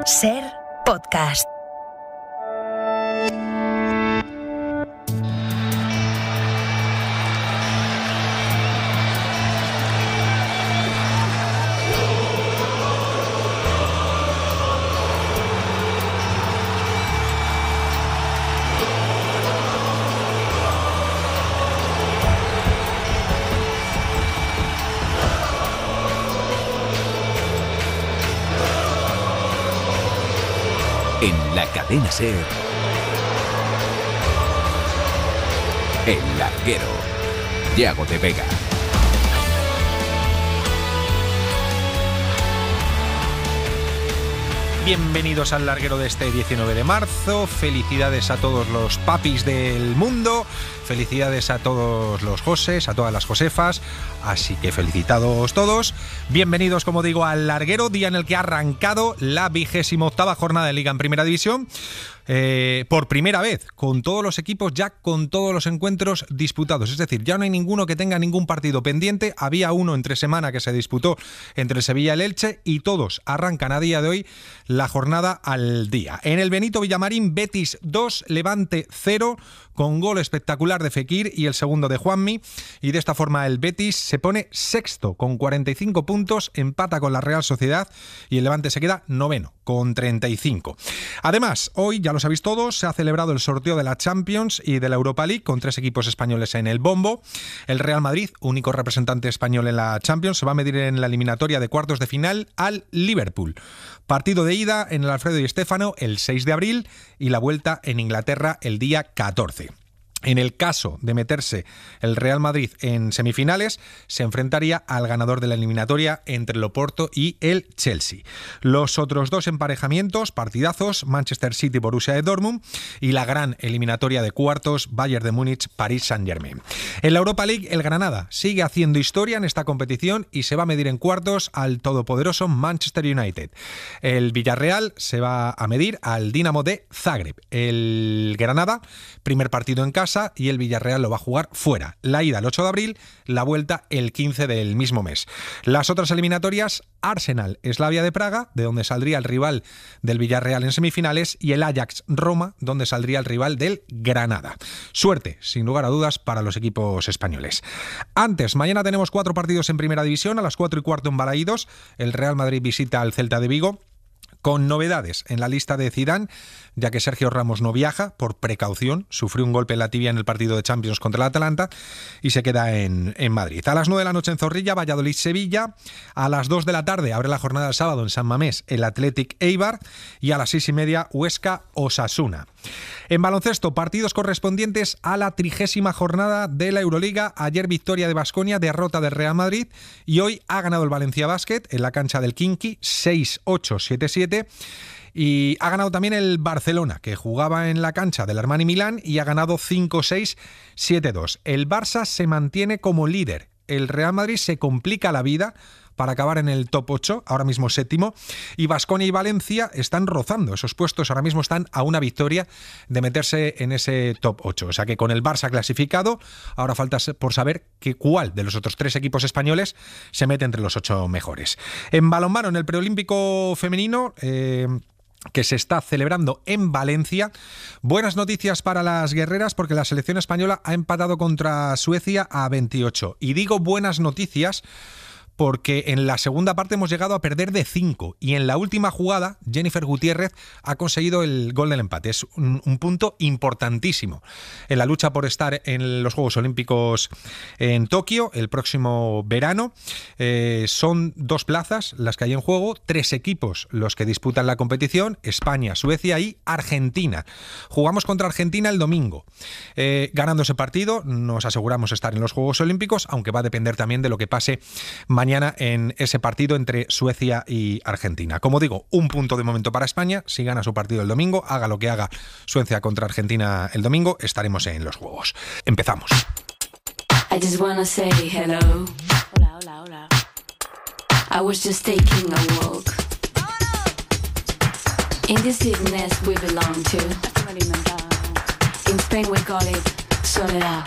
Ser Podcast. En la cadena SER, El Larguero, Yago de Vega. Bienvenidos al Larguero de este 19 de marzo, felicidades a todos los papis del mundo, felicidades a todos los Joses, a todas las Josefas, así que felicitados todos. Bienvenidos, como digo, al Larguero, día en el que ha arrancado la 28ª jornada de Liga en Primera División. Por primera vez, con todos los equipos, ya con todos los encuentros disputados. Es decir, ya no hay ninguno que tenga ningún partido pendiente. Había uno entre semana que se disputó entre el Sevilla y el Elche y todos arrancan a día de hoy la jornada al día. En el Benito Villamarín, Betis 2, Levante 0, con gol espectacular de Fekir y el segundo de Juanmi. Y de esta forma el Betis se pone sexto con 45 puntos, empata con la Real Sociedad y el Levante se queda noveno con 35. Además, hoy, ya lo sabéis todos, se ha celebrado el sorteo de la Champions y de la Europa League con 3 equipos españoles en el bombo. El Real Madrid, único representante español en la Champions, se va a medir en la eliminatoria de cuartos de final al Liverpool. Partido de ida en el Alfredo Di Stéfano el 6 de abril y la vuelta en Inglaterra el día 14. En el caso de meterse el Real Madrid en semifinales, se enfrentaría al ganador de la eliminatoria entre el Oporto y el Chelsea. Los otros dos emparejamientos, partidazos, Manchester City, Borussia de Dortmund, y la gran eliminatoria de cuartos, Bayern de Múnich, Paris Saint-Germain. En la Europa League, el Granada sigue haciendo historia en esta competición y se va a medir en cuartos al todopoderoso Manchester United. El Villarreal se va a medir al Dinamo de Zagreb. El Granada, primer partido en casa, y el Villarreal lo va a jugar fuera. La ida el 8 de abril, la vuelta el 15 del mismo mes. Las otras eliminatorias, Arsenal, Slavia de Praga, de donde saldría el rival del Villarreal en semifinales, y el Ajax Roma, donde saldría el rival del Granada. Suerte, sin lugar a dudas, para los equipos españoles. Antes, mañana tenemos 4 partidos en Primera División, a las 4:15 en Balaídos. El Real Madrid visita al Celta de Vigo, con novedades en la lista de Zidane, ya que Sergio Ramos no viaja por precaución, sufrió un golpe en la tibia en el partido de Champions contra el Atalanta y se queda en Madrid. A las 9 de la noche en Zorrilla, Valladolid-Sevilla. A las 2 de la tarde abre la jornada del sábado en San Mamés el Athletic Eibar y a las 6:30 Huesca-Osasuna. En baloncesto, partidos correspondientes a la 30ª jornada de la Euroliga. Ayer victoria de Baskonia, derrota del Real Madrid y hoy ha ganado el Valencia Basket en la cancha del Khimki 6-8, 7-7. Y ha ganado también el Barcelona, que jugaba en la cancha del Armani Milán y ha ganado 5-6, 7-2. El Barça se mantiene como líder. El Real Madrid se complica la vida para acabar en el top 8, ahora mismo séptimo, y Baskonia y Valencia están rozando esos puestos, ahora mismo están a una victoria de meterse en ese top 8, o sea que con el Barça clasificado, ahora falta por saber cuál de los otros 3 equipos españoles se mete entre los 8 mejores. En balonmano, en el preolímpico femenino, que se está celebrando en Valencia. Buenas noticias para las guerreras porque la selección española ha empatado contra Suecia a 28. Y digo buenas noticias porque en la segunda parte hemos llegado a perder de 5 y en la última jugada Jennifer Gutiérrez ha conseguido el gol del empate. Es un punto importantísimo en la lucha por estar en los Juegos Olímpicos en Tokio el próximo verano. Son 2 plazas las que hay en juego, 3 equipos los que disputan la competición, España, Suecia y Argentina. Jugamos contra Argentina el domingo. Ganando ese partido nos aseguramos estar en los Juegos Olímpicos, aunque va a depender también de lo que pase mañana en ese partido entre Suecia y Argentina. Como digo, un punto de momento para España. Si gana su partido el domingo, haga lo que haga Suecia contra Argentina el domingo, estaremos en los Juegos. Empezamos. I just wanna say hello. Hola, hola, hola. I was just taking a walk. In this sickness we belong to. In Spain we call it soledad.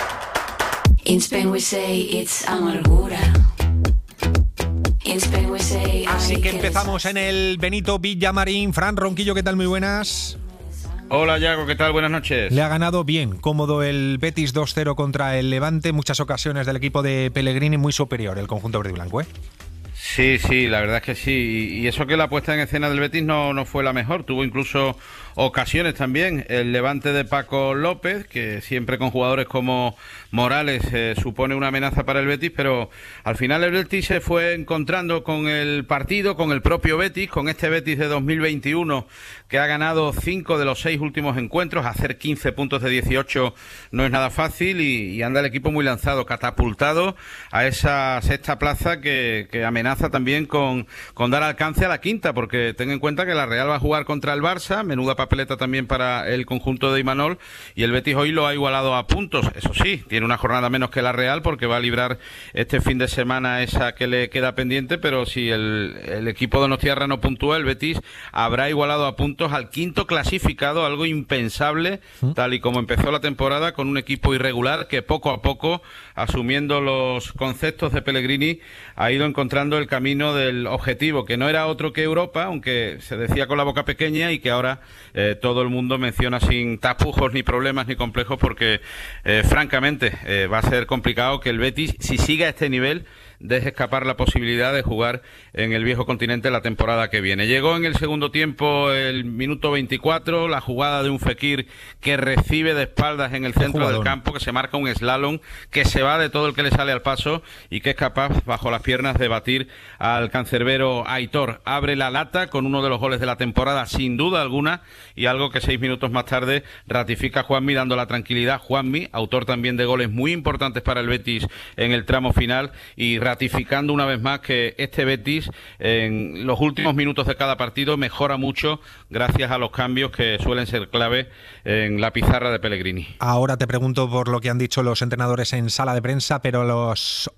In Spain we say it's amargura. In Spain we say say Así I que guess. empezamos en el Benito Villamarín. Fran Ronquillo, ¿qué tal? Muy buenas. Hola, Yago, ¿qué tal? Buenas noches. Le ha ganado bien, cómodo el Betis 2-0 contra el Levante. Muchas ocasiones del equipo de Pellegrini, muy superior el conjunto verde y blanco, ¿eh? Sí, la verdad es que sí. Y eso que la puesta en escena del Betis no fue la mejor. Tuvo incluso ocasiones también. El Levante de Paco López, que siempre con jugadores como Morales supone una amenaza para el Betis, pero al final el Betis se fue encontrando con el partido, con el propio Betis, con este Betis de 2021 que ha ganado 5 de los 6 últimos encuentros. Hacer 15 puntos de 18 no es nada fácil y anda el equipo muy lanzado, catapultado a esa sexta plaza que amenaza también con dar alcance a la quinta, porque ten en cuenta que la Real va a jugar contra el Barça, menuda papeleta también para el conjunto de Imanol, y el Betis hoy lo ha igualado a puntos. Eso sí, tiene una jornada menos que la Real porque va a librar este fin de semana esa que le queda pendiente, pero si el equipo de Donostiarra no puntúa, el Betis habrá igualado a puntos al quinto clasificado, algo impensable, tal y como empezó la temporada, con un equipo irregular que poco a poco, asumiendo los conceptos de Pellegrini, ha ido encontrando el camino del objetivo, que no era otro que Europa, aunque se decía con la boca pequeña, y que ahora todo el mundo menciona sin tapujos, ni problemas, ni complejos, porque francamente va a ser complicado que el Betis, si sigue a este nivel, deje escapar la posibilidad de jugar en el viejo continente la temporada que viene. Llegó en el segundo tiempo el minuto 24, la jugada de un Fekir que recibe de espaldas en el centro del campo, que se marca un slalom, que se va de todo el que le sale al paso y que es capaz, bajo las piernas, de batir al cancerbero Aitor. Abre la lata con uno de los goles de la temporada, sin duda alguna, y algo que 6 minutos más tarde ratifica Juanmi, dando la tranquilidad. Juanmi, autor también de goles muy importantes para el Betis en el tramo final, y ratificando una vez más que este Betis en los últimos minutos de cada partido mejora mucho gracias a los cambios que suelen ser clave en la pizarra de Pellegrini. Ahora te pregunto por lo que han dicho los entrenadores en sala de prensa, pero a los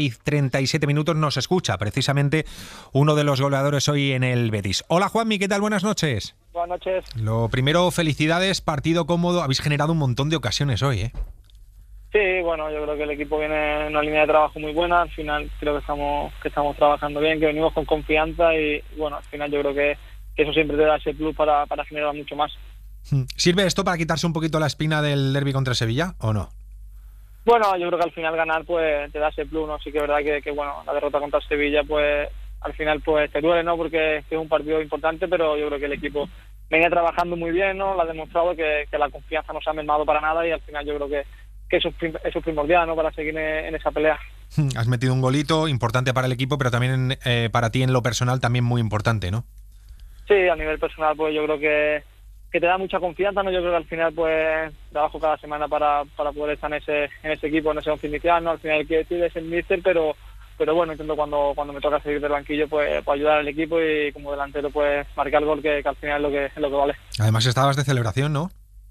11:37 nos escucha precisamente uno de los goleadores hoy en el Betis. Hola Juanmi, ¿qué tal? Buenas noches. Buenas noches. Lo primero, felicidades, partido cómodo. Habéis generado un montón de ocasiones hoy, ¿eh? Sí, bueno, yo creo que el equipo viene en una línea de trabajo muy buena. Al final creo que estamos trabajando bien, que venimos con confianza y bueno, al final yo creo que eso siempre te da ese plus para generar mucho más. ¿Sirve esto para quitarse un poquito la espina del derbi contra Sevilla o no? Bueno, yo creo que al final ganar pues te da ese plus, ¿no? Sí que es verdad que bueno, la derrota contra Sevilla pues al final pues te duele, ¿no? Porque es un partido importante, pero yo creo que el equipo venía trabajando muy bien, ¿no? Lo ha demostrado que la confianza no se ha mermado para nada y al final yo creo que eso es primordial, ¿no? Para seguir en esa pelea. Has metido un golito importante para el equipo, pero también para ti en lo personal también muy importante, ¿no? Sí, a nivel personal pues yo creo que te da mucha confianza, ¿no? Yo creo que al final pues trabajo cada semana para poder estar en ese equipo, en ese once inicial, ¿no? Al final el que decide es el míster, pero bueno, intento cuando me toca salir del banquillo pues ayudar al equipo y como delantero pues marcar el gol que al final es lo que vale. Además estabas de celebración, ¿no?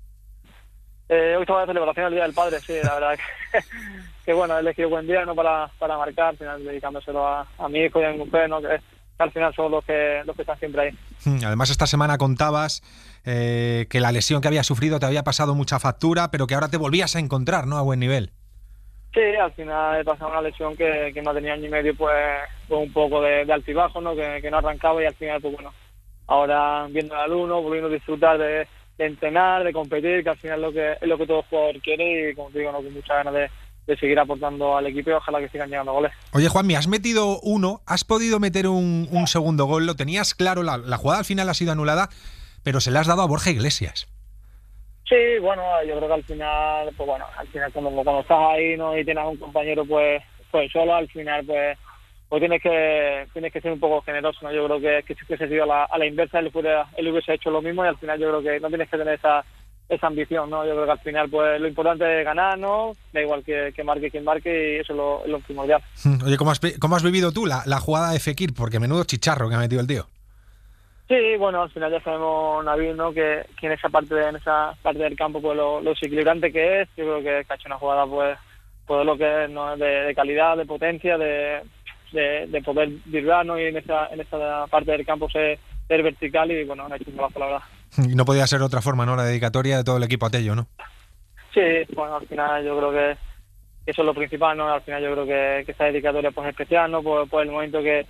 Hoy estaba de celebración el Día del Padre, sí, la verdad que bueno, he elegido buen día, ¿no? Para marcar, al final dedicándoselo a mi hijo y a mi mujer, ¿no? Que al final son los que están siempre ahí. Además esta semana contabas que la lesión que había sufrido te había pasado mucha factura, pero que ahora te volvías a encontrar, ¿no? A buen nivel. Sí, al final he pasado una lesión que no tenía año y medio, pues un poco de altibajo, ¿no? Que no arrancaba y al final, pues bueno, ahora viendo al uno, volviendo a disfrutar de entrenar, de competir, que al final es lo que todo jugador quiere y como te digo, ¿no? Con muchas ganas de seguir aportando al equipo y ojalá que sigan llegando goles. Oye Juanmi, has metido uno, has podido meter un segundo gol, lo tenías claro, la jugada al final ha sido anulada, pero se la has dado a Borja Iglesias. Sí, bueno, yo creo que al final cuando estás ahí, ¿no? Y tienes a un compañero pues solo, al final pues tienes que ser un poco generoso, ¿no? Yo creo que si hubiese sido a la inversa, él hubiese hecho lo mismo y al final yo creo que no tienes que tener esa ambición, ¿no? Yo creo que al final pues lo importante es ganar, ¿no? Da igual que marque quien marque y eso es lo primordial. Oye, ¿cómo has vivido tú la jugada de Fekir? Porque menudo chicharro que ha metido el tío. Sí, bueno, al final ya sabemos, Nabil, ¿no? Que en esa parte del campo pues lo desequilibrante que es. Yo creo que ha hecho una jugada pues lo que es, ¿no? De calidad, de potencia, de poder vibrar, ¿no? Y en esa parte del campo ser vertical y bueno, ha hecho un golazo, la verdad. Y no podía ser de otra forma, ¿no? La dedicatoria de todo el equipo a Tello, ¿no? Sí, bueno, al final yo creo que eso es lo principal, ¿no? Al final yo creo que esta dedicatoria pues es especial, ¿no? Por el momento que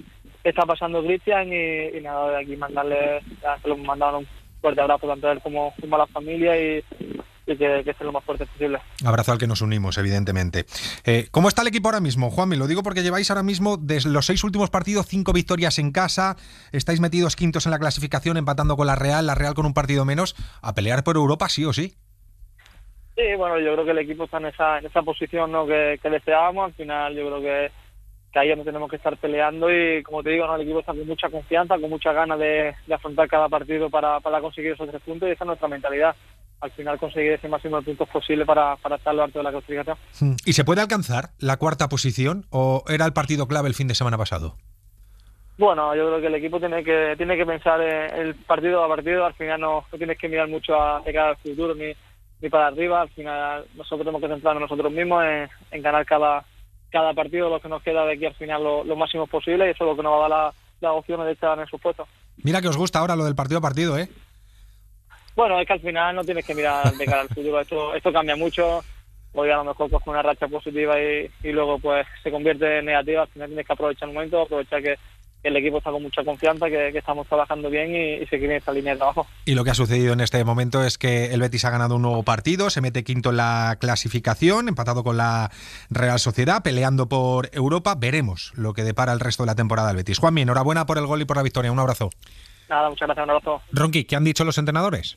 está pasando Cristian y nada, de aquí mandarle, ya se lo mandaron un fuerte abrazo tanto a él como a la familia y que esté lo más fuerte posible. Abrazo al que nos unimos, evidentemente. ¿Cómo está el equipo ahora mismo, Juanmi? Lo digo porque lleváis ahora mismo, desde los 6 últimos partidos, 5 victorias en casa, estáis metidos quintos en la clasificación, empatando con la Real con un partido menos, a pelear por Europa sí o sí. Sí, bueno, yo creo que el equipo está en esa posición, ¿no?, que deseábamos. Al final yo creo que ahí no tenemos que estar peleando y, como te digo, ¿no?, el equipo está con mucha confianza, con muchas ganas de afrontar cada partido para conseguir esos 3 puntos, y esa es nuestra mentalidad. Al final conseguir ese máximo de puntos posible para estar lo alto de la clasificación. ¿Y se puede alcanzar la 4ª posición o era el partido clave el fin de semana pasado? Bueno, yo creo que el equipo tiene que pensar el partido a partido. Al final no tienes que mirar mucho de cara al futuro ni para arriba. Al final nosotros tenemos que centrarnos nosotros mismos en ganar cada partido, lo que nos queda de aquí al final lo máximo posible, y eso es lo que nos va a dar las opciones de estar en esos puestos. Mira que os gusta ahora lo del partido a partido, ¿eh? Bueno, es que al final no tienes que mirar de cara al futuro. Esto cambia mucho. Hoy a lo mejor coge una racha positiva y luego pues se convierte en negativa. Al final tienes que aprovechar el momento, aprovechar que el equipo está con mucha confianza, que estamos trabajando bien y seguir en esta línea de trabajo. Y lo que ha sucedido en este momento es que el Betis ha ganado un nuevo partido, se mete quinto en la clasificación, empatado con la Real Sociedad, peleando por Europa. Veremos lo que depara el resto de la temporada del Betis. Juanmi, enhorabuena por el gol y por la victoria. Un abrazo. Nada, muchas gracias, un abrazo. Ronqui, ¿qué han dicho los entrenadores?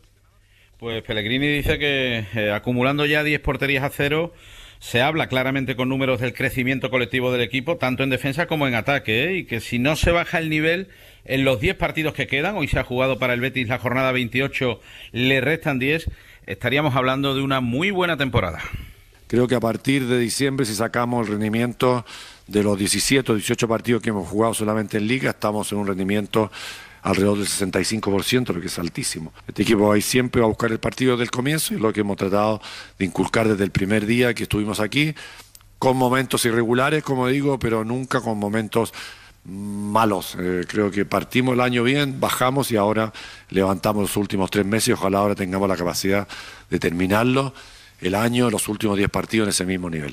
Pues Pellegrini dice que acumulando ya 10 porterías a 0, se habla claramente con números del crecimiento colectivo del equipo, tanto en defensa como en ataque, y que si no se baja el nivel en los 10 partidos que quedan, hoy se ha jugado para el Betis la jornada 28, le restan 10, estaríamos hablando de una muy buena temporada. Creo que a partir de diciembre, si sacamos el rendimiento de los 17 o 18 partidos que hemos jugado solamente en Liga, estamos en un rendimiento alrededor del 65%, lo que es altísimo. Este equipo ahí siempre va a buscar el partido del comienzo, y lo que hemos tratado de inculcar desde el primer día que estuvimos aquí, con momentos irregulares, como digo, pero nunca con momentos malos. Creo que partimos el año bien, bajamos y ahora levantamos los últimos 3 meses, y ojalá ahora tengamos la capacidad de terminarlo el año, los últimos 10 partidos en ese mismo nivel.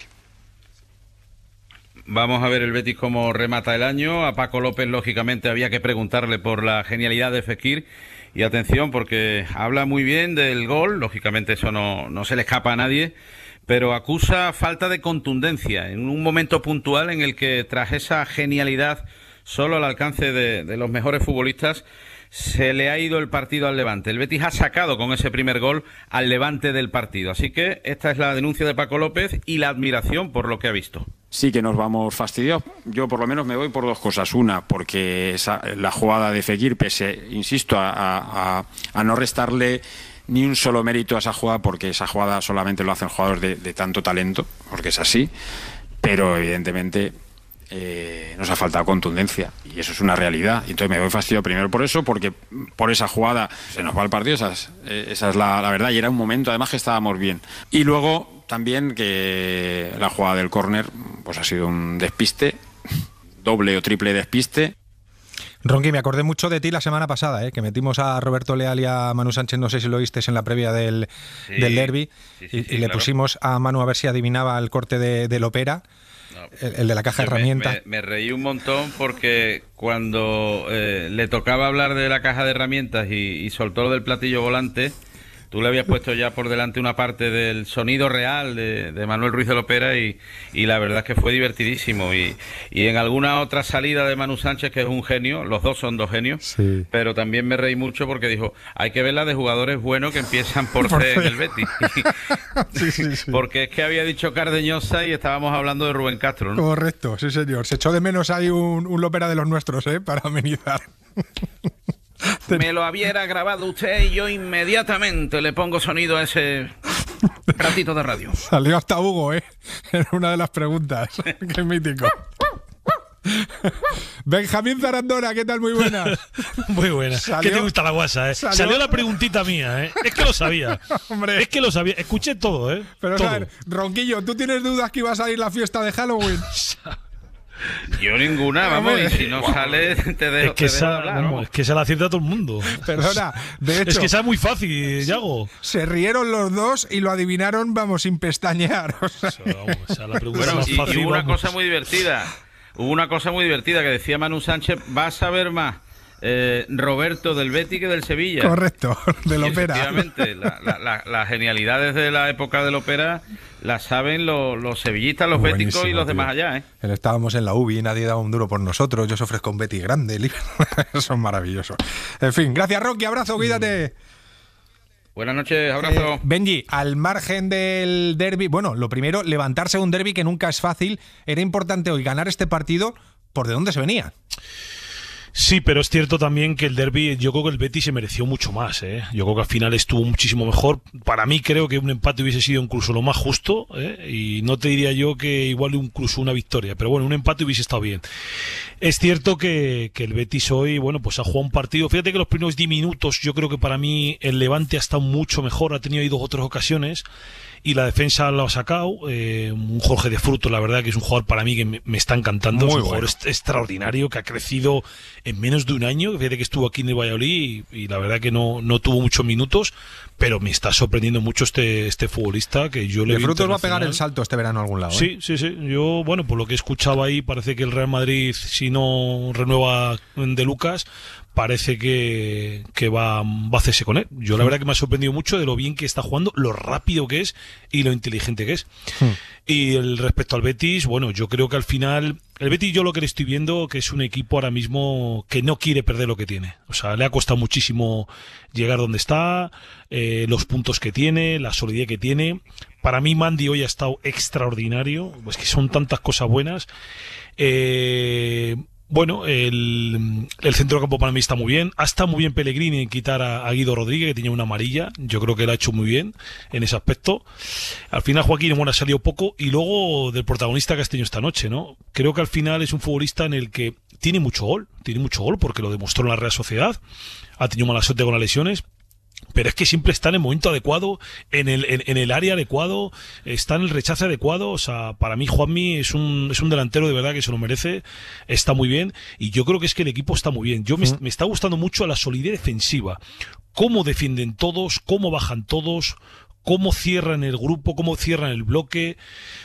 Vamos a ver el Betis cómo remata el año. A Paco López, lógicamente, había que preguntarle por la genialidad de Fekir. Y atención, porque habla muy bien del gol. Lógicamente eso no se le escapa a nadie. Pero acusa falta de contundencia en un momento puntual en el que, tras esa genialidad solo al alcance de los mejores futbolistas, se le ha ido el partido al Levante. El Betis ha sacado con ese primer gol al Levante del partido. Así que esta es la denuncia de Paco López y la admiración por lo que ha visto. Sí que nos vamos fastidiados. Yo por lo menos me voy por 2 cosas. Una, porque la jugada de Fekir, pese, insisto, a no restarle ni un solo mérito a esa jugada, porque esa jugada solamente lo hacen jugadores de tanto talento, porque es así, pero evidentemente nos ha faltado contundencia, y eso es una realidad. Y entonces me voy fastidiado primero por eso, porque por esa jugada se nos va el partido, esa es la verdad, y era un momento además que estábamos bien. Y luego también que la jugada del córner pues ha sido un despiste, doble o triple despiste. Ronqui, me acordé mucho de ti la semana pasada, que metimos a Roberto Leal y a Manu Sánchez, no sé si lo oísteis en la previa del derbi, y le claro, pusimos a Manu a ver si adivinaba el corte del Opera, el de la caja de herramientas. Me reí un montón porque cuando le tocaba hablar de la caja de herramientas y soltó lo del platillo volante, tú le habías puesto ya por delante una parte del sonido real de Manuel Ruiz del Opera y la verdad es que fue divertidísimo. Y en alguna otra salida de Manu Sánchez, que es un genio, los dos son 2 genios, sí, pero también me reí mucho porque dijo, hay que ver la de jugadores buenos que empiezan por C en el Betis. Sí. Porque es que había dicho Cardeñosa y estábamos hablando de Rubén Castro, ¿no? Correcto, sí señor. Se echó de menos ahí un Lopera de los nuestros, para amenizar. Me lo hubiera grabado usted y yo inmediatamente le pongo sonido a ese ratito de radio. Salió hasta Hugo, en una de las preguntas. Qué mítico. Benjamín Zarandona, ¿qué tal? Muy buenas. Muy buenas. ¿Qué te gusta la guasa, Salió la preguntita mía, Es que lo sabía. Hombre. Es que lo sabía. Escuché todo, Pero, todo. A ver, Ronquillo, ¿tú tienes dudas que iba a salir la fiesta de Halloween? Yo ninguna, vamos, y si no sale te dejo, es que esa la acierta todo el mundo. Perdona, de hecho, es que esa es muy fácil, Yago. Se rieron los dos y lo adivinaron, vamos, sin pestañear. Esa es la pregunta más fácil, y una cosa muy divertida. hubo una cosa muy divertida que decía Manu Sánchez, vas a ver más Roberto del Betis que del Sevilla. Correcto, del Opera. Efectivamente, las genialidades de la época del Opera las saben los sevillistas, los béticos y los demás allá, ¿eh? Estábamos en la UBI y nadie daba un duro por nosotros. Yo os ofrezco un Betis grande. Eso es maravilloso. En fin, gracias, Rocky. Abrazo, cuídate. Buenas noches, abrazo. Benji, al margen del derbi, bueno, lo primero, levantarse un derbi que nunca es fácil. Era importante hoy ganar este partido por de dónde se venía. Sí, pero es cierto también que el derbi, yo creo que el Betis se mereció mucho más, ¿eh? Yo creo que al final estuvo muchísimo mejor. Para mí creo que un empate hubiese sido incluso lo más justo, ¿eh? Y no te diría yo que igual incluso una victoria, pero bueno, un empate hubiese estado bien. Es cierto que el Betis hoy, bueno, pues ha jugado un partido. Fíjate que los primeros 10 minutos yo creo que para mí el Levante ha estado mucho mejor, ha tenido ahí 2 o 3 ocasiones. Y la defensa lo ha sacado. Un Jorge de Frutos, la verdad que es un jugador para mí que me está encantando. Es un jugador extraordinario que ha crecido en menos de un año. Fíjate que estuvo aquí en el Valladolid y la verdad que no tuvo muchos minutos, pero me está sorprendiendo mucho este futbolista que yo le De Frutos va a pegar el salto este verano a algún lado. Sí, sí, sí. Yo, bueno, por lo que escuchaba ahí, parece que el Real Madrid, si no renueva De Lucas, parece que va a hacerse con él. Yo la verdad que me ha sorprendido mucho de lo bien que está jugando, lo rápido que es y lo inteligente que es. Y respecto al Betis, bueno, yo creo que al final el Betis, yo lo que le estoy viendo que es un equipo ahora mismo que no quiere perder lo que tiene. O sea, le ha costado muchísimo llegar donde está, los puntos que tiene, la solidez que tiene. Para mí Mandy hoy ha estado extraordinario, pues que son tantas cosas buenas. Bueno, el centro de campo para mí está muy bien. Ha estado muy bien Pellegrini en quitar a Guido Rodríguez, que tenía una amarilla. Yo creo que lo ha hecho muy bien en ese aspecto. Al final Joaquín, bueno, ha salido poco. Y luego del protagonista que has tenido esta noche, ¿no? Creo que al final es un futbolista en el que tiene mucho gol porque lo demostró en la Real Sociedad. Ha tenido mala suerte con las lesiones. Pero es que siempre está en el momento adecuado, en el área adecuado, está en el rechace adecuado. O sea, para mí Juanmi es un delantero de verdad que se lo merece, está muy bien, y yo creo que es que el equipo está muy bien. Me está gustando mucho la solidez defensiva, cómo defienden todos, cómo bajan todos, cómo cierran el grupo, cómo cierran el bloque.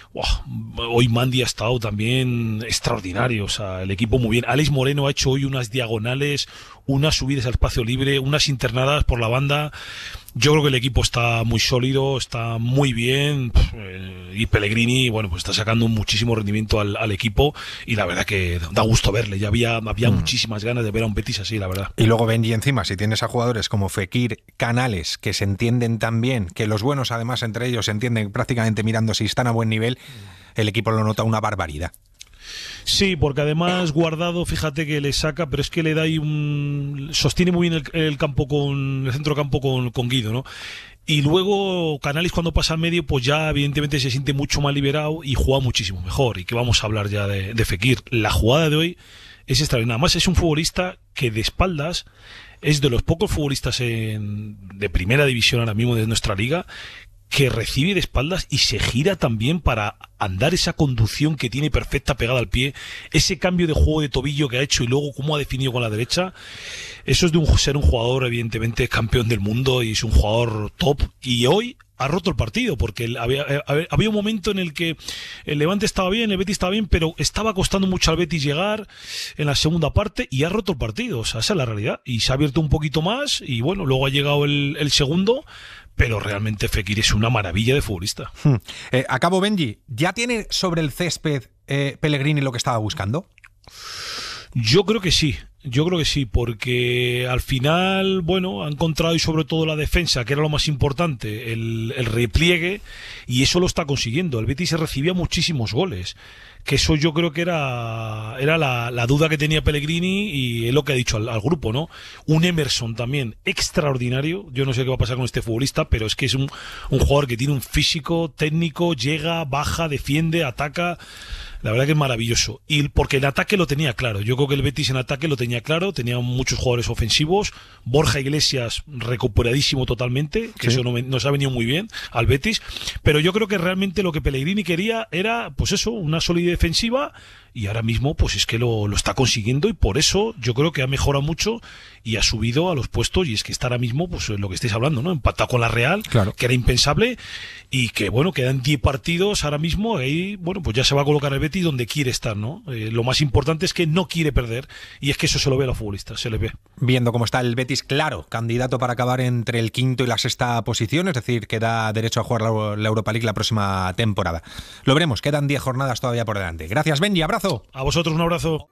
Hoy Mandy ha estado también extraordinario, o sea, el equipo muy bien. Alex Moreno ha hecho hoy unas diagonales, unas subidas al espacio libre, unas internadas por la banda. Yo creo que el equipo está muy sólido, está muy bien, y Pellegrini, bueno, pues está sacando muchísimo rendimiento al equipo, y la verdad que da gusto verle. Ya había muchísimas ganas de ver a un Betis así, la verdad. Y luego Benji, encima, si tienes a jugadores como Fekir, Canales, que se entienden tan bien, que los buenos además entre ellos se entienden prácticamente mirando si están a buen nivel, el equipo lo nota una barbaridad. Sí, porque además Guardado, fíjate que le saca, pero es que le da ahí sostiene muy bien el campo el centro campo con Guido, ¿no? Y luego Canales, cuando pasa al medio, pues ya evidentemente se siente mucho más liberado y juega muchísimo mejor. Y que vamos a hablar ya de Fekir. La jugada de hoy es extraordinaria. Además es un futbolista que de espaldas es de los pocos futbolistas de primera división ahora mismo de nuestra liga que recibe de espaldas y se gira también para andar esa conducción que tiene perfecta pegada al pie, ese cambio de juego de tobillo que ha hecho y luego cómo ha definido con la derecha. Eso es de ser un jugador evidentemente campeón del mundo y es un jugador top, y hoy ha roto el partido, porque había un momento en el que el Levante estaba bien, el Betis estaba bien, pero estaba costando mucho al Betis llegar en la segunda parte y ha roto el partido. O sea, esa es la realidad, y se ha abierto un poquito más y bueno, luego ha llegado el segundo. Pero realmente Fekir es una maravilla de futbolista. Acabo, Benji. ¿Ya tiene sobre el césped Pellegrini lo que estaba buscando? Yo creo que sí, porque al final, bueno, ha encontrado, y sobre todo la defensa, que era lo más importante, el repliegue, y eso lo está consiguiendo. El Betis se recibía muchísimos goles, que eso yo creo que era la duda que tenía Pellegrini, y es lo que ha dicho al grupo, ¿no? Un Emerson también extraordinario. Yo no sé qué va a pasar con este futbolista, pero es que es un jugador que tiene un físico técnico, llega, baja, defiende, ataca. La verdad que es maravilloso. Y porque el ataque lo tenía claro. Yo creo que el Betis en ataque lo tenía claro. Tenía muchos jugadores ofensivos. Borja Iglesias recuperadísimo totalmente, que sí. Eso nos ha venido muy bien al Betis. Pero yo creo que realmente lo que Pellegrini quería era, pues eso, una solidez defensiva. Y ahora mismo, pues es que lo está consiguiendo. Y por eso yo creo que ha mejorado mucho. y ha subido a los puestos, y es que está ahora mismo, pues lo que estáis hablando, ¿no? Empatado con la Real, claro, que era impensable, y que bueno, quedan 10 partidos ahora mismo, ahí, bueno, pues ya se va a colocar el Betis donde quiere estar, ¿no? Lo más importante es que no quiere perder, y es que eso se lo ve a los futbolistas, se les ve. Viendo cómo está el Betis, claro, candidato para acabar entre el quinto y la sexta posición, es decir, que da derecho a jugar la Europa League la próxima temporada. Lo veremos, quedan 10 jornadas todavía por delante. Gracias, Benji, abrazo. A vosotros un abrazo.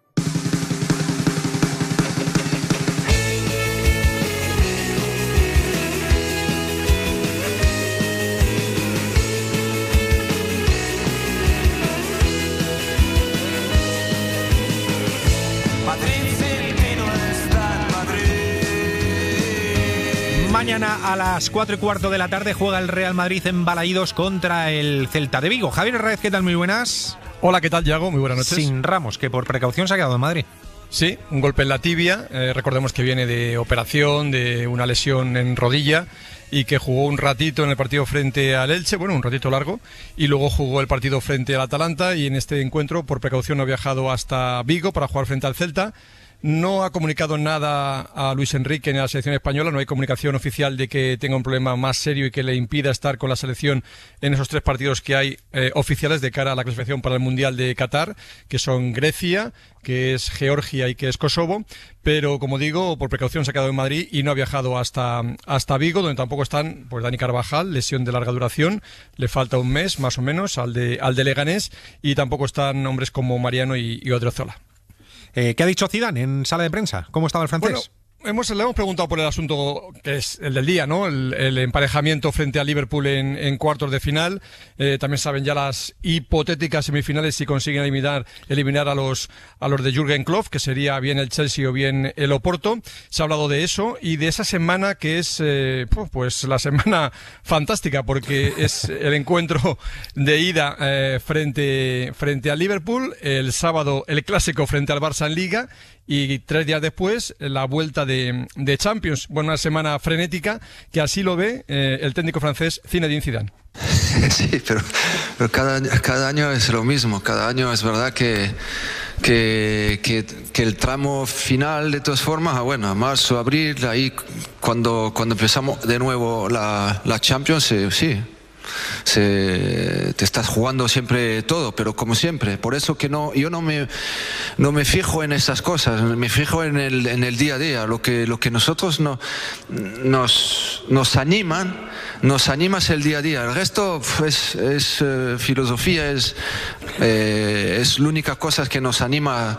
Mañana a las 4:15 de la tarde juega el Real Madrid en Balaídos contra el Celta de Vigo. Javier Herraiz, ¿qué tal? Muy buenas. Hola, ¿qué tal, Yago? Muy buenas noches. Sin Ramos, que por precaución se ha quedado en Madrid. Sí, un golpe en la tibia. Recordemos que viene de operación, de una lesión en rodilla, y que jugó un ratito en el partido frente al Elche, bueno, un ratito largo, y luego jugó el partido frente al Atalanta, y en este encuentro, por precaución, ha viajado hasta Vigo para jugar frente al Celta. No ha comunicado nada a Luis Enrique ni a la selección española, no hay comunicación oficial de que tenga un problema más serio y que le impida estar con la selección en esos 3 partidos que hay oficiales de cara a la clasificación para el Mundial de Qatar, que son Grecia, que es Georgia y que es Kosovo, pero como digo, por precaución se ha quedado en Madrid y no ha viajado hasta Vigo, donde tampoco están pues Dani Carvajal, lesión de larga duración, le falta un mes más o menos al de Leganés, y tampoco están hombres como Mariano y Odriozola. ¿Qué ha dicho Zidane en sala de prensa? ¿Cómo estaba el francés? Bueno, le hemos preguntado por el asunto que es el del día, ¿no? El emparejamiento frente a Liverpool en cuartos de final. También saben ya las hipotéticas semifinales si consiguen eliminar a los de Jürgen Klopp, que sería bien el Chelsea o bien el Oporto. Se ha hablado de eso y de esa semana que es pues la semana fantástica, porque es el encuentro de ida frente a Liverpool, el sábado el clásico frente al Barça en Liga, y 3 días después la vuelta de Champions. Bueno, una semana frenética que así lo ve el técnico francés Zinedine Zidane. Sí, pero cada año es lo mismo. Cada año es verdad que el tramo final, de todas formas, bueno, marzo, abril, ahí cuando empezamos de nuevo la Champions, sí. Te estás jugando siempre todo, pero como siempre, por eso que yo no me fijo en esas cosas, me fijo en el día a día. Lo que nosotros nos anima es el día a día. El resto es filosofía, es la única cosa que nos animan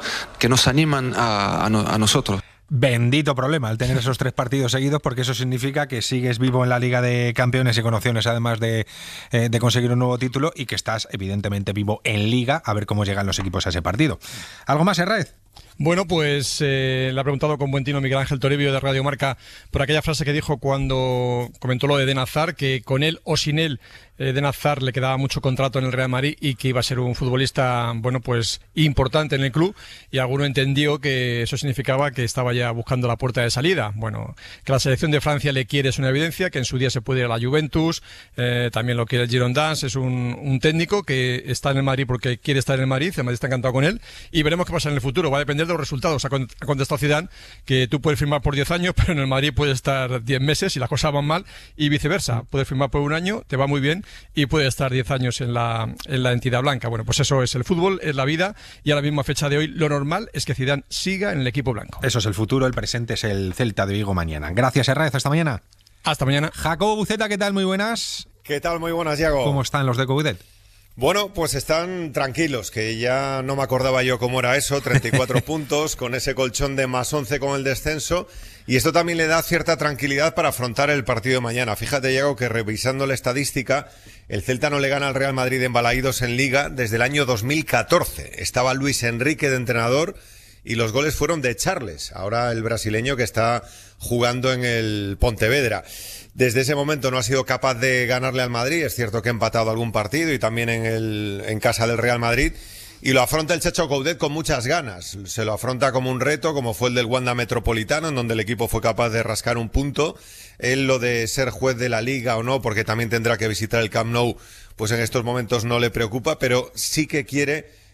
a nosotros. Bendito problema el tener esos 3 partidos seguidos, porque eso significa que sigues vivo en la Liga de Campeones y con opciones además de conseguir un nuevo título, y que estás evidentemente vivo en Liga, a ver cómo llegan los equipos a ese partido. ¿Algo más, Herraiz? Bueno, pues le ha preguntado con buen tino Miguel Ángel Toribio de Radio Marca por aquella frase que dijo cuando comentó lo de Eden Hazard, que con él o sin él Eden Hazard le quedaba mucho contrato en el Real Madrid y que iba a ser un futbolista, bueno, pues importante en el club, y alguno entendió que eso significaba que estaba ya buscando la puerta de salida. Bueno, que la selección de Francia le quiere es una evidencia, que en su día se puede ir a la Juventus, también lo quiere el Girondins, es un técnico que está en el Madrid porque quiere estar en el Madrid está encantado con él, y veremos qué pasa en el futuro, va a depender de los resultados. Ha contestado Zidane que tú puedes firmar por 10 años, pero en el Madrid puedes estar 10 meses y las cosas van mal, y viceversa, puedes firmar por 1 año, te va muy bien, y puede estar 10 años en la entidad blanca. Bueno, pues eso es el fútbol, es la vida, y a la misma fecha de hoy lo normal es que Zidane siga en el equipo blanco. Eso es el futuro, el presente es el Celta de Vigo mañana. Gracias, Herraiz, hasta mañana. Hasta mañana. Jacobo Buceta, ¿qué tal? Muy buenas. ¿Qué tal? Muy buenas, Yago. ¿Cómo están los de Coudet? Bueno, pues están tranquilos, que ya no me acordaba yo cómo era eso, 34 puntos, con ese colchón de más 11 con el descenso, y esto también le da cierta tranquilidad para afrontar el partido de mañana. Fíjate, Diego, que revisando la estadística, el Celta no le gana al Real Madrid en Balaídos en Liga desde el año 2014. Estaba Luis Enrique de entrenador y los goles fueron de Charles, ahora el brasileño que está jugando en el Pontevedra. Desde ese momento no ha sido capaz de ganarle al Madrid. Es cierto que ha empatado algún partido y también en casa del Real Madrid. Y lo afronta el Checho Coudet con muchas ganas. Se lo afronta como un reto, como fue el del Wanda Metropolitano, en donde el equipo fue capaz de rascar un punto. Él, lo de ser juez de la Liga o no, porque también tendrá que visitar el Camp Nou, pues en estos momentos no le preocupa, pero sí que quiere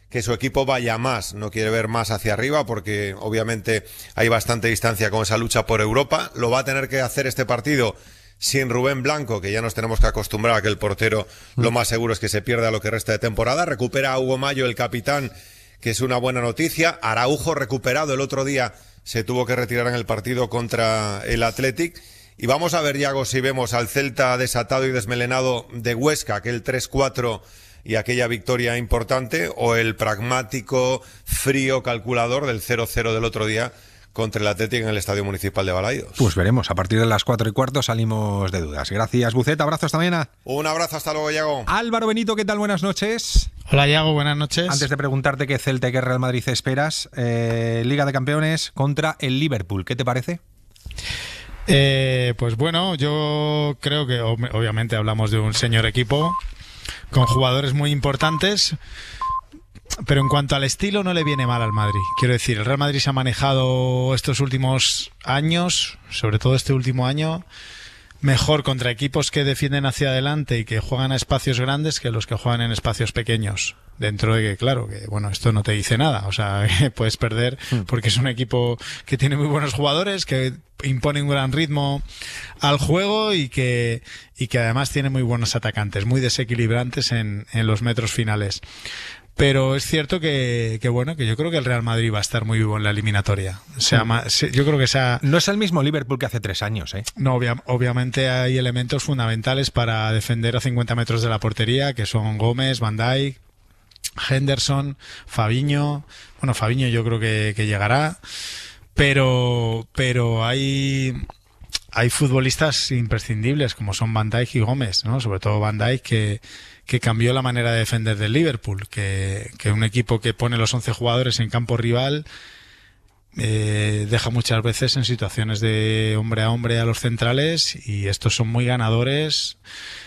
que su equipo vaya más, no quiere ver más hacia arriba porque obviamente hay bastante distancia con esa lucha por Europa. Lo va a tener que hacer este partido sin Rubén Blanco, que ya nos tenemos que acostumbrar a que el portero lo más seguro es que se pierda lo que resta de temporada. Recupera a Hugo Mayo, el capitán, que es una buena noticia. Araujo recuperado, el otro día se tuvo que retirar en el partido contra el Athletic. Y vamos a ver, Yago, si vemos al Celta desatado y desmelenado de Huesca, aquel 3-4 y aquella victoria importante, o el pragmático, frío, calculador del 0-0 del otro día contra el Athletic en el Estadio Municipal de Balaidos. Pues veremos, a partir de las 4:15 salimos de dudas. Gracias, Bucet, abrazo hasta mañana. Un abrazo, hasta luego, Yago. Álvaro Benito, ¿qué tal? Buenas noches. Hola, Yago, buenas noches. Antes de preguntarte qué Celta y qué Real Madrid esperas, Liga de Campeones contra el Liverpool, ¿qué te parece? Pues bueno, yo creo que obviamente hablamos de un señor equipo con jugadores muy importantes, pero en cuanto al estilo no le viene mal al Madrid. Quiero decir, el Real Madrid se ha manejado estos últimos años, sobre todo este último año, mejor contra equipos que defienden hacia adelante y que juegan a espacios grandes que los que juegan en espacios pequeños. Dentro de que, claro, que bueno, esto no te dice nada. O sea, puedes perder porque es un equipo que tiene muy buenos jugadores, que impone un gran ritmo al juego y que además tiene muy buenos atacantes, muy desequilibrantes en los metros finales. Pero es cierto que bueno, que yo creo que el Real Madrid va a estar muy vivo en la eliminatoria. Yo creo que no es el mismo Liverpool que hace 3 años, ¿eh? No, obviamente hay elementos fundamentales para defender a 50 metros de la portería, que son Gómez, Van Dijk, Henderson, Fabinho. Bueno, Fabinho yo creo que llegará, pero hay futbolistas imprescindibles como son Van Dijk y Gómez, ¿no? Sobre todo Van Dijk, que cambió la manera de defender del Liverpool, que un equipo que pone los 11 jugadores en campo rival deja muchas veces en situaciones de hombre a hombre a los centrales, y estos son muy ganadores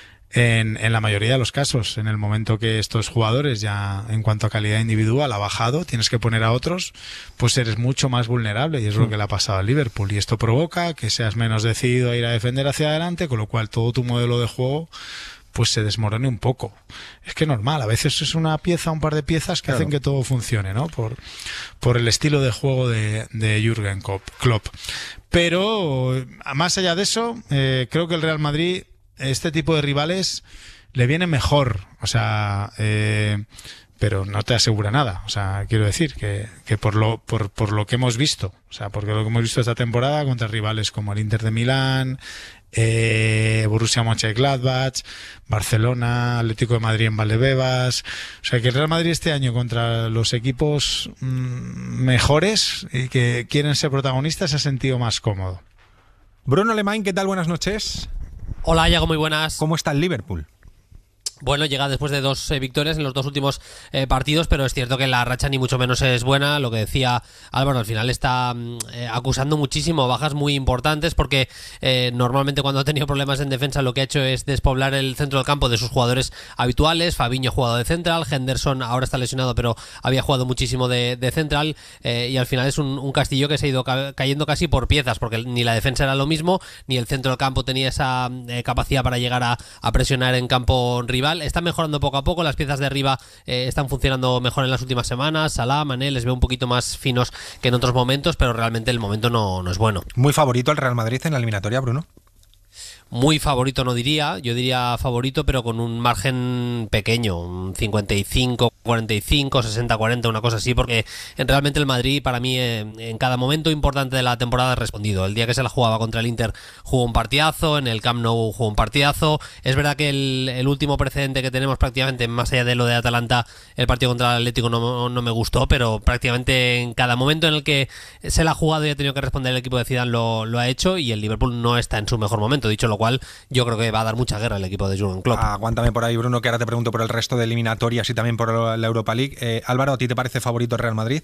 en la mayoría de los casos. En el momento que estos jugadores ya en cuanto a calidad individual ha bajado, tienes que poner a otros, pues eres mucho más vulnerable, y es lo que le ha pasado al Liverpool, y esto provoca que seas menos decidido a ir a defender hacia adelante, con lo cual todo tu modelo de juego pues se desmorone un poco. Es que normal, a veces es una pieza, un par de piezas que hacen que todo funcione, ¿no? Por el estilo de juego de Jürgen Klopp. Pero más allá de eso, creo que el Real Madrid, este tipo de rivales le viene mejor, o sea, pero no te asegura nada. O sea, quiero decir que por lo que hemos visto, o sea, porque lo que hemos visto esta temporada contra rivales como el Inter de Milán, Borussia Mönchengladbach, Barcelona, Atlético de Madrid en Valdebebas, o sea, que el Real Madrid este año contra los equipos mejores y que quieren ser protagonistas se ha sentido más cómodo. Bruno Alemán, ¿qué tal? Buenas noches. Hola, Yago, muy buenas. ¿Cómo está el Liverpool? Bueno, llega después de 2 victorias en los 2 últimos partidos, pero es cierto que la racha ni mucho menos es buena. Lo que decía Álvaro, al final está acusando muchísimo bajas muy importantes, porque normalmente cuando ha tenido problemas en defensa lo que ha hecho es despoblar el centro del campo de sus jugadores habituales. Fabinho ha jugado de central, Henderson ahora está lesionado, pero había jugado muchísimo de central, y al final es un castillo que se ha ido cayendo casi por piezas, porque ni la defensa era lo mismo, ni el centro del campo tenía esa capacidad para llegar a presionar en campo rival. Está mejorando poco a poco, las piezas de arriba están funcionando mejor en las últimas semanas. Salah, Mané, les veo un poquito más finos que en otros momentos, pero realmente el momento no es bueno. ¿Muy favorito el Real Madrid en la eliminatoria, Bruno? Muy favorito no diría, yo diría favorito, pero con un margen pequeño, un 55-45, 60-40, una cosa así, porque realmente el Madrid para mí en cada momento importante de la temporada ha respondido. El día que se la jugaba contra el Inter jugó un partidazo, en el Camp Nou jugó un partidazo. Es verdad que el último precedente que tenemos prácticamente, más allá de lo de Atalanta, el partido contra el Atlético no me gustó, pero prácticamente en cada momento en el que se la ha jugado y ha tenido que responder el equipo de Zidane lo ha hecho, y el Liverpool no está en su mejor momento, dicho lo cual yo creo que va a dar mucha guerra el equipo de Jürgen Klopp. Aguántame por ahí, Bruno, que ahora te pregunto por el resto de eliminatorias y también por la Europa League. Álvaro, ¿a ti te parece favorito el Real Madrid?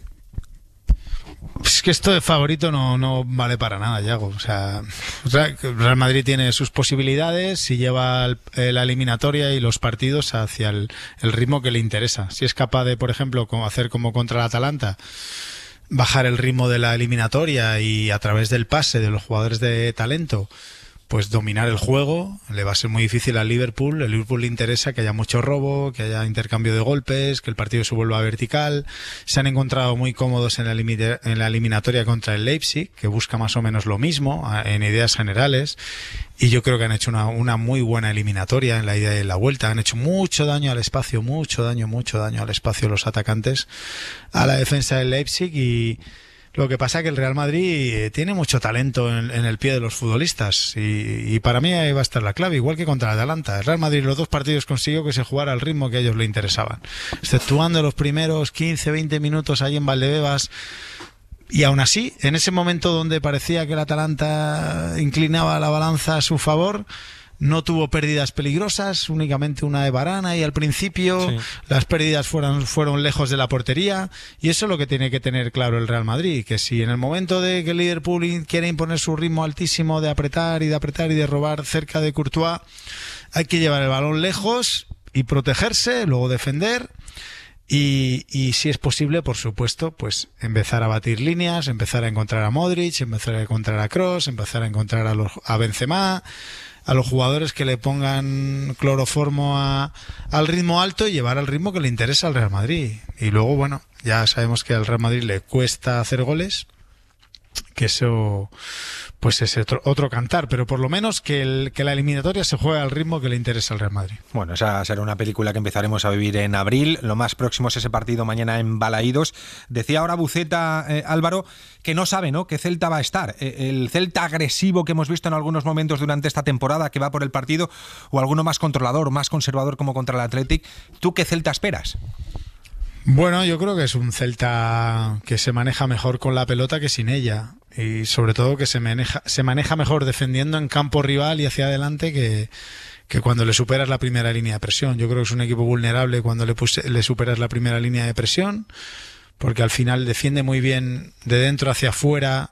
Es que esto de favorito no vale para nada, Yago. O sea, el Real Madrid tiene sus posibilidades y lleva la eliminatoria y los partidos hacia el ritmo que le interesa. Si es capaz de, por ejemplo, hacer como contra el Atalanta, bajar el ritmo de la eliminatoria y a través del pase de los jugadores de talento pues dominar el juego. Le va a ser muy difícil al Liverpool. El Liverpool le interesa que haya mucho robo, que haya intercambio de golpes, que el partido se vuelva vertical. Se han encontrado muy cómodos en la eliminatoria contra el Leipzig, que busca más o menos lo mismo en ideas generales. Y yo creo que han hecho una muy buena eliminatoria en la ida y en la vuelta. Han hecho mucho daño al espacio, mucho daño al espacio los atacantes, a la defensa del Leipzig. Y lo que pasa es que el Real Madrid tiene mucho talento en el pie de los futbolistas y para mí ahí va a estar la clave, igual que contra el Atalanta. El Real Madrid los 2 partidos consiguió que se jugara al ritmo que a ellos le interesaban, exceptuando los primeros 15-20 minutos ahí en Valdebebas. Y aún así, en ese momento donde parecía que el Atalanta inclinaba la balanza a su favor, no tuvo pérdidas peligrosas, únicamente una de Varane y al principio las pérdidas fueron lejos de la portería, y eso es lo que tiene que tener claro el Real Madrid, que si en el momento de que el Liverpool quiere imponer su ritmo altísimo de apretar y de robar cerca de Courtois, hay que llevar el balón lejos y protegerse, luego defender. Y si es posible, por supuesto, pues empezar a batir líneas, empezar a encontrar a Modric, empezar a encontrar a Kroos, empezar a encontrar a Benzema, a los jugadores que le pongan cloroformo al ritmo alto y llevar al ritmo que le interesa al Real Madrid. Y luego, bueno, ya sabemos que al Real Madrid le cuesta hacer goles, que eso pues es otro cantar, pero por lo menos que la eliminatoria se juegue al ritmo que le interesa al Real Madrid. Bueno, esa será una película que empezaremos a vivir en abril. Lo más próximo es ese partido mañana en Balaídos. Decía ahora Buceta, Álvaro, que no sabe, ¿no?, qué Celta va a estar. El Celta agresivo que hemos visto en algunos momentos durante esta temporada, que va por el partido, o alguno más controlador, más conservador como contra el Athletic. ¿Tú qué Celta esperas? Bueno, yo creo que es un Celta que se maneja mejor con la pelota que sin ella, y sobre todo que se maneja mejor defendiendo en campo rival y hacia adelante que cuando le superas la primera línea de presión. Yo creo que es un equipo vulnerable cuando le superas la primera línea de presión, porque al final defiende muy bien de dentro hacia afuera,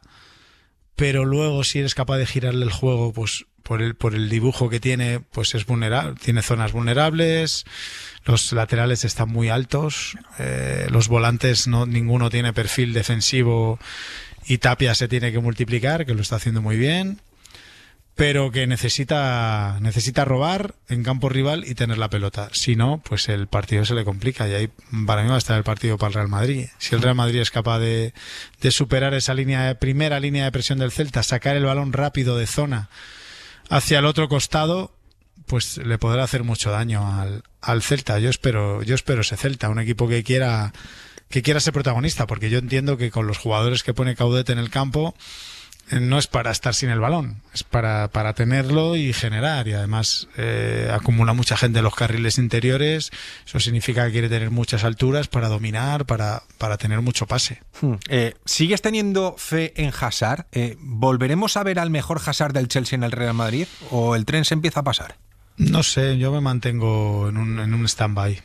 pero luego si eres capaz de girarle el juego, pues por el dibujo que tiene, pues es vulnerable, tiene zonas vulnerables. Los laterales están muy altos, los volantes ninguno tiene perfil defensivo, y Tapia se tiene que multiplicar, que lo está haciendo muy bien, pero que necesita robar en campo rival y tener la pelota. Si no, pues el partido se le complica, y ahí para mí va a estar el partido para el Real Madrid. Si el Real Madrid es capaz de superar esa primera línea de presión del Celta, sacar el balón rápido de zona hacia el otro costado, pues le podrá hacer mucho daño al Celta. Yo espero ese Celta, un equipo que quiera ser protagonista, porque yo entiendo que con los jugadores que pone Coudet en el campo no es para estar sin el balón, es para tenerlo y generar, y además acumula mucha gente en los carriles interiores. Eso significa que quiere tener muchas alturas para dominar, para tener mucho pase. ¿Sigues teniendo fe en Hazard? ¿Volveremos a ver al mejor Hazard del Chelsea en el Real Madrid, o el tren se empieza a pasar? No sé, yo me mantengo en un stand-by.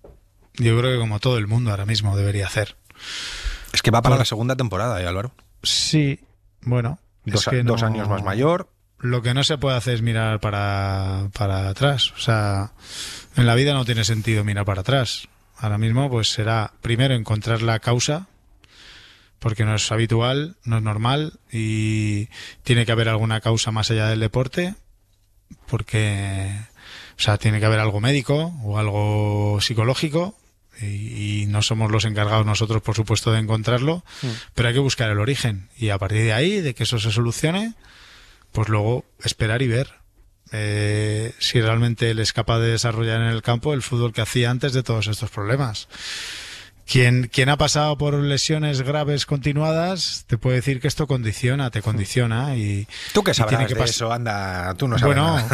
Yo creo que como todo el mundo ahora mismo debería hacer. Es que va para la segunda temporada, Álvaro. Sí, bueno. Dos años más mayor. Lo que no se puede hacer es mirar para atrás. O sea, en la vida no tiene sentido mirar para atrás. Ahora mismo pues será primero encontrar la causa, porque no es habitual, no es normal, y tiene que haber alguna causa más allá del deporte, porque, o sea, tiene que haber algo médico o algo psicológico, y no somos los encargados nosotros, por supuesto, de encontrarlo, pero hay que buscar el origen, y a partir de ahí, de que eso se solucione, pues luego esperar y ver si realmente él es capaz de desarrollar en el campo el fútbol que hacía antes de todos estos problemas. Quien ha pasado por lesiones graves continuadas te puede decir que esto te condiciona, y tú que sabrás tiene que de eso, anda, tú no sabes nada.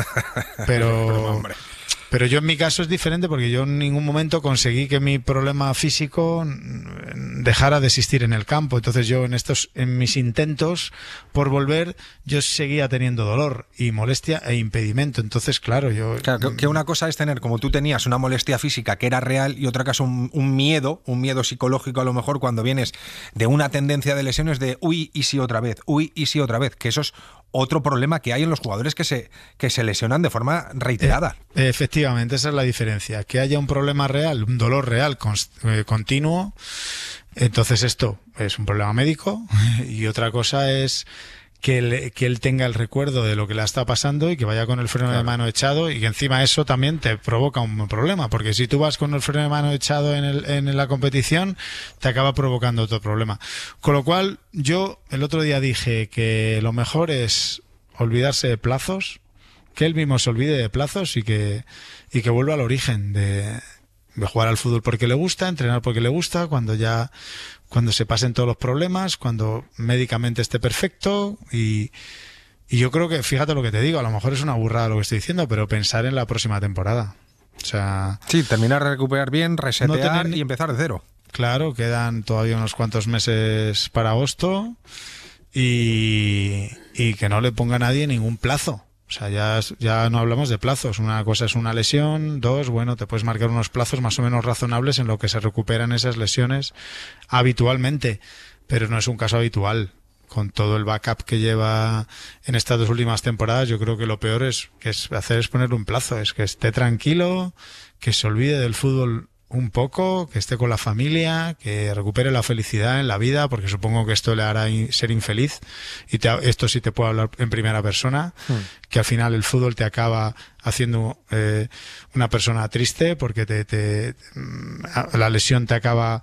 Pero yo en mi caso es diferente, porque yo en ningún momento conseguí que mi problema físico dejara de existir en el campo. Entonces yo en mis intentos por volver, yo seguía teniendo dolor y molestia e impedimento. Entonces, claro, que una cosa es tener, como tú tenías, una molestia física que era real, y otra cosa un miedo psicológico, a lo mejor cuando vienes de una tendencia de lesiones de uy, y si otra vez, que eso es otro problema que hay en los jugadores que se lesionan de forma reiterada. Efectivamente, esa es la diferencia. Que haya un problema real, un dolor real continuo, entonces esto es un problema médico, y otra cosa es que él tenga el recuerdo de lo que le está pasando y que vaya con el freno de mano echado, y que encima eso también te provoca un problema, porque si tú vas con el freno de mano echado en la competición, te acaba provocando otro problema. Con lo cual, yo el otro día dije que lo mejor es olvidarse de plazos, que él mismo se olvide de plazos y que vuelva al origen de jugar al fútbol porque le gusta, entrenar porque le gusta, cuando se pasen todos los problemas, cuando médicamente esté perfecto, y yo creo que, fíjate lo que te digo, a lo mejor es una burrada lo que estoy diciendo, pero pensar en la próxima temporada. O sea, sí, terminar de recuperar bien, resetear y empezar de cero. Claro, quedan todavía unos cuantos meses para agosto y que no le ponga a nadie ningún plazo. O sea, ya no hablamos de plazos. Una cosa es una lesión, dos, bueno, te puedes marcar unos plazos más o menos razonables en lo que se recuperan esas lesiones habitualmente, pero no es un caso habitual. Con todo el backup que lleva en estas 2 últimas temporadas, yo creo que lo peor es ponerle un plazo, es que esté tranquilo, que se olvide del fútbol un poco, que esté con la familia, que recupere la felicidad en la vida, porque supongo que esto le hará ser infeliz, y esto sí te puedo hablar en primera persona, que al final el fútbol te acaba haciendo una persona triste, porque la lesión te acaba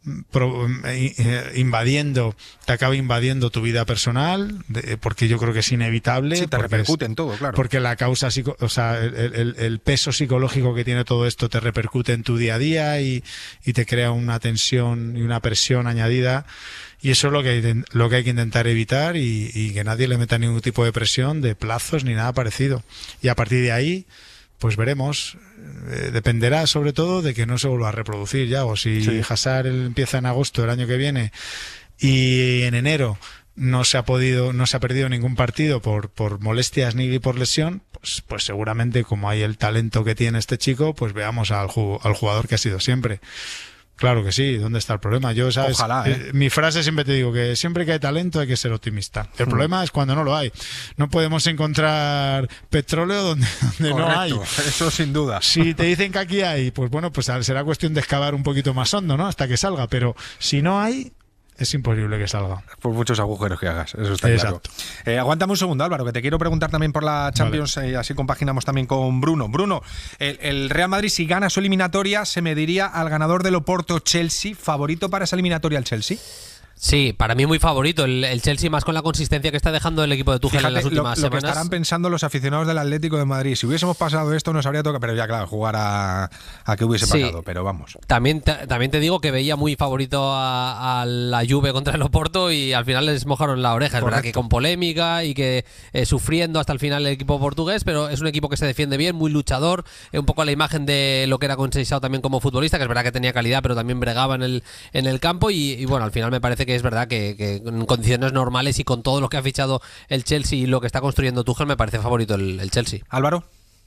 invadiendo tu vida personal, porque yo creo que es inevitable. Sí, te repercute en todo, claro. Porque la causa, el peso psicológico que tiene todo esto te repercute en tu día a día y te crea una tensión y una presión añadida. Y eso es lo que hay que intentar evitar, y que nadie le meta ningún tipo de presión, de plazos ni nada parecido. Y a partir de ahí, pues veremos. Dependerá sobre todo de que no se vuelva a reproducir ya, o si Hazard empieza en agosto del año que viene y en enero no se ha perdido ningún partido por molestias ni por lesión, pues seguramente, como hay el talento que tiene este chico, pues veamos al jugador que ha sido siempre. Claro que sí, ¿dónde está el problema? Yo, ¿sabes? Ojalá, mi frase siempre te digo que siempre que hay talento hay que ser optimista. El problema es cuando no lo hay. No podemos encontrar petróleo donde no hay. Eso sin duda. Si te dicen que aquí hay, pues bueno, pues será cuestión de excavar un poquito más hondo, ¿no? Hasta que salga. Pero si no hay, es imposible que salga. Por muchos agujeros que hagas, eso está claro. Aguántame un segundo, Álvaro, que te quiero preguntar también por la Champions, vale. Así compaginamos también con Bruno. Bruno, el Real Madrid, si gana su eliminatoria, se mediría al ganador del Oporto-Chelsea. ¿Favorito para esa eliminatoria el Chelsea? Sí, para mí muy favorito. El Chelsea, más con la consistencia que está dejando el equipo de Tuchel en las últimas lo semanas. Que estarán pensando los aficionados del Atlético de Madrid. Si hubiésemos pasado esto, nos habría tocado, pero ya claro, jugar a que hubiese pasado, pero vamos. También te digo que veía muy favorito a la Juve contra el Oporto, y al final les mojaron la oreja. Es verdad que con polémica y que sufriendo hasta el final el equipo portugués, pero es un equipo que se defiende bien, muy luchador, un poco a la imagen de lo que era Conceição también como futbolista, que es verdad que tenía calidad, pero también bregaba en el campo, y bueno, al final me parece que es verdad que en condiciones normales y con todo lo que ha fichado el Chelsea y lo que está construyendo Tuchel, me parece favorito el Chelsea. Álvaro.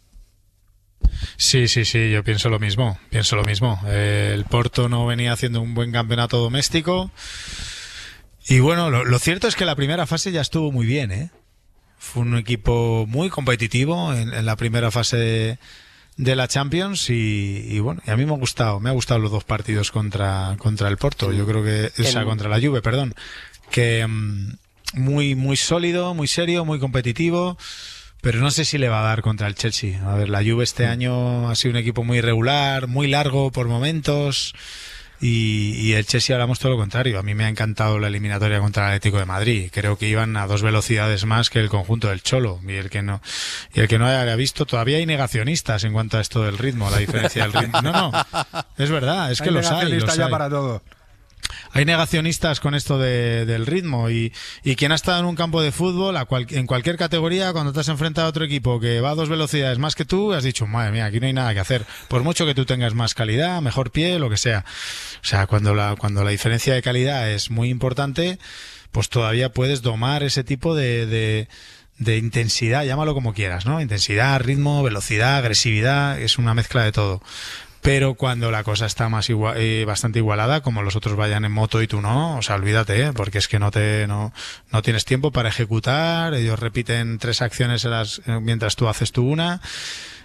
Sí, yo pienso lo mismo. El Porto no venía haciendo un buen campeonato doméstico, y bueno, lo cierto es que la primera fase ya estuvo muy bien, Fue un equipo muy competitivo en la primera fase de la Champions, y bueno, y a mí me ha gustado los 2 partidos contra el Porto. Yo creo que contra la Juve, perdón, que muy sólido, muy serio, muy competitivo, pero no sé si le va a dar contra el Chelsea. A ver, la Juve este año ha sido un equipo muy irregular, muy largo por momentos, y el Chelsea hablamos todo lo contrario. A mí me ha encantado la eliminatoria contra el Atlético de Madrid. Creo que iban a 2 velocidades más que el conjunto del Cholo, y el que no haya visto, todavía hay negacionistas en cuanto a esto del ritmo, la diferencia del ritmo. No, es verdad, es que los hay. Ya para todo. Hay negacionistas con esto del ritmo, y quien ha estado en un campo de fútbol en cualquier categoría, cuando te has enfrentado a otro equipo que va a 2 velocidades más que tú, has dicho, madre mía, aquí no hay nada que hacer, por mucho que tú tengas más calidad, mejor pie, lo que sea. O sea, cuando la diferencia de calidad es muy importante, pues todavía puedes domar ese tipo de intensidad, llámalo como quieras, ¿no? Intensidad, ritmo, velocidad, agresividad, es una mezcla de todo. Pero cuando la cosa está bastante igualada, como los otros vayan en moto y tú no, o sea, olvídate, porque es que no tienes tiempo para ejecutar. Ellos repiten 3 acciones mientras tú haces tú una,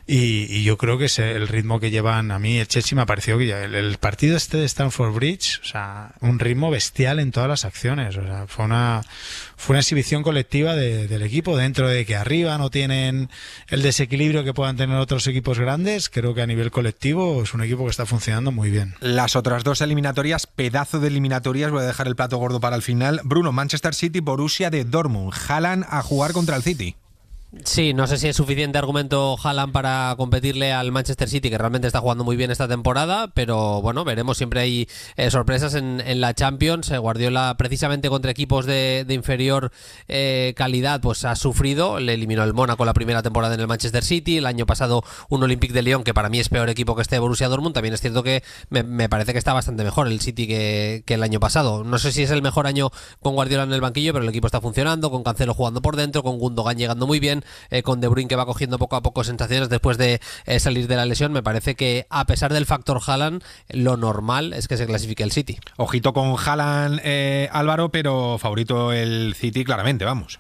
y yo creo que es el ritmo que llevan. A mí el Chelsea me ha parecido que el partido este de Stamford Bridge, o sea, un ritmo bestial en todas las acciones. O sea, fue una exhibición colectiva del equipo, dentro de que arriba no tienen el desequilibrio que puedan tener otros equipos grandes. Creo que a nivel colectivo es un equipo que está funcionando muy bien. Las otras dos eliminatorias, pedazo de eliminatorias, voy a dejar el plato gordo para el final. Bruno, Manchester City, Borussia de Dortmund. Haaland a jugar contra el City. Sí, no sé si es suficiente argumento Haaland para competirle al Manchester City, que realmente está jugando muy bien esta temporada, pero bueno, veremos. Siempre hay sorpresas en la Champions. Guardiola, precisamente contra equipos de inferior calidad, pues ha sufrido. Le eliminó el Mónaco la primera temporada en el Manchester City, el año pasado un Olympique de Lyon, que para mí es peor equipo que este Borussia Dortmund. También es cierto que me parece que está bastante mejor el City que el año pasado. No sé si es el mejor año con Guardiola en el banquillo, pero el equipo está funcionando, con Cancelo jugando por dentro, con Gundogan llegando muy bien, con De Bruyne que va cogiendo poco a poco sensaciones después de salir de la lesión. Me parece que a pesar del factor Haaland, lo normal es que se clasifique el City. Ojito con Haaland, Álvaro, pero favorito el City claramente, vamos.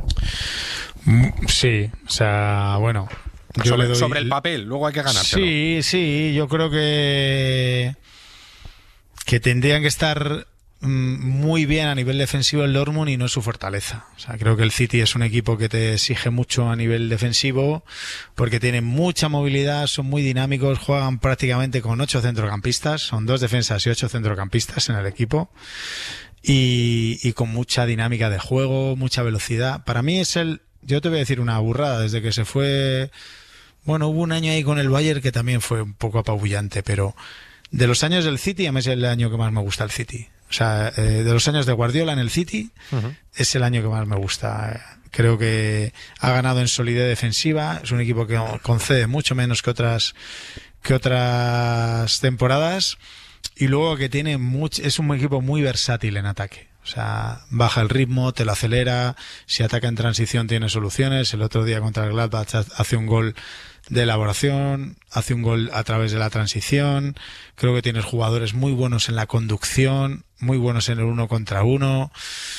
Sí, o sea, bueno, yo sobre, le doy... sobre el papel, luego hay que ganárselo. Sí, yo creo que tendrían que estar muy bien a nivel defensivo el Dortmund y no es su fortaleza. O sea, creo que el City es un equipo que te exige mucho a nivel defensivo porque tienen mucha movilidad, son muy dinámicos, juegan prácticamente con 8 centrocampistas, son 2 defensas y 8 centrocampistas en el equipo y con mucha dinámica de juego, mucha velocidad. Para mí yo te voy a decir una burrada, desde que se fue, bueno, hubo un año ahí con el Bayern que también fue un poco apabullante, pero de los años del City, a mí es el año que más me gusta el City. O sea, de los años de Guardiola en el City, es el año que más me gusta. Creo que ha ganado en solidez defensiva. Es un equipo que concede mucho menos que otras temporadas. Y luego que es un equipo muy versátil en ataque. O sea, baja el ritmo, te lo acelera. Si ataca en transición tiene soluciones. El otro día contra el Gladbach hace un gol de elaboración, hace un gol a través de la transición. Creo que tienes jugadores muy buenos en la conducción, muy buenos en el 1 contra 1.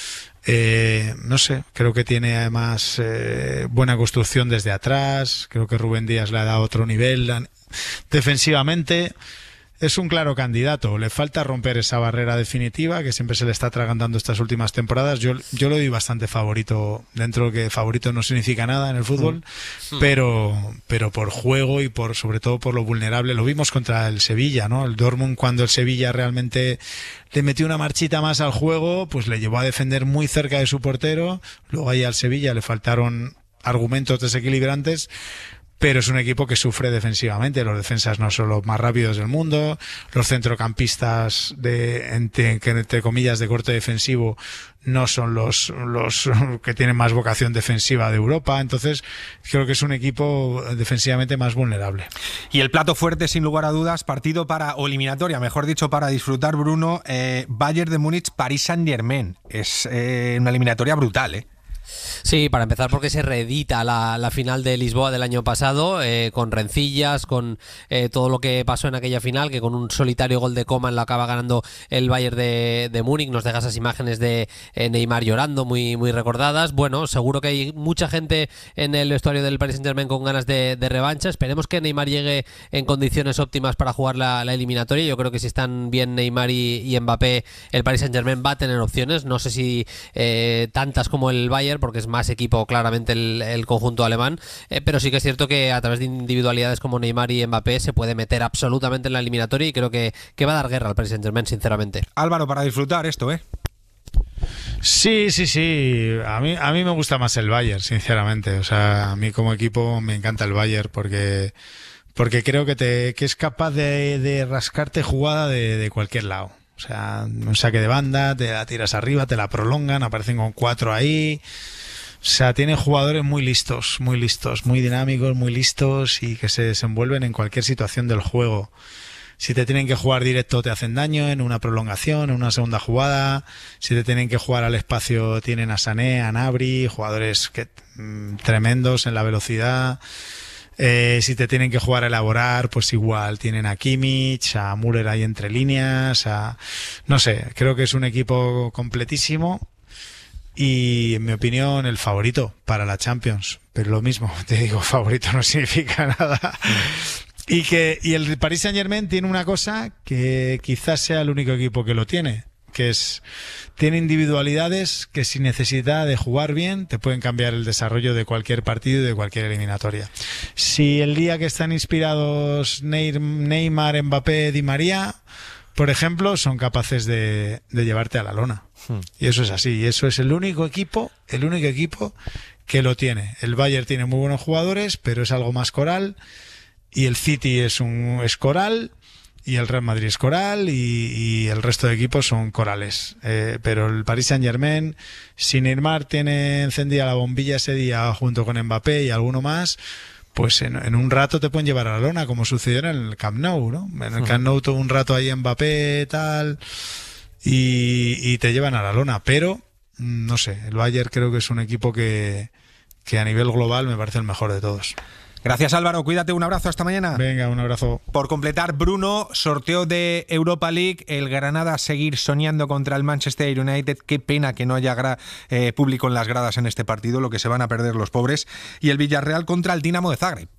No sé, creo que tiene además buena construcción desde atrás. Creo que Rubén Díaz le ha dado otro nivel defensivamente. Es un claro candidato, le falta romper esa barrera definitiva que siempre se le está atragantando estas últimas temporadas. Yo lo doy bastante favorito, dentro de que favorito no significa nada en el fútbol, pero por juego y sobre todo por lo vulnerable. Lo vimos contra el Sevilla, ¿no? El Dortmund, cuando el Sevilla realmente le metió una marchita más al juego, pues le llevó a defender muy cerca de su portero. Luego ahí al Sevilla le faltaron argumentos desequilibrantes, pero es un equipo que sufre defensivamente. Los defensas no son los más rápidos del mundo, los centrocampistas entre comillas de corte defensivo no son los que tienen más vocación defensiva de Europa. Entonces creo que es un equipo defensivamente más vulnerable. Y el plato fuerte, sin lugar a dudas, partido o eliminatoria, mejor dicho, para disfrutar, Bruno, Bayern de Múnich, Paris Saint-Germain. Es una eliminatoria brutal, ¿eh? Sí, para empezar porque se reedita la final de Lisboa del año pasado, con rencillas, con todo lo que pasó en aquella final, que con un solitario gol de Coman lo acaba ganando el Bayern de Múnich. Nos deja esas imágenes de Neymar llorando, muy, muy recordadas. Bueno, seguro que hay mucha gente en el vestuario del Paris Saint-Germain con ganas de revancha. Esperemos que Neymar llegue en condiciones óptimas para jugar la eliminatoria. Yo creo que si están bien Neymar y Mbappé, el Paris Saint-Germain va a tener opciones. No sé si tantas como el Bayern, porque es más equipo claramente el conjunto alemán, pero sí que es cierto que a través de individualidades como Neymar y Mbappé se puede meter absolutamente en la eliminatoria y creo que va a dar guerra al Paris Saint-Germain, sinceramente. Álvaro, para disfrutar esto, ¿eh? Sí. A mí me gusta más el Bayern, sinceramente. O sea, a mí como equipo me encanta el Bayern porque creo que es capaz de rascarte jugada de cualquier lado. O sea, un saque de banda, te la tiras arriba, te la prolongan, aparecen con 4 ahí. O sea, tiene jugadores muy listos, muy dinámicos, muy listos y que se desenvuelven en cualquier situación del juego. Si te tienen que jugar directo te hacen daño en una prolongación, en una segunda jugada. Si te tienen que jugar al espacio tienen a Sané, a Gnabry, jugadores tremendos en la velocidad. Si te tienen que jugar a elaborar, pues igual tienen a Kimmich, a Müller ahí entre líneas, no sé, creo que es un equipo completísimo y en mi opinión el favorito para la Champions. Pero lo mismo, te digo, favorito no significa nada. Y el Paris Saint-Germain tiene una cosa que quizás sea el único equipo que lo tiene, que es, tiene individualidades que sin necesidad de jugar bien te pueden cambiar el desarrollo de cualquier partido y de cualquier eliminatoria. Si el día que están inspirados Neymar, Mbappé, Di María, por ejemplo, son capaces de llevarte a la lona. Y eso es así, y eso es el único equipo que lo tiene. El Bayern tiene muy buenos jugadores, pero es algo más coral, y el City es coral, y el Real Madrid es coral, y el resto de equipos son corales. Pero el Paris Saint-Germain, si Neymar tiene encendida la bombilla ese día junto con Mbappé y alguno más, pues en un rato te pueden llevar a la lona, como sucedió en el Camp Nou, ¿no? En el Camp Nou tuvo un rato ahí Mbappé, tal, y te llevan a la lona. Pero, no sé, el Bayern creo que es un equipo que a nivel global me parece el mejor de todos. Gracias, Álvaro, cuídate, un abrazo, hasta mañana. Venga, un abrazo. Por completar, Bruno, sorteo de Europa League, el Granada a seguir soñando contra el Manchester United. Qué pena que no haya público en las gradas en este partido, lo que se van a perder los pobres. Y el Villarreal contra el Dinamo de Zagreb.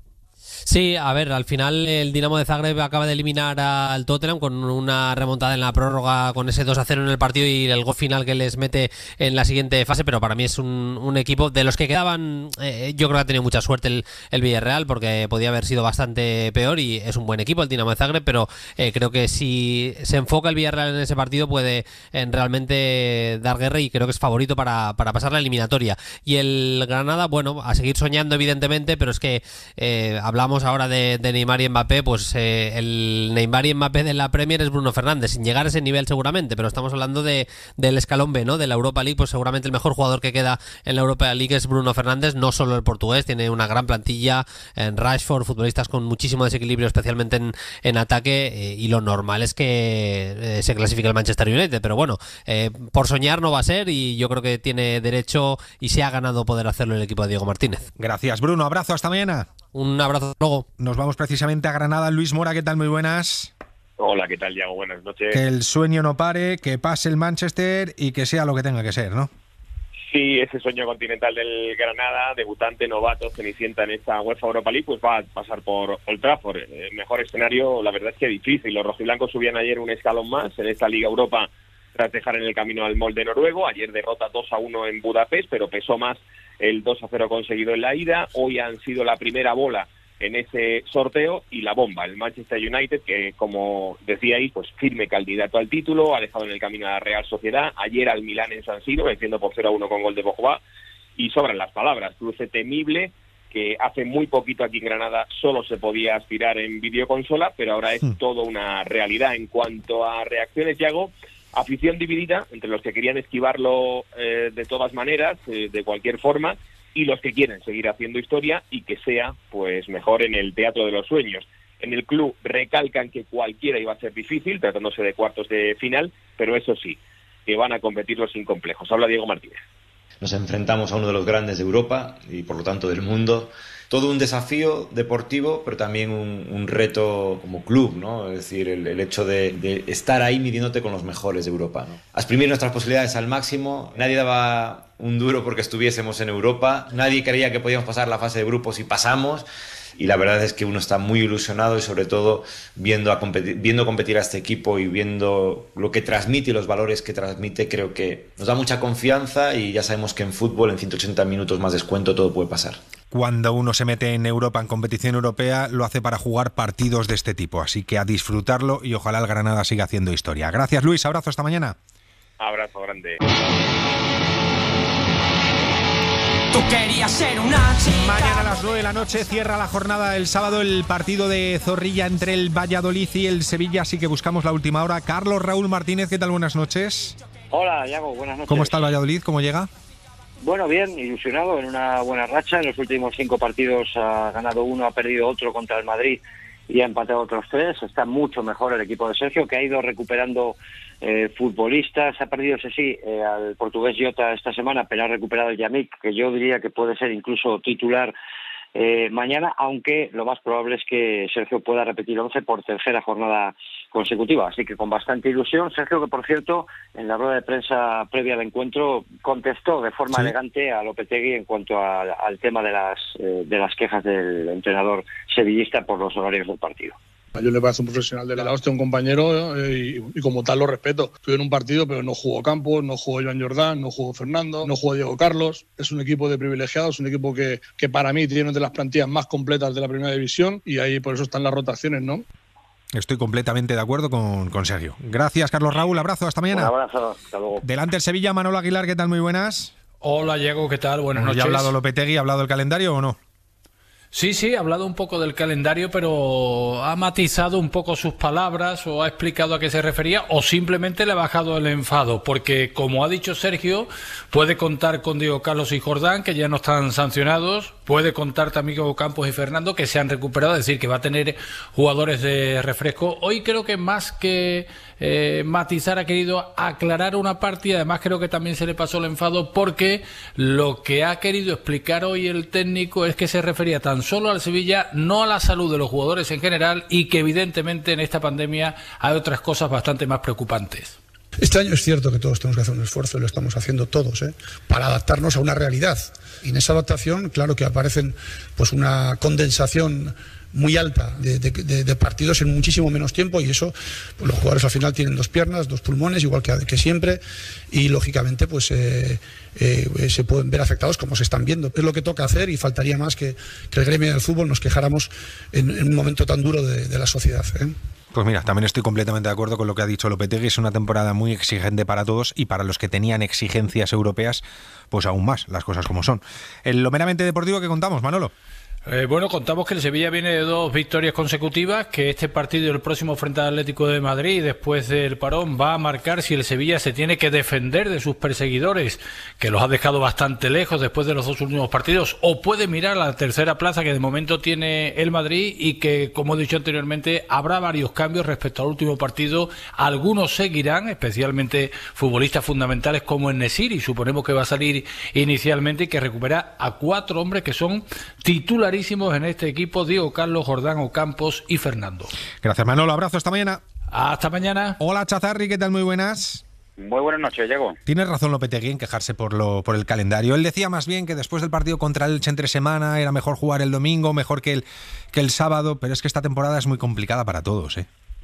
Sí, a ver, al final el Dinamo de Zagreb acaba de eliminar al Tottenham con una remontada en la prórroga, con ese 2-0 en el partido y el gol final que les mete en la siguiente fase, pero para mí es un equipo de los que quedaban, yo creo que ha tenido mucha suerte el Villarreal, porque podía haber sido bastante peor, y es un buen equipo el Dinamo de Zagreb, pero creo que si se enfoca el Villarreal en ese partido puede realmente dar guerra, y creo que es favorito para pasar la eliminatoria. Y el Granada, bueno, a seguir soñando evidentemente, pero es que hablamos ahora de Neymar y Mbappé, pues el Neymar y Mbappé de la Premier es Bruno Fernández, sin llegar a ese nivel seguramente, pero estamos hablando del escalón B, ¿no? De la Europa League, pues seguramente el mejor jugador que queda en la Europa League es Bruno Fernández, no solo el portugués, tiene una gran plantilla en Rashford, futbolistas con muchísimo desequilibrio, especialmente en ataque, y lo normal es que se clasifique el Manchester United, pero bueno, por soñar no va a ser, y yo creo que tiene derecho y se ha ganado poder hacerlo el equipo de Diego Martínez. Gracias, Bruno, abrazo, hasta mañana. Un abrazo, luego. Nos vamos precisamente a Granada. Luis Mora, ¿qué tal? Muy buenas. Hola, ¿qué tal, Diego? Buenas noches. Que el sueño no pare, que pase el Manchester y que sea lo que tenga que ser, ¿no? Sí, ese sueño continental del Granada, debutante, novato, cenicienta en esta UEFA Europa League, pues va a pasar por Old Trafford. El mejor escenario, la verdad es que difícil. Los rojiblancos subían ayer un escalón más en esta Liga Europa tras dejar en el camino al molde noruego. Ayer derrota 2-1 en Budapest, pero pesó más el 2-0 conseguido en la ida. Hoy han sido la primera bola en ese sorteo y la bomba, el Manchester United, que como decíais, pues firme candidato al título, ha dejado en el camino a la Real Sociedad, ayer al Milán en San Siro, venciendo por 0-1 con gol de Pogba, y sobran las palabras, cruce temible, que hace muy poquito aquí en Granada solo se podía aspirar en videoconsola, pero ahora es todo una realidad. En cuanto a reacciones, Yago, afición dividida entre los que querían esquivarlo de todas maneras, de cualquier forma, y los que quieren seguir haciendo historia y que sea pues mejor en el teatro de los sueños. En el club recalcan que cualquiera iba a ser difícil, tratándose de cuartos de final, pero eso sí, que van a competirlos sin complejos. Habla Diego Martínez. Nos enfrentamos a uno de los grandes de Europa y por lo tanto del mundo. Todo un desafío deportivo, pero también un reto como club, ¿no? Es decir, el hecho de estar ahí midiéndote con los mejores de Europa, ¿no? Exprimir nuestras posibilidades al máximo. Nadie daba un duro porque estuviésemos en Europa. Nadie creía que podíamos pasar la fase de grupos y pasamos. Y la verdad es que uno está muy ilusionado y sobre todo viendo competir a este equipo y viendo lo que transmite y los valores que transmite, creo que nos da mucha confianza y ya sabemos que en fútbol en 180 minutos más descuento todo puede pasar. Cuando uno se mete en Europa, en competición europea, lo hace para jugar partidos de este tipo, así que a disfrutarlo y ojalá el Granada siga haciendo historia. Gracias, Luis, abrazo, hasta mañana. Abrazo grande. Tú querías ser una chica. Mañana a las 9 de la noche cierra la jornada el sábado el partido de Zorrilla entre el Valladolid y el Sevilla, así que buscamos la última hora. Carlos Raúl Martínez, ¿qué tal? Buenas noches. Hola, Iago, buenas noches. ¿Cómo está el Valladolid? ¿Cómo llega? Bueno, bien, ilusionado, en una buena racha. En los últimos 5 partidos ha ganado uno, ha perdido otro contra el Madrid y ha empatado otros 3. Está mucho mejor el equipo de Sergio, que ha ido recuperando futbolistas. Ha perdido, sí, al portugués Jota esta semana, pero ha recuperado el Yamik, que yo diría que puede ser incluso titular mañana, aunque lo más probable es que Sergio pueda repetir 11 por tercera jornada consecutiva. Así que con bastante ilusión. Sergio, que por cierto, en la rueda de prensa previa al encuentro, contestó de forma elegante a Lopetegui en cuanto al tema de las quejas del entrenador sevillista por los horarios del partido. Yo le parece un profesional de la hostia, un compañero, y como tal lo respeto. Estuve en un partido, pero no jugó Campos, no jugó Joan Jordán, no jugó Fernando, no jugó Diego Carlos. Es un equipo de privilegiados, un equipo que para mí tiene una de las plantillas más completas de la primera división, y ahí por eso están las rotaciones, ¿no? Estoy completamente de acuerdo con Sergio. Gracias, Carlos Raúl. Abrazo, hasta mañana. Un abrazo, hasta luego. Delante el Sevilla, Manolo Aguilar, ¿qué tal? Muy buenas. Hola, Diego, ¿qué tal? Buenas noches. ¿Ya ha hablado Lopetegui? ¿Ha hablado del calendario o no? Sí, ha hablado un poco del calendario, pero ha matizado un poco sus palabras o ha explicado a qué se refería o simplemente le ha bajado el enfado, porque como ha dicho Sergio, puede contar con Diego Carlos y Jordán, que ya no están sancionados, puede contar también con Campos y Fernando, que se han recuperado, es decir, que va a tener jugadores de refresco. Hoy creo que más que matizar ha querido aclarar una parte y además creo que también se le pasó el enfado porque lo que ha querido explicar hoy el técnico es que se refería tan solo al Sevilla, no a la salud de los jugadores en general y que evidentemente en esta pandemia hay otras cosas bastante más preocupantes. Este año es cierto que todos tenemos que hacer un esfuerzo y lo estamos haciendo todos, para adaptarnos a una realidad. Y en esa adaptación, claro que aparecen pues una condensación muy alta de partidos en muchísimo menos tiempo, y eso, pues los jugadores al final tienen dos piernas, dos pulmones, igual que siempre, y lógicamente pues se pueden ver afectados como se están viendo. Es lo que toca hacer y faltaría más que el gremio del fútbol nos quejáramos en un momento tan duro de la sociedad. Pues mira, también estoy completamente de acuerdo con lo que ha dicho Lopetegui. Es una temporada muy exigente para todos y para los que tenían exigencias europeas, pues aún más, las cosas como son. En lo meramente deportivo, ¿qué contamos, Manolo? Bueno, contamos que el Sevilla viene de 2 victorias consecutivas, que este partido y el próximo frente al Atlético de Madrid, después del parón, va a marcar si el Sevilla se tiene que defender de sus perseguidores, que los ha dejado bastante lejos después de los 2 últimos partidos, o puede mirar a la tercera plaza que de momento tiene el Madrid y que, como he dicho anteriormente, habrá varios cambios respecto al último partido. Algunos seguirán, especialmente futbolistas fundamentales como En-Nesyri, suponemos que va a salir inicialmente, y que recupera a 4 hombres que son titulares en este equipo: Diego Carlos, Jordán, Ocampos y Fernando. Gracias, Manolo. Abrazo, hasta mañana. Hasta mañana. Hola, Chazarri, ¿qué tal? Muy buenas. Muy buenas noches, Diego. Tienes razón Lopetegui en quejarse por el calendario. Él decía más bien que después del partido contra el Elche entre semana era mejor jugar el domingo, mejor que el sábado, pero es que esta temporada es muy complicada para todos,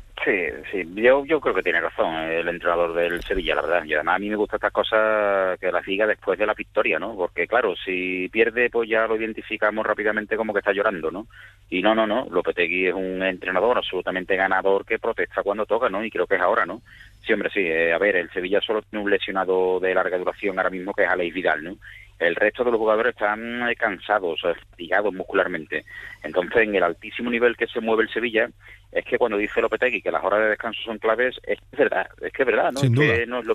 Sí, yo creo que tiene razón el entrenador del Sevilla, la verdad. Y además a mí me gustan estas cosas que las diga después de la victoria, ¿no? Porque claro, si pierde, pues ya lo identificamos rápidamente como que está llorando, ¿no? Y no, Lopetegui es un entrenador absolutamente ganador que protesta cuando toca, ¿no? Y creo que es ahora, ¿no? Sí, hombre, sí. A ver, el Sevilla solo tiene un lesionado de larga duración ahora mismo, que es Aleix Vidal, ¿no? El resto de los jugadores están cansados, fatigados muscularmente. Entonces, en el altísimo nivel que se mueve el Sevilla, es que cuando dice Lopetegui que las horas de descanso son claves, es que es verdad, ¿no? Sin duda. Que no es lo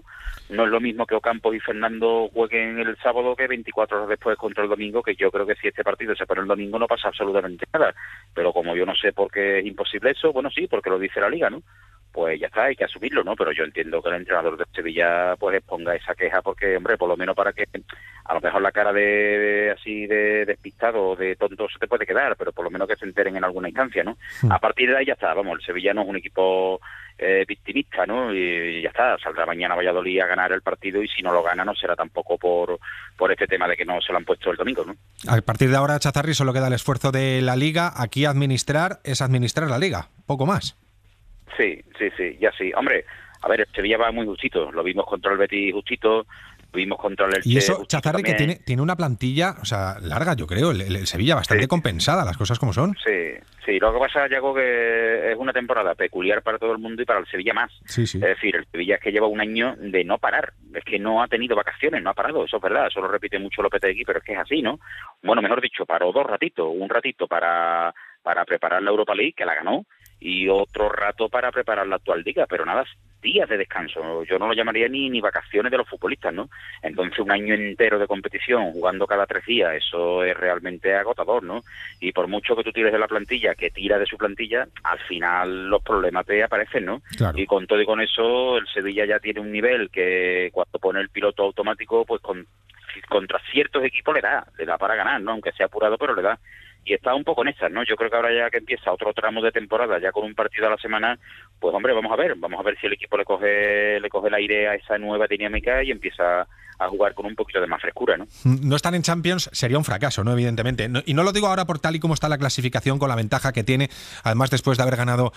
mismo que Ocampos y Fernando jueguen el sábado que 24 horas después contra el domingo, que yo creo que si este partido se pone el domingo no pasa absolutamente nada. Pero como yo no sé por qué es imposible eso, bueno, sí, porque lo dice la Liga, ¿no? Pues ya está, hay que asumirlo, ¿no? Pero yo entiendo que el entrenador de Sevilla pues exponga esa queja porque, hombre, por lo menos para que a lo mejor la cara de así de despistado o de tonto se te puede quedar, pero por lo menos que se enteren en alguna instancia, ¿no? A partir de ahí ya está, vamos, el Sevilla no es un equipo victimista, ¿no? Y ya está, saldrá mañana Valladolid a ganar el partido y si no lo gana no será tampoco por este tema de que no se lo han puesto el domingo, ¿no? A partir de ahora, Chazarri, solo queda el esfuerzo de la Liga. Aquí administrar la Liga, poco más. Sí, ya sí. Hombre, a ver, el Sevilla va muy justito. Lo vimos contra el Betis justito, lo vimos contra el Elche. Y eso, Chazarri, que tiene una plantilla, o sea, larga, yo creo, el Sevilla bastante compensada, las cosas como son. Sí, lo que pasa, Yago, que es una temporada peculiar para todo el mundo y para el Sevilla más. Sí. Es decir, el Sevilla es que lleva un año de no parar. Es que no ha tenido vacaciones, no ha parado, eso es verdad. Eso lo repite mucho Lopetegui, pero es que es así, ¿no? Bueno, mejor dicho, paró 2 ratitos. Un ratito para preparar la Europa League, que la ganó, y otro rato para preparar la actual liga, pero nada, días de descanso. Yo no lo llamaría ni vacaciones de los futbolistas, ¿no? Entonces un año entero de competición, jugando cada 3 días, eso es realmente agotador, ¿no? Y por mucho que tú tires de la plantilla, que tira de su plantilla, al final los problemas te aparecen, ¿no? Claro. Y con todo y con eso, el Sevilla ya tiene un nivel que cuando pone el piloto automático, pues con contra ciertos equipos le da para ganar, ¿no? Aunque sea apurado, pero le da. Y está un poco en esas, ¿no? Yo creo que ahora ya que empieza otro tramo de temporada, ya con un partido a la semana, pues hombre, vamos a ver si el equipo le coge el aire a esa nueva dinámica y empieza a jugar con un poquito de más frescura, ¿no? No estar en Champions sería un fracaso, ¿no? Evidentemente. Y no lo digo ahora por tal y como está la clasificación, con la ventaja que tiene, además después de haber ganado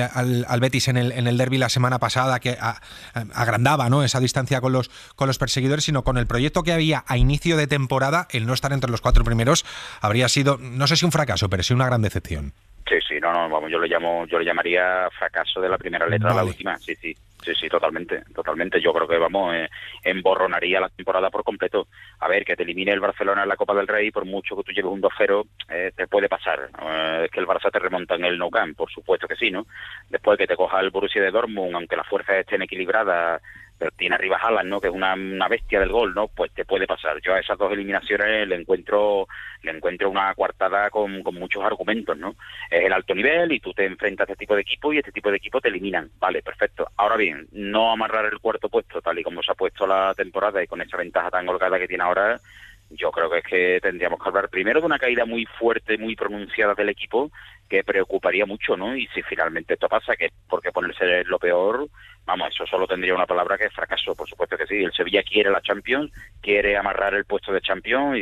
al Betis en el derbi la semana pasada, que agrandaba, ¿no?, esa distancia con los perseguidores, sino con el proyecto que había a inicio de temporada, el no estar entre los 4 primeros habría sido, no sé si un fracaso, pero sí una gran decepción. Sí, no, vamos, yo le llamaría fracaso de la primera letra a la última, sí, totalmente. Yo creo que, vamos, emborronaría la temporada por completo. A ver, que te elimine el Barcelona en la Copa del Rey, por mucho que tú lleves un 2-0, te puede pasar. Es que el Barça te remonta en el Nou Camp, por supuesto que sí, ¿no? Después que te coja el Borussia de Dortmund, aunque las fuerzas estén equilibradas, pero tiene arriba Haaland, ¿no?, que es una bestia del gol, ¿no? Pues te puede pasar. Yo a esas dos eliminaciones le encuentro una coartada con muchos argumentos, ¿no? Es el alto nivel y tú te enfrentas a este tipo de equipo y este tipo de equipo te eliminan. Vale, perfecto. Ahora bien, no amarrar el cuarto puesto tal y como se ha puesto la temporada y con esa ventaja tan holgada que tiene ahora, yo creo que es que tendríamos que hablar primero de una caída muy fuerte, muy pronunciada del equipo, que preocuparía mucho, ¿no? Y si finalmente esto pasa, que porque ponerse lo peor, vamos, eso solo tendría una palabra, que es fracaso, por supuesto que sí. El Sevilla quiere la Champions, quiere amarrar el puesto de Champions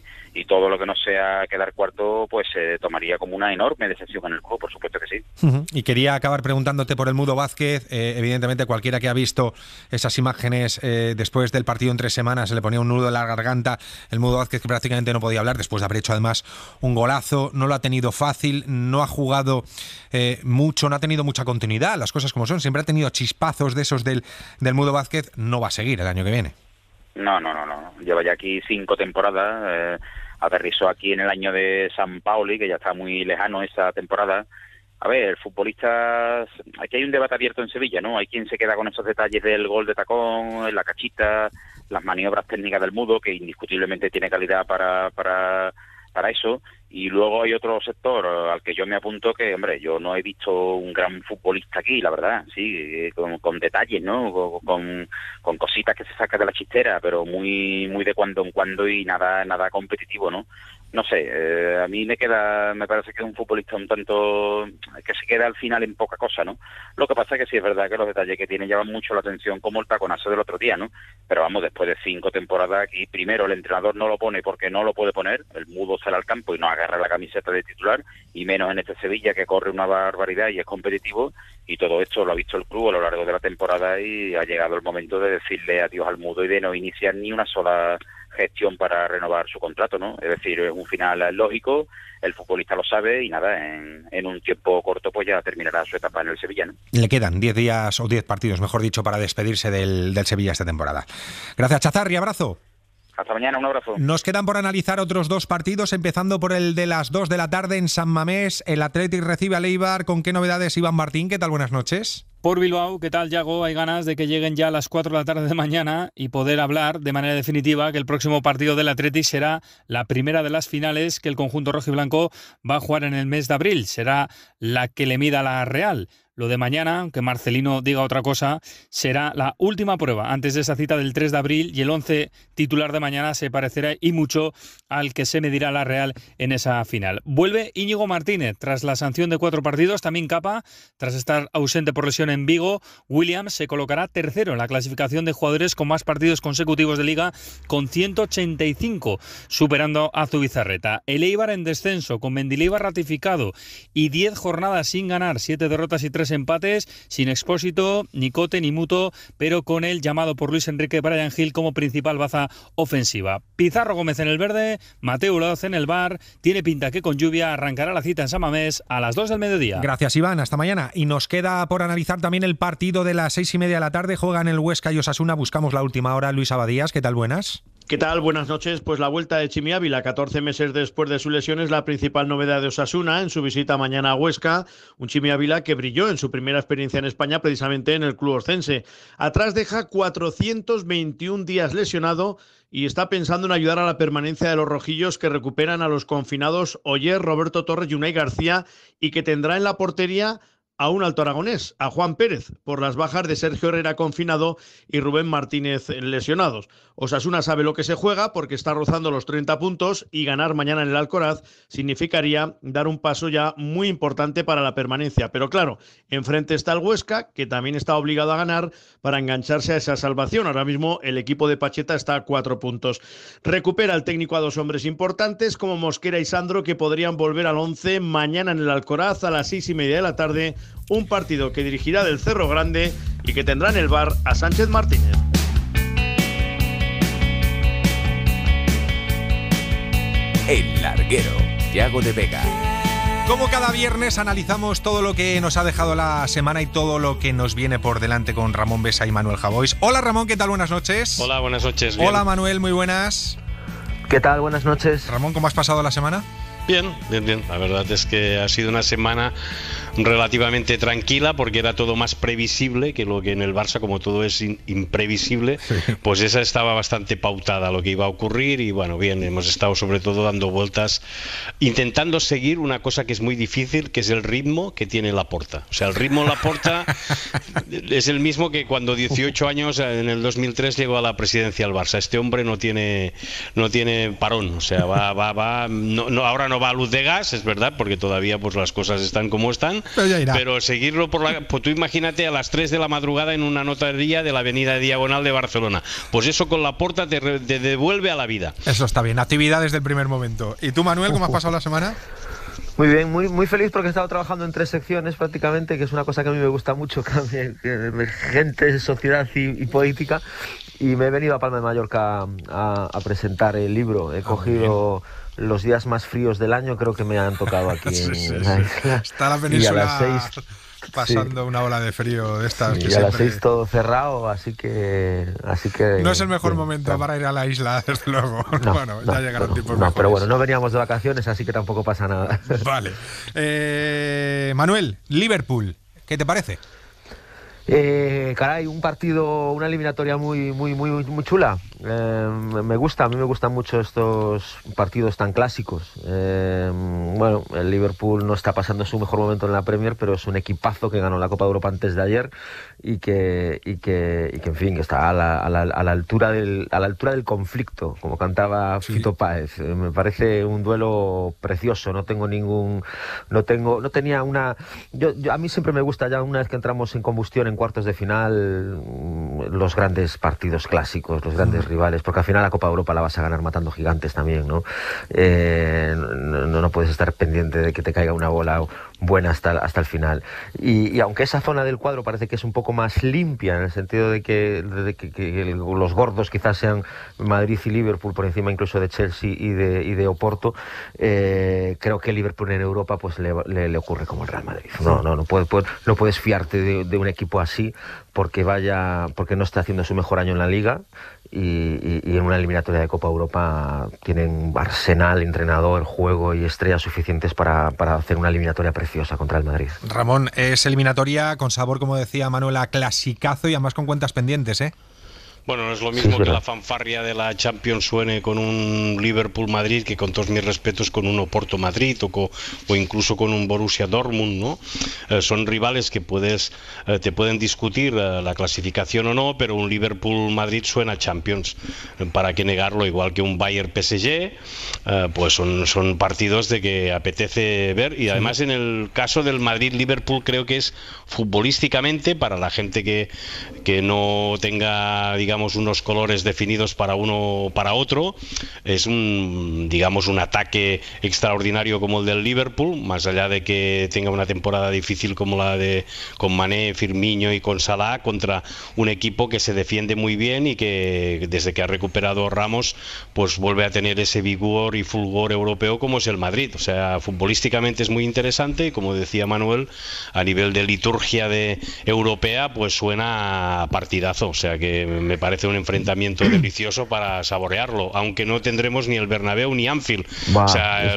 y todo lo que no sea quedar cuarto, pues se tomaría como una enorme decepción en el club, por supuesto que sí. Y quería acabar preguntándote por el Mudo Vázquez. Evidentemente cualquiera que ha visto esas imágenes después del partido en 3 semanas, se le ponía un nudo en la garganta, el Mudo Vázquez, que prácticamente no podía hablar después de haber hecho además un golazo. No lo ha tenido fácil, no ha jugado mucho, no ha tenido mucha continuidad, las cosas como son. Siempre ha tenido chispazos de esos del Mudo Vázquez. No va a seguir el año que viene. No. Lleva ya aquí 5 temporadas. Aterrizó aquí en el año de San Paoli, que ya está muy lejano esa temporada. A ver, futbolistas, aquí hay un debate abierto en Sevilla, ¿no? Hay quien se queda con esos detalles del gol de tacón, la cachita, las maniobras técnicas del Mudo, que indiscutiblemente tiene calidad para eso. Y luego hay otro sector al que yo me apunto, que, hombre, yo no he visto un gran futbolista aquí, la verdad, sí, con detalles, ¿no? Con cositas que se saca de la chistera, pero muy de cuando en cuando y nada competitivo, ¿no? No sé, a mí me parece que es un futbolista un tanto que se queda al final en poca cosa, ¿no? Lo que pasa es que sí es verdad que los detalles que tiene llaman mucho la atención, como el taconazo del otro día, ¿no? Pero vamos, después de 5 temporadas aquí, primero el entrenador no lo pone porque no lo puede poner, el Mudo sale al campo y no agarra la camiseta de titular, y menos en este Sevilla, que corre una barbaridad y es competitivo, y todo esto lo ha visto el club a lo largo de la temporada, y ha llegado el momento de decirle adiós al Mudo y de no iniciar ni una sola gestión para renovar su contrato, ¿no? Es decir, es un final lógico, el futbolista lo sabe y nada, en un tiempo corto pues ya terminará su etapa en el Sevilla, ¿no? Le quedan 10 días o 10 partidos, mejor dicho, para despedirse del Sevilla esta temporada. Gracias, Chazarri, abrazo. Hasta mañana, un abrazo. Nos quedan por analizar otros 2 partidos, empezando por el de las 2 de la tarde en San Mamés. El Athletic recibe al Eibar. ¿Con qué novedades, Iván Martín? ¿Qué tal? Buenas noches. Por Bilbao, ¿qué tal, Yago? Hay ganas de que lleguen ya a las 4 de la tarde de mañana y poder hablar de manera definitiva que el próximo partido del Athletic será la primera de las finales que el conjunto rojiblanco va a jugar en el mes de abril. Será la que le mida la Real. Lo de mañana, aunque Marcelino diga otra cosa, será la última prueba antes de esa cita del 3 de abril, y el 11 titular de mañana se parecerá y mucho al que se medirá la Real en esa final. Vuelve Íñigo Martínez tras la sanción de 4 partidos, también Capa, tras estar ausente por lesión en Vigo. Williams se colocará tercero en la clasificación de jugadores con más partidos consecutivos de Liga, con 185, superando a Zubizarreta. El Eibar en descenso, con Mendilibar ratificado y 10 jornadas sin ganar, 7 derrotas y 3 empates, sin Expósito, ni Cote ni Muto, pero con el llamado por Luis Enrique Brian Gil como principal baza ofensiva. Pizarro Gómez en el verde, Mateu Laoz en el bar. Tiene pinta que con lluvia arrancará la cita en San Mamés a las 2 del mediodía. Gracias, Iván, hasta mañana. Y nos queda por analizar también el partido de las 6:30 de la tarde. Juegan el Huesca y Osasuna. Buscamos la última hora. Luis Abadías, ¿qué tal? Buenas. ¿Qué tal? Buenas noches. Pues la vuelta de Chimi Ávila, 14 meses después de su lesión, es la principal novedad de Osasuna en su visita mañana a Huesca. Un Chimi Ávila que brilló en su primera experiencia en España, precisamente en el club oscense. Atrás deja 421 días lesionado y está pensando en ayudar a la permanencia de los rojillos, que recuperan a los confinados Oyer, Roberto Torres y Unai García, y que tendrá en la portería a un alto aragonés, a Juan Pérez, por las bajas de Sergio Herrera confinado y Rubén Martínez lesionados. Osasuna sabe lo que se juega porque está rozando los 30 puntos y ganar mañana en el Alcoraz significaría dar un paso ya muy importante para la permanencia. Pero claro, enfrente está el Huesca, que también está obligado a ganar para engancharse a esa salvación. Ahora mismo el equipo de Pacheta está a 4 puntos. Recupera el técnico a 2 hombres importantes como Mosquera y Sandro, que podrían volver al 11 mañana en el Alcoraz a las 6:30 de la tarde. Un partido que dirigirá del Cerro Grande y que tendrá en el bar a Sánchez Martínez. El Larguero, Yago de Vega. Como cada viernes analizamos todo lo que nos ha dejado la semana y todo lo que nos viene por delante con Ramón Besa y Manuel Javois. Hola Ramón, ¿qué tal? Buenas noches. Hola, buenas noches. Bien. Hola Manuel, muy buenas. ¿Qué tal? Buenas noches. Ramón, ¿cómo has pasado la semana? Bien. La verdad es que ha sido una semana relativamente tranquila porque era todo más previsible que lo que en el Barça, como todo es imprevisible, pues esa estaba bastante pautada lo que iba a ocurrir y bueno, bien, hemos estado sobre todo dando vueltas, intentando seguir una cosa que es muy difícil, que es el ritmo que tiene Laporta. O sea, el ritmo Laporta es el mismo que cuando 18 años, en el 2003, llegó a la presidencia del Barça. Este hombre no tiene parón, o sea, ahora no va a luz de gas, es verdad, porque todavía pues las cosas están como están, pero seguirlo pues tú imagínate a las 3 de la madrugada en una notaría de la avenida Diagonal de Barcelona, pues eso con Laporta te devuelve a la vida. Eso está bien, actividad desde el primer momento. ¿Y tú, Manuel, cómo has pasado la semana? Muy bien, muy feliz porque he estado trabajando en 3 secciones prácticamente, que es una cosa que a mí me gusta mucho, gente, sociedad y política, y me he venido a Palma de Mallorca a presentar el libro. He cogido los días más fríos del año, creo que me han tocado aquí en la isla. Está la península a las 6, pasando una ola de frío de estas. Y a las 6 todo cerrado, así que no es el mejor momento para ir a la isla, desde luego. Bueno, ya llegarán tiempos mejores. Pero bueno, no veníamos de vacaciones, así que tampoco pasa nada. Vale. Manuel, Liverpool, ¿qué te parece? Caray, un partido, una eliminatoria muy chula. A mí me gustan mucho estos partidos tan clásicos. Bueno, el Liverpool no está pasando su mejor momento en la Premier, pero es un equipazo que ganó la Copa de Europa antes de ayer y que en fin, que está a la altura del conflicto, como cantaba Fito Páez. Me parece un duelo precioso. A mí siempre me gusta, ya una vez que entramos en combustión en cuartos de final, los grandes partidos clásicos, los grandes rivales, porque al final la Copa de Europa la vas a ganar matando gigantes también, ¿no? No puedes estar pendiente de que te caiga una bola buena hasta el final. Y aunque esa zona del cuadro parece que es un poco más limpia, en el sentido de que los gordos quizás sean Madrid y Liverpool por encima incluso de Chelsea y de Oporto, creo que Liverpool en Europa pues le ocurre como el Real Madrid. No puedes fiarte de un equipo así porque no está haciendo su mejor año en la Liga y en una eliminatoria de Copa Europa tienen arsenal, entrenador, juego y estrellas suficientes para hacer una eliminatoria preciosa contra el Madrid. Ramón, es eliminatoria con sabor, como decía Manuela, clasicazo y además con cuentas pendientes, ¿eh? Bueno, no es lo mismo que la fanfarria de la Champions suene con un Liverpool-Madrid que, con todos mis respetos, con un Oporto-Madrid o incluso con un Borussia Dortmund, ¿no? Son rivales que te pueden discutir la clasificación o no, pero un Liverpool-Madrid suena Champions. ¿Para qué negarlo? Igual que un Bayern-PSG, pues son partidos de que apetece ver. Y además, en el caso del Madrid-Liverpool, creo que es futbolísticamente, para la gente que no tenga, digamos, unos colores definidos para uno o para otro, es un ataque extraordinario como el del Liverpool, más allá de que tenga una temporada difícil como la con Mané, Firmino y con Salah, contra un equipo que se defiende muy bien y que desde que ha recuperado Ramos pues vuelve a tener ese vigor y fulgor europeo como es el Madrid. O sea, futbolísticamente es muy interesante y, como decía Manuel, a nivel de liturgia europea pues suena a partidazo. O sea que me parece un enfrentamiento delicioso para saborearlo, aunque no tendremos ni el Bernabéu ni Anfield. O sea,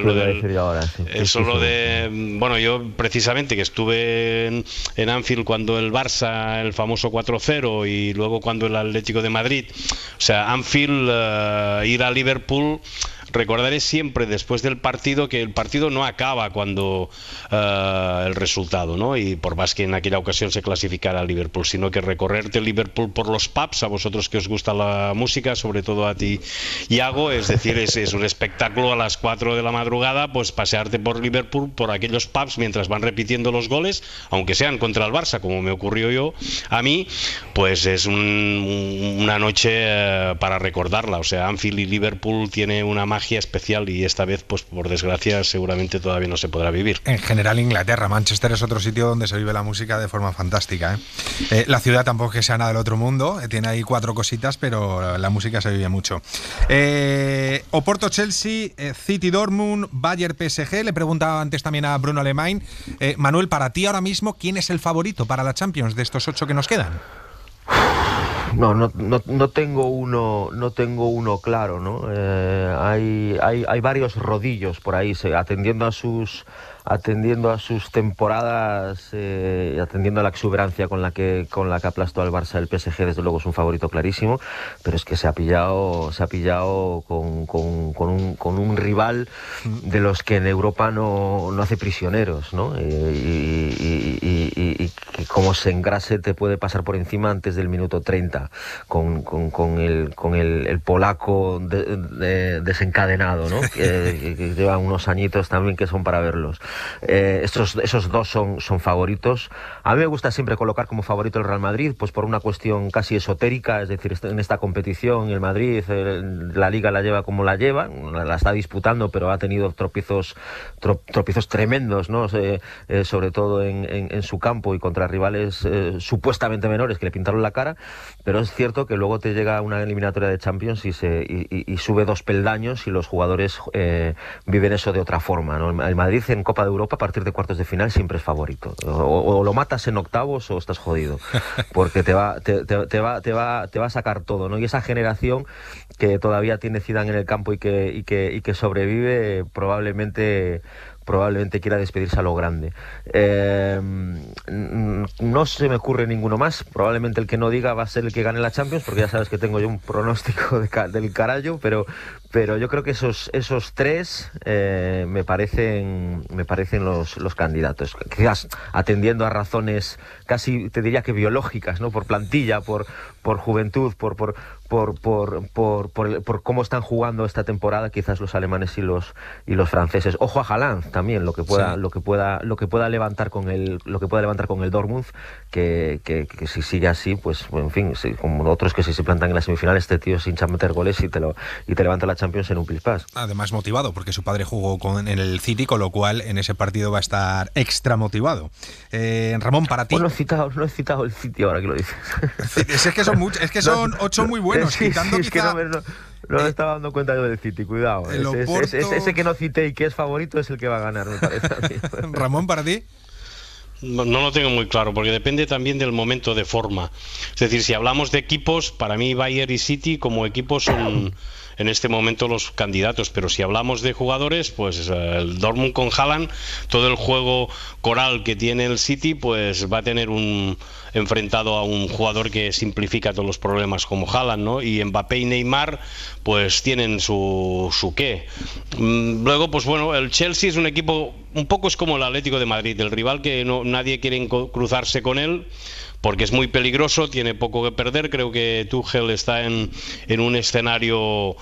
bueno, yo precisamente que estuve en Anfield cuando el Barça, el famoso 4-0, y luego cuando el Atlético de Madrid, o sea, Anfield, ir a Liverpool recordaré siempre después del partido que el partido no acaba cuando el resultado, ¿no? Y por más que en aquella ocasión se clasificara a Liverpool, sino que recorrerte Liverpool por los pubs, a vosotros que os gusta la música, sobre todo a ti, Iago, es decir, es un espectáculo a las 4 de la madrugada, pues pasearte por Liverpool, por aquellos pubs mientras van repitiendo los goles, aunque sean contra el Barça, como me ocurrió a mí, pues es una noche para recordarla. O sea, Anfield y Liverpool tiene una magia especial y esta vez, pues por desgracia, seguramente todavía no se podrá vivir. En general, Inglaterra, Manchester es otro sitio donde se vive la música de forma fantástica, ¿eh? La ciudad tampoco es que sea nada del otro mundo, tiene ahí 4 cositas, pero la música se vive mucho. Oporto-Chelsea, City-Dortmund, Bayern-PSG. Le preguntaba antes también a Bruno Alemán. Manuel, para ti ahora mismo, ¿quién es el favorito para la Champions de estos 8 que nos quedan? No tengo uno claro, ¿no? Hay varios rodillos por ahí, atendiendo a sus temporadas, atendiendo a la exuberancia con la que aplastó al Barça el PSG. Desde luego es un favorito clarísimo, pero es que se ha pillado con un rival de los que en Europa no hace prisioneros, ¿no? Y que como se engrase te puede pasar por encima antes del minuto 30 con el polaco desencadenado, ¿no? que llevan unos añitos también que son para verlos. Esos dos son favoritos. A mí me gusta siempre colocar como favorito el Real Madrid, pues por una cuestión casi esotérica, es decir, en esta competición el Madrid, la Liga la lleva como la lleva, la está disputando, pero ha tenido tropiezos tremendos, ¿no? Sobre todo en su campo y contra rivales supuestamente menores que le pintaron la cara, pero es cierto que luego te llega una eliminatoria de Champions y sube 2 peldaños y los jugadores viven eso de otra forma, ¿no? El Madrid en Copa de Europa a partir de cuartos de final siempre es favorito, o lo matas en octavos o estás jodido, porque te va a sacar todo, ¿no? Y esa generación que todavía tiene Zidane en el campo y que sobrevive probablemente quiera despedirse a lo grande. No se me ocurre ninguno más. Probablemente el que no diga va a ser el que gane la Champions, porque ya sabes que tengo yo un pronóstico del carallo, pero yo creo que esos 3 me parecen los candidatos. Quizás atendiendo a razones casi, te diría que biológicas, ¿no? Por plantilla, por juventud, por cómo están jugando esta temporada, quizás los alemanes y los franceses. Ojo a Haaland también, lo que pueda levantar con el Dortmund, que si sigue así, pues en fin, como otros que si se plantan en la semifinal, este tío se hincha a meter goles y te levanta la Champions en un pispás. Además motivado, porque su padre jugó en el City, con lo cual en ese partido va a estar extra motivado. Ramón, para ti. No he citado el City ahora que lo dices. Es que son 8 muy buenos. Sí, es que no me estaba dando cuenta yo del City, cuidado. Ese que no cité y que es favorito es el que va a ganar, me parece a mí. Ramón, ¿para ti? No lo tengo muy claro, porque depende también del momento de forma. Es decir, si hablamos de equipos, para mí Bayern y City como equipos son en este momento los candidatos, pero si hablamos de jugadores, pues el Dortmund con Haaland, todo el juego coral que tiene el City, pues va a tener enfrentado a un jugador que simplifica todos los problemas como Haaland, ¿no? Y Mbappé y Neymar pues tienen su qué. Luego, pues bueno, el Chelsea es un equipo, un poco es como el Atlético de Madrid, el rival que nadie quiere cruzarse con él, porque es muy peligroso, tiene poco que perder. Creo que Tuchel está en un escenario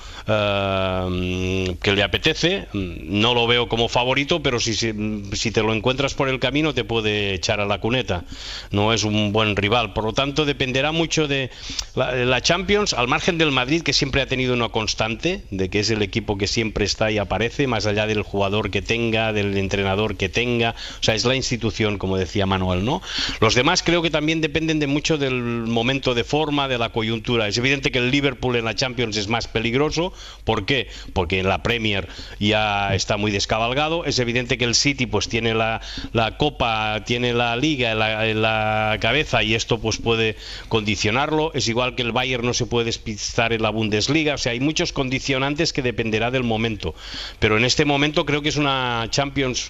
que le apetece. No lo veo como favorito, pero si te lo encuentras por el camino te puede echar a la cuneta. No es un buen rival. Por lo tanto, dependerá mucho de la Champions, al margen del Madrid, que siempre ha tenido una constante, de que es el equipo que siempre está y aparece, más allá del jugador que tenga, del entrenador que tenga. O sea, es la institución, como decía Manuel, ¿no? Los demás creo que también dependen de mucho del momento de forma, de la coyuntura. Es evidente que el Liverpool en la Champions es más peligroso. ¿Por qué? Porque en la Premier ya está muy descabalgado. Es evidente que el City pues tiene la Copa, tiene la Liga en la cabeza, y esto pues puede condicionarlo. Es igual que el Bayern no se puede despistar en la Bundesliga. O sea, hay muchos condicionantes que dependerá del momento. Pero en este momento creo que es una Champions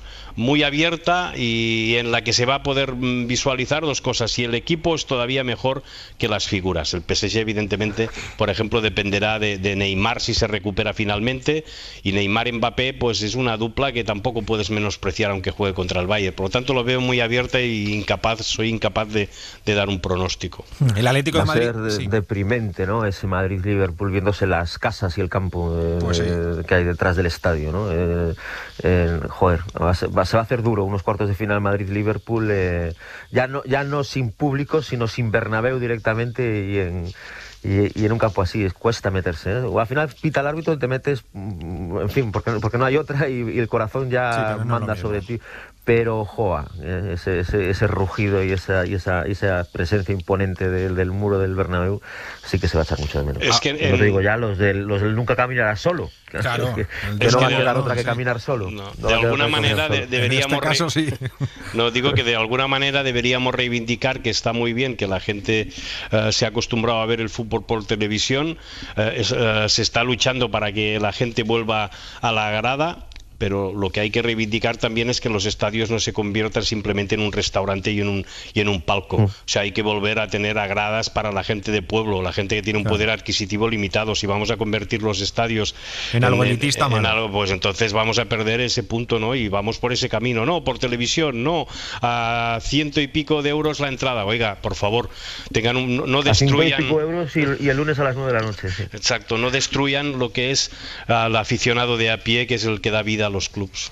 muy abierta y en la que se va a poder visualizar dos cosas. Si el equipo es todavía mejor que las figuras. El PSG, evidentemente, por ejemplo, dependerá de Neymar si se recupera finalmente, y Neymar-Mbappé pues es una dupla que tampoco puedes menospreciar aunque juegue contra el Bayern. Por lo tanto, lo veo muy abierta y soy incapaz de dar un pronóstico. El Atlético de Madrid va a ser deprimente, ¿no? Ese Madrid-Liverpool, viéndose las casas y el campo que hay detrás del estadio, ¿no? Joder, se va a hacer duro unos cuartos de final Madrid-Liverpool, ya no sin público, sino sin Bernabéu directamente, y en un campo así cuesta meterse, ¿eh? O al final pita el árbitro y te metes, en fin, porque no hay otra, y el corazón ya manda sobre ti. Pero, joa, ese rugido y esa presencia imponente del muro del Bernabéu sí que se va a echar mucho de menos. Es que no te digo ya los del nunca caminará solo. Claro. que no va a quedar otra que caminar solo. De alguna manera deberíamos... En este caso, sí. No, digo que de alguna manera deberíamos reivindicar que está muy bien que la gente se ha acostumbrado a ver el fútbol por televisión, se está luchando para que la gente vuelva a la grada, pero lo que hay que reivindicar también es que los estadios no se conviertan simplemente en un restaurante y en un palco. O sea, hay que volver a tener gradas para la gente de pueblo, la gente que tiene un poder adquisitivo limitado. Si vamos a convertir los estadios en algo elitista, en algo, pues entonces vamos a perder ese punto, ¿no? Y vamos por ese camino. No, por televisión, no. A 100 y pico de euros la entrada. Oiga, por favor, no destruyan... A 100 y pico euros y el lunes a las 9 de la noche. Sí. Exacto, no destruyan lo que es el aficionado de a pie, que es el que da vida a los clubs.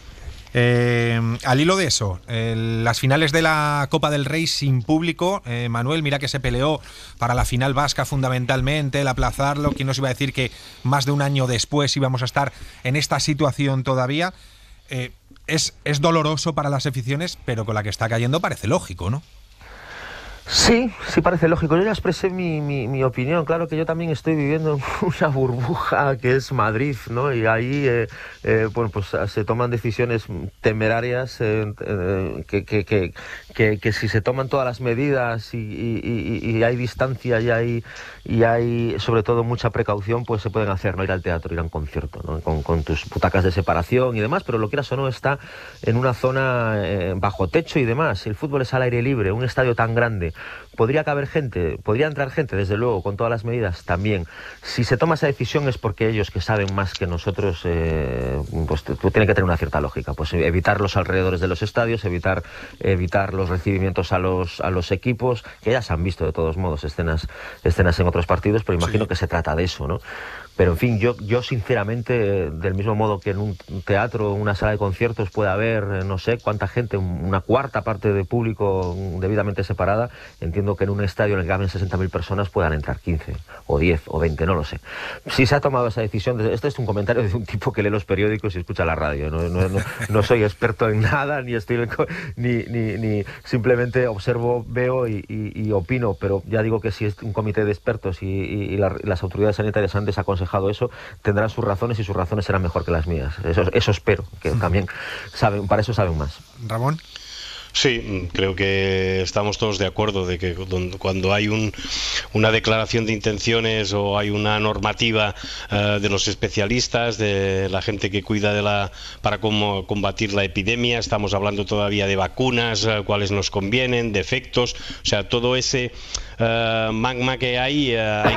Al hilo de eso, las finales de la Copa del Rey sin público, Manuel, mira que se peleó para la final vasca fundamentalmente, el aplazarlo. ¿Quién nos iba a decir que más de un año después íbamos a estar en esta situación todavía? Es doloroso para las aficiones, pero con la que está cayendo parece lógico, ¿no? Sí parece lógico. Yo ya expresé mi opinión. Claro que yo también estoy viviendo una burbuja que es Madrid, ¿no? Y ahí bueno, pues se toman decisiones temerarias que si se toman todas las medidas y hay distancia y hay sobre todo mucha precaución, pues se pueden hacer, no ir al teatro, ir a un concierto, ¿no? Con tus butacas de separación y demás, pero lo quieras o no, está en una zona bajo techo y demás. El fútbol es al aire libre, un estadio tan grande. Podría entrar gente, desde luego, con todas las medidas también. Si se toma esa decisión es porque ellos, que saben más que nosotros, pues tienen que tener una cierta lógica. Pues evitar los alrededores de los estadios, evitar los recibimientos a los equipos, que ya se han visto de todos modos escenas en otros partidos, pero imagino que se trata de eso, ¿no? Pero en fin, yo sinceramente, del mismo modo que en un teatro, una sala de conciertos puede haber no sé cuánta gente, una cuarta parte de público debidamente separada, entiendo que en un estadio en el que caben 60.000 personas puedan entrar 15 o 10 o 20, no lo sé. Si se ha tomado esa decisión, este es un comentario de un tipo que lee los periódicos y escucha la radio, no soy experto en nada, ni estoy ni simplemente observo, veo y opino, pero ya digo que si es un comité de expertos y las autoridades sanitarias han desaconsejado eso, tendrán sus razones y sus razones serán mejor que las mías. Eso espero, que también saben, para eso saben más. Ramón. Sí, creo que estamos todos de acuerdo de que cuando hay una declaración de intenciones o hay una normativa de los especialistas, de la gente que cuida para cómo combatir la epidemia, estamos hablando todavía de vacunas, cuáles nos convienen, de efectos, o sea, todo ese magma que hay,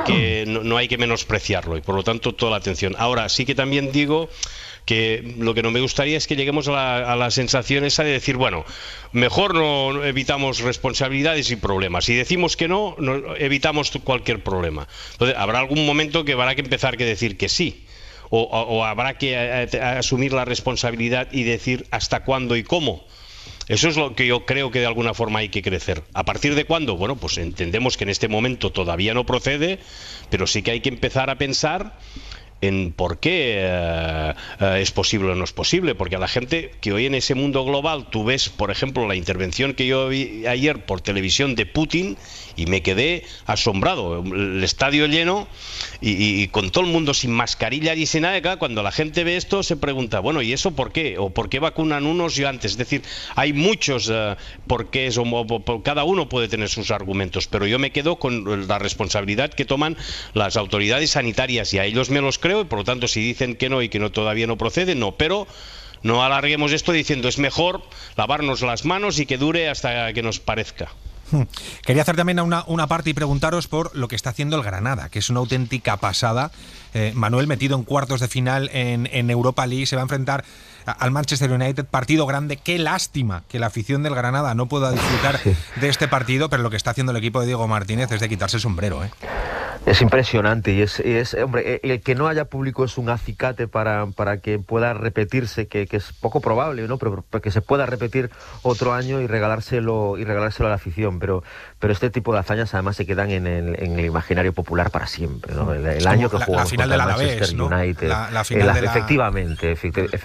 no hay que menospreciarlo y por lo tanto toda la atención. Ahora, sí que también digo que lo que no me gustaría es que lleguemos a la sensación esa de decir, bueno, mejor no evitamos responsabilidades y problemas. Si decimos que no, evitamos cualquier problema. Entonces, habrá algún momento que habrá que empezar a decir que sí. O habrá que asumir la responsabilidad y decir hasta cuándo y cómo. Eso es lo que yo creo que de alguna forma hay que crecer. ¿A partir de cuándo? Bueno, pues entendemos que en este momento todavía no procede, pero sí que hay que empezar a pensar en por qué es posible o no es posible, porque a la gente que hoy en ese mundo global tú ves, por ejemplo, la intervención que yo vi ayer por televisión de Putin y me quedé asombrado, el estadio lleno y con todo el mundo sin mascarilla y sin nada. Cuando la gente ve esto se pregunta, bueno, ¿y eso por qué? ¿O por qué vacunan unos y antes? Es decir, hay muchos porqués, cada uno puede tener sus argumentos, pero yo me quedo con la responsabilidad que toman las autoridades sanitarias y a ellos me los creo y por lo tanto si dicen que no y que no todavía no procede, no, pero no alarguemos esto diciendo es mejor lavarnos las manos y que dure hasta que nos parezca. Quería hacer también una parte y preguntaros por lo que está haciendo el Granada, que es una auténtica pasada. Manuel, metido en cuartos de final en Europa League, se va a enfrentar al Manchester United, partido grande. Qué lástima que la afición del Granada no pueda disfrutar de este partido, pero lo que está haciendo el equipo de Diego Martínez es de quitarse el sombrero, ¿eh? Es impresionante y es hombre, el que no haya público es un acicate para que pueda repetirse, que es poco probable, ¿no? Pero que se pueda repetir otro año y regalárselo a la afición, pero este tipo de hazañas además se quedan en el imaginario popular para siempre, ¿no? El año que jugamos la final del Alavés, ¿no? United, la final de la... efectivamente.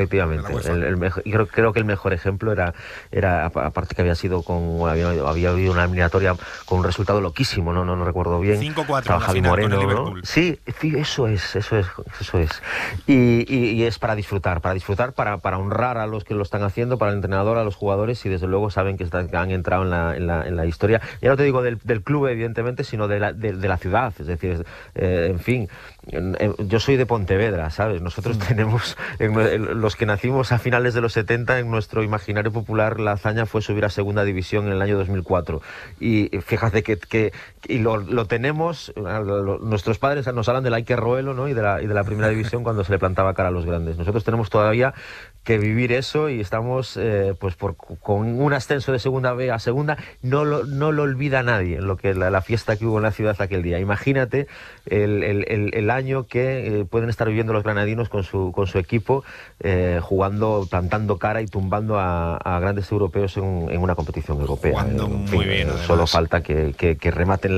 Creo que el mejor ejemplo era aparte que había sido había habido una eliminatoria con un resultado loquísimo, no recuerdo bien. 5-4 en la final con el Liverpool. Sí, eso es. Y es para disfrutar, para honrar a los que lo están haciendo, para el entrenador, a los jugadores, y desde luego saben que han entrado en la historia. Ya no te digo del club, evidentemente, sino de la ciudad. Es decir, en fin, yo soy de Pontevedra, ¿sabes? Nosotros tenemos, los que nacimos a finales de los 70, en nuestro imaginario popular, la hazaña fue subir a segunda división en el año 2004. Y fíjate que lo tenemos. Nuestros padres nos hablan del Ike Roelo, ¿no? y de la primera división cuando se le plantaba cara a los grandes. Nosotros tenemos todavía que vivir eso y estamos con un ascenso de segunda B a segunda. No lo olvida nadie lo que la fiesta que hubo en la ciudad aquel día. Imagínate el año que pueden estar viviendo los granadinos con su equipo, jugando, plantando cara y tumbando a grandes europeos en una competición europea. Jugando muy bien, solo falta que rematen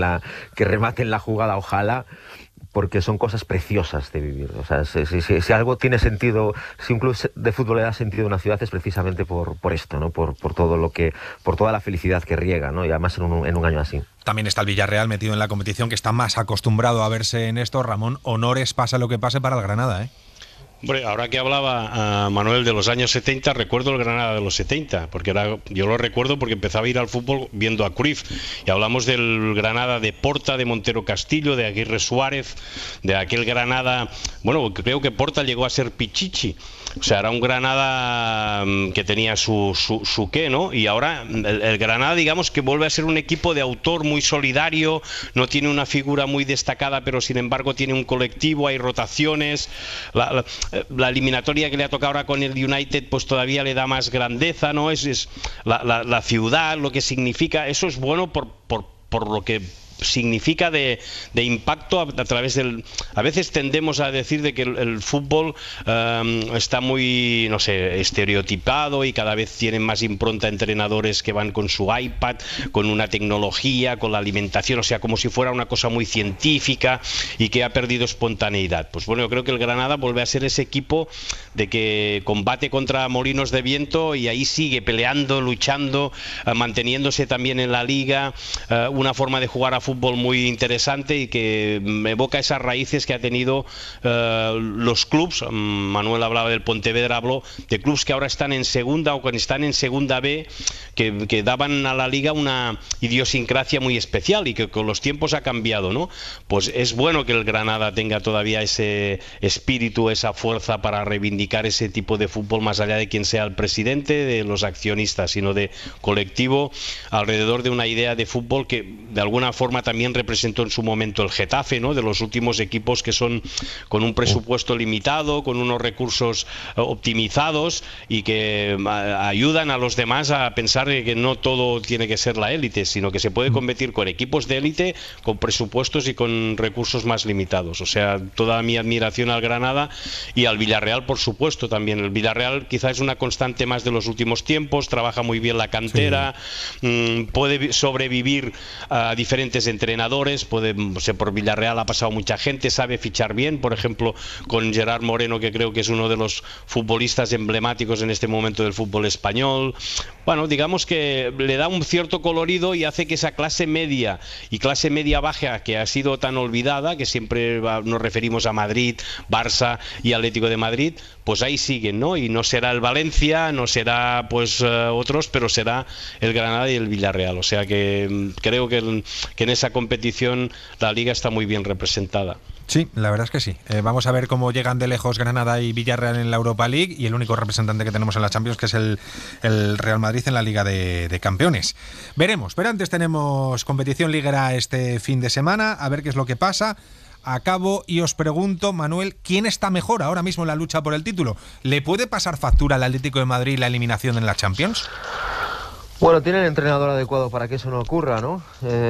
la jugada, ojalá, porque son cosas preciosas de vivir. O sea, si algo tiene sentido, si un club de fútbol le da sentido a una ciudad, es precisamente por esto, ¿no? Por toda la felicidad que riega, ¿no? Y además en un año así. También está el Villarreal metido en la competición, que está más acostumbrado a verse en esto. Ramón, honores pase lo que pase para el Granada, ¿eh? Hombre, ahora que hablaba Manuel de los años 70, recuerdo el Granada de los 70, porque yo lo recuerdo porque empezaba a ir al fútbol viendo a Cruyff, y hablamos del Granada de Porta, de Montero Castillo, de Aguirre Suárez, de aquel Granada, bueno, creo que Porta llegó a ser Pichichi, o sea, era un Granada que tenía su qué, ¿no? Y ahora el Granada, digamos que vuelve a ser un equipo de autor muy solidario, no tiene una figura muy destacada, pero sin embargo tiene un colectivo, hay rotaciones. La eliminatoria que le ha tocado ahora con el United pues todavía le da más grandeza, ¿no? Es la ciudad, lo que significa, eso es bueno por lo que significa de impacto a través del... A veces tendemos a decir de que el fútbol está muy, no sé, estereotipado, y cada vez tienen más impronta entrenadores que van con su iPad, con una tecnología, con la alimentación, o sea, como si fuera una cosa muy científica y que ha perdido espontaneidad. Pues bueno, yo creo que el Granada vuelve a ser ese equipo de que combate contra molinos de viento y ahí sigue peleando, luchando, manteniéndose también en la liga, una forma de jugar a fútbol muy interesante y que evoca esas raíces que ha tenido los clubs. Manuel hablaba del Pontevedra, habló de clubs que ahora están en segunda o que están en segunda B, que daban a la liga una idiosincrasia muy especial y que con los tiempos ha cambiado, ¿no? Pues es bueno que el Granada tenga todavía ese espíritu, esa fuerza para reivindicar ese tipo de fútbol, más allá de quien sea el presidente, de los accionistas, sino de colectivo, alrededor de una idea de fútbol que de alguna forma también representó en su momento el Getafe, ¿no? De los últimos equipos que son con un presupuesto limitado, con unos recursos optimizados y que ayudan a los demás a pensar que no todo tiene que ser la élite, sino que se puede competir con equipos de élite, con presupuestos y con recursos más limitados. O sea, toda mi admiración al Granada y al Villarreal, por supuesto, también. El Villarreal quizás es una constante más de los últimos tiempos, trabaja muy bien la cantera, puede sobrevivir a diferentes entrenadores, por Villarreal ha pasado mucha gente, sabe fichar bien, por ejemplo con Gerard Moreno, que creo que es uno de los futbolistas emblemáticos en este momento del fútbol español. Bueno, digamos que le da un cierto colorido y hace que esa clase media y clase media baja, que ha sido tan olvidada, que siempre nos referimos a Madrid, Barça y Atlético de Madrid, pues ahí siguen, ¿no? Y no será el Valencia, no será pues otros, pero será el Granada y el Villarreal. O sea que creo que en esa competición la Liga está muy bien representada. Sí, la verdad es que sí. Vamos a ver cómo llegan de lejos Granada y Villarreal en la Europa League, y el único representante que tenemos en la Champions, que es el Real Madrid en la Liga de Campeones. Veremos, pero antes tenemos competición liguera este fin de semana, a ver qué es lo que pasa. Acabo y os pregunto, Manuel, ¿quién está mejor ahora mismo en la lucha por el título? ¿Le puede pasar factura al Atlético de Madrid la eliminación en la Champions? Bueno, tiene el entrenador adecuado para que eso no ocurra, ¿no?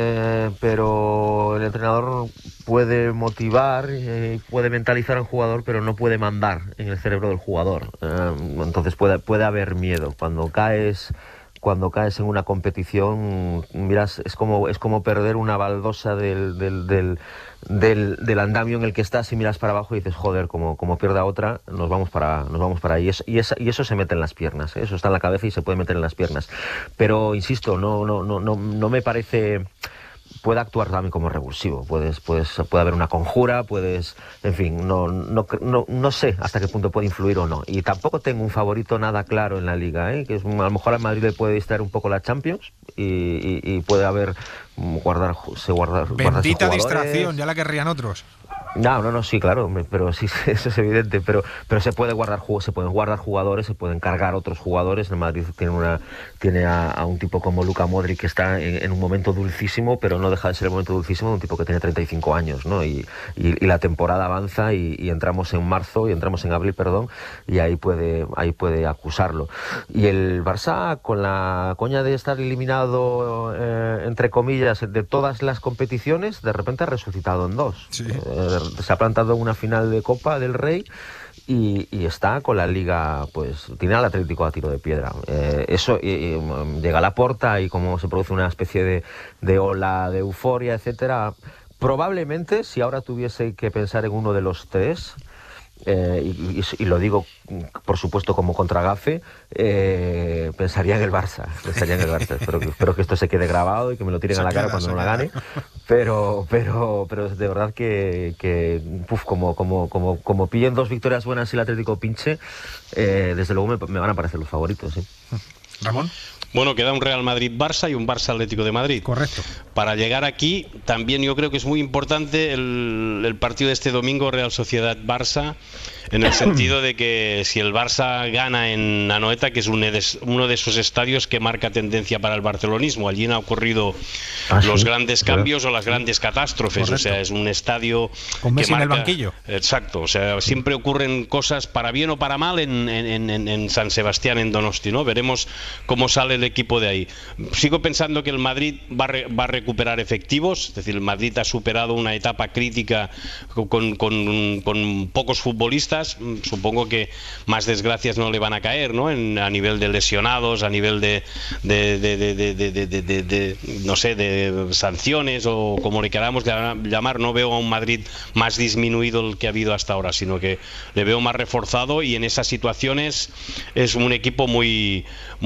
Pero el entrenador puede motivar, puede mentalizar al jugador, pero no puede mandar en el cerebro del jugador. Entonces puede haber miedo. Cuando caes en una competición, miras, es como perder una baldosa del andamio en el que estás, y miras para abajo y dices, joder, como pierda otra, nos vamos para ahí. Y eso se mete en las piernas, ¿eh? Eso está en la cabeza y se puede meter en las piernas. Pero insisto, no me parece. Puede actuar también como revulsivo, puede haber una conjura, en fin, no sé hasta qué punto puede influir o no. Y tampoco tengo un favorito nada claro en la Liga, ¿eh? Que a lo mejor al Madrid le puede distraer un poco la Champions y puede haber guardarse bendita jugadores. Distracción, ya la querrían otros. No, sí, claro, pero sí, eso es evidente, pero se pueden guardar jugadores, se pueden cargar otros jugadores. El Madrid tiene a un tipo como Luka Modric, que está en un momento dulcísimo, pero no deja de ser el momento dulcísimo de un tipo que tiene 35 años, ¿no? Y la temporada avanza y entramos en abril, y ahí puede acusarlo. Y el Barça, con la coña de estar eliminado, entre comillas, de todas las competiciones, de repente ha resucitado en dos. Sí. Se ha plantado en una final de Copa del Rey y está con la Liga, pues tiene al Atlético a tiro de piedra. Llega a la Porta y como se produce una especie de ola de euforia, etcétera. Probablemente, si ahora tuviese que pensar en uno de los tres, y lo digo por supuesto como contragafe, pensaría en el Barça. Espero que esto se quede grabado y que me lo tiren a la cara cuando no la gane, pero de verdad que como pillen dos victorias buenas y el Atlético pinche, desde luego me van a parecer los favoritos, ¿sí? Ramón. Bueno, queda un Real Madrid-Barça y un Barça-Atlético de Madrid. Correcto. Para llegar aquí, también yo creo que es muy importante el partido de este domingo, Real Sociedad-Barça, en el sentido de que si el Barça gana en Anoeta, que es uno de esos estadios que marca tendencia para el barcelonismo, allí no ha ocurrido los grandes cambios o las grandes catástrofes. Correcto. O sea, es un estadio con Messi que marca, en el banquillo. Exacto, o sea, siempre ocurren cosas para bien o para mal en San Sebastián, en Donosti, ¿no? Veremos cómo sale el equipo de ahí. Sigo pensando que el Madrid va a recuperar efectivos, es decir, el Madrid ha superado una etapa crítica con pocos futbolistas. Supongo que más desgracias no le van a caer, ¿no? A nivel de lesionados, a nivel de no sé, de sanciones o como le queramos llamar. No veo a un Madrid más disminuido del que ha habido hasta ahora, sino que le veo más reforzado, y en esas situaciones es un equipo muy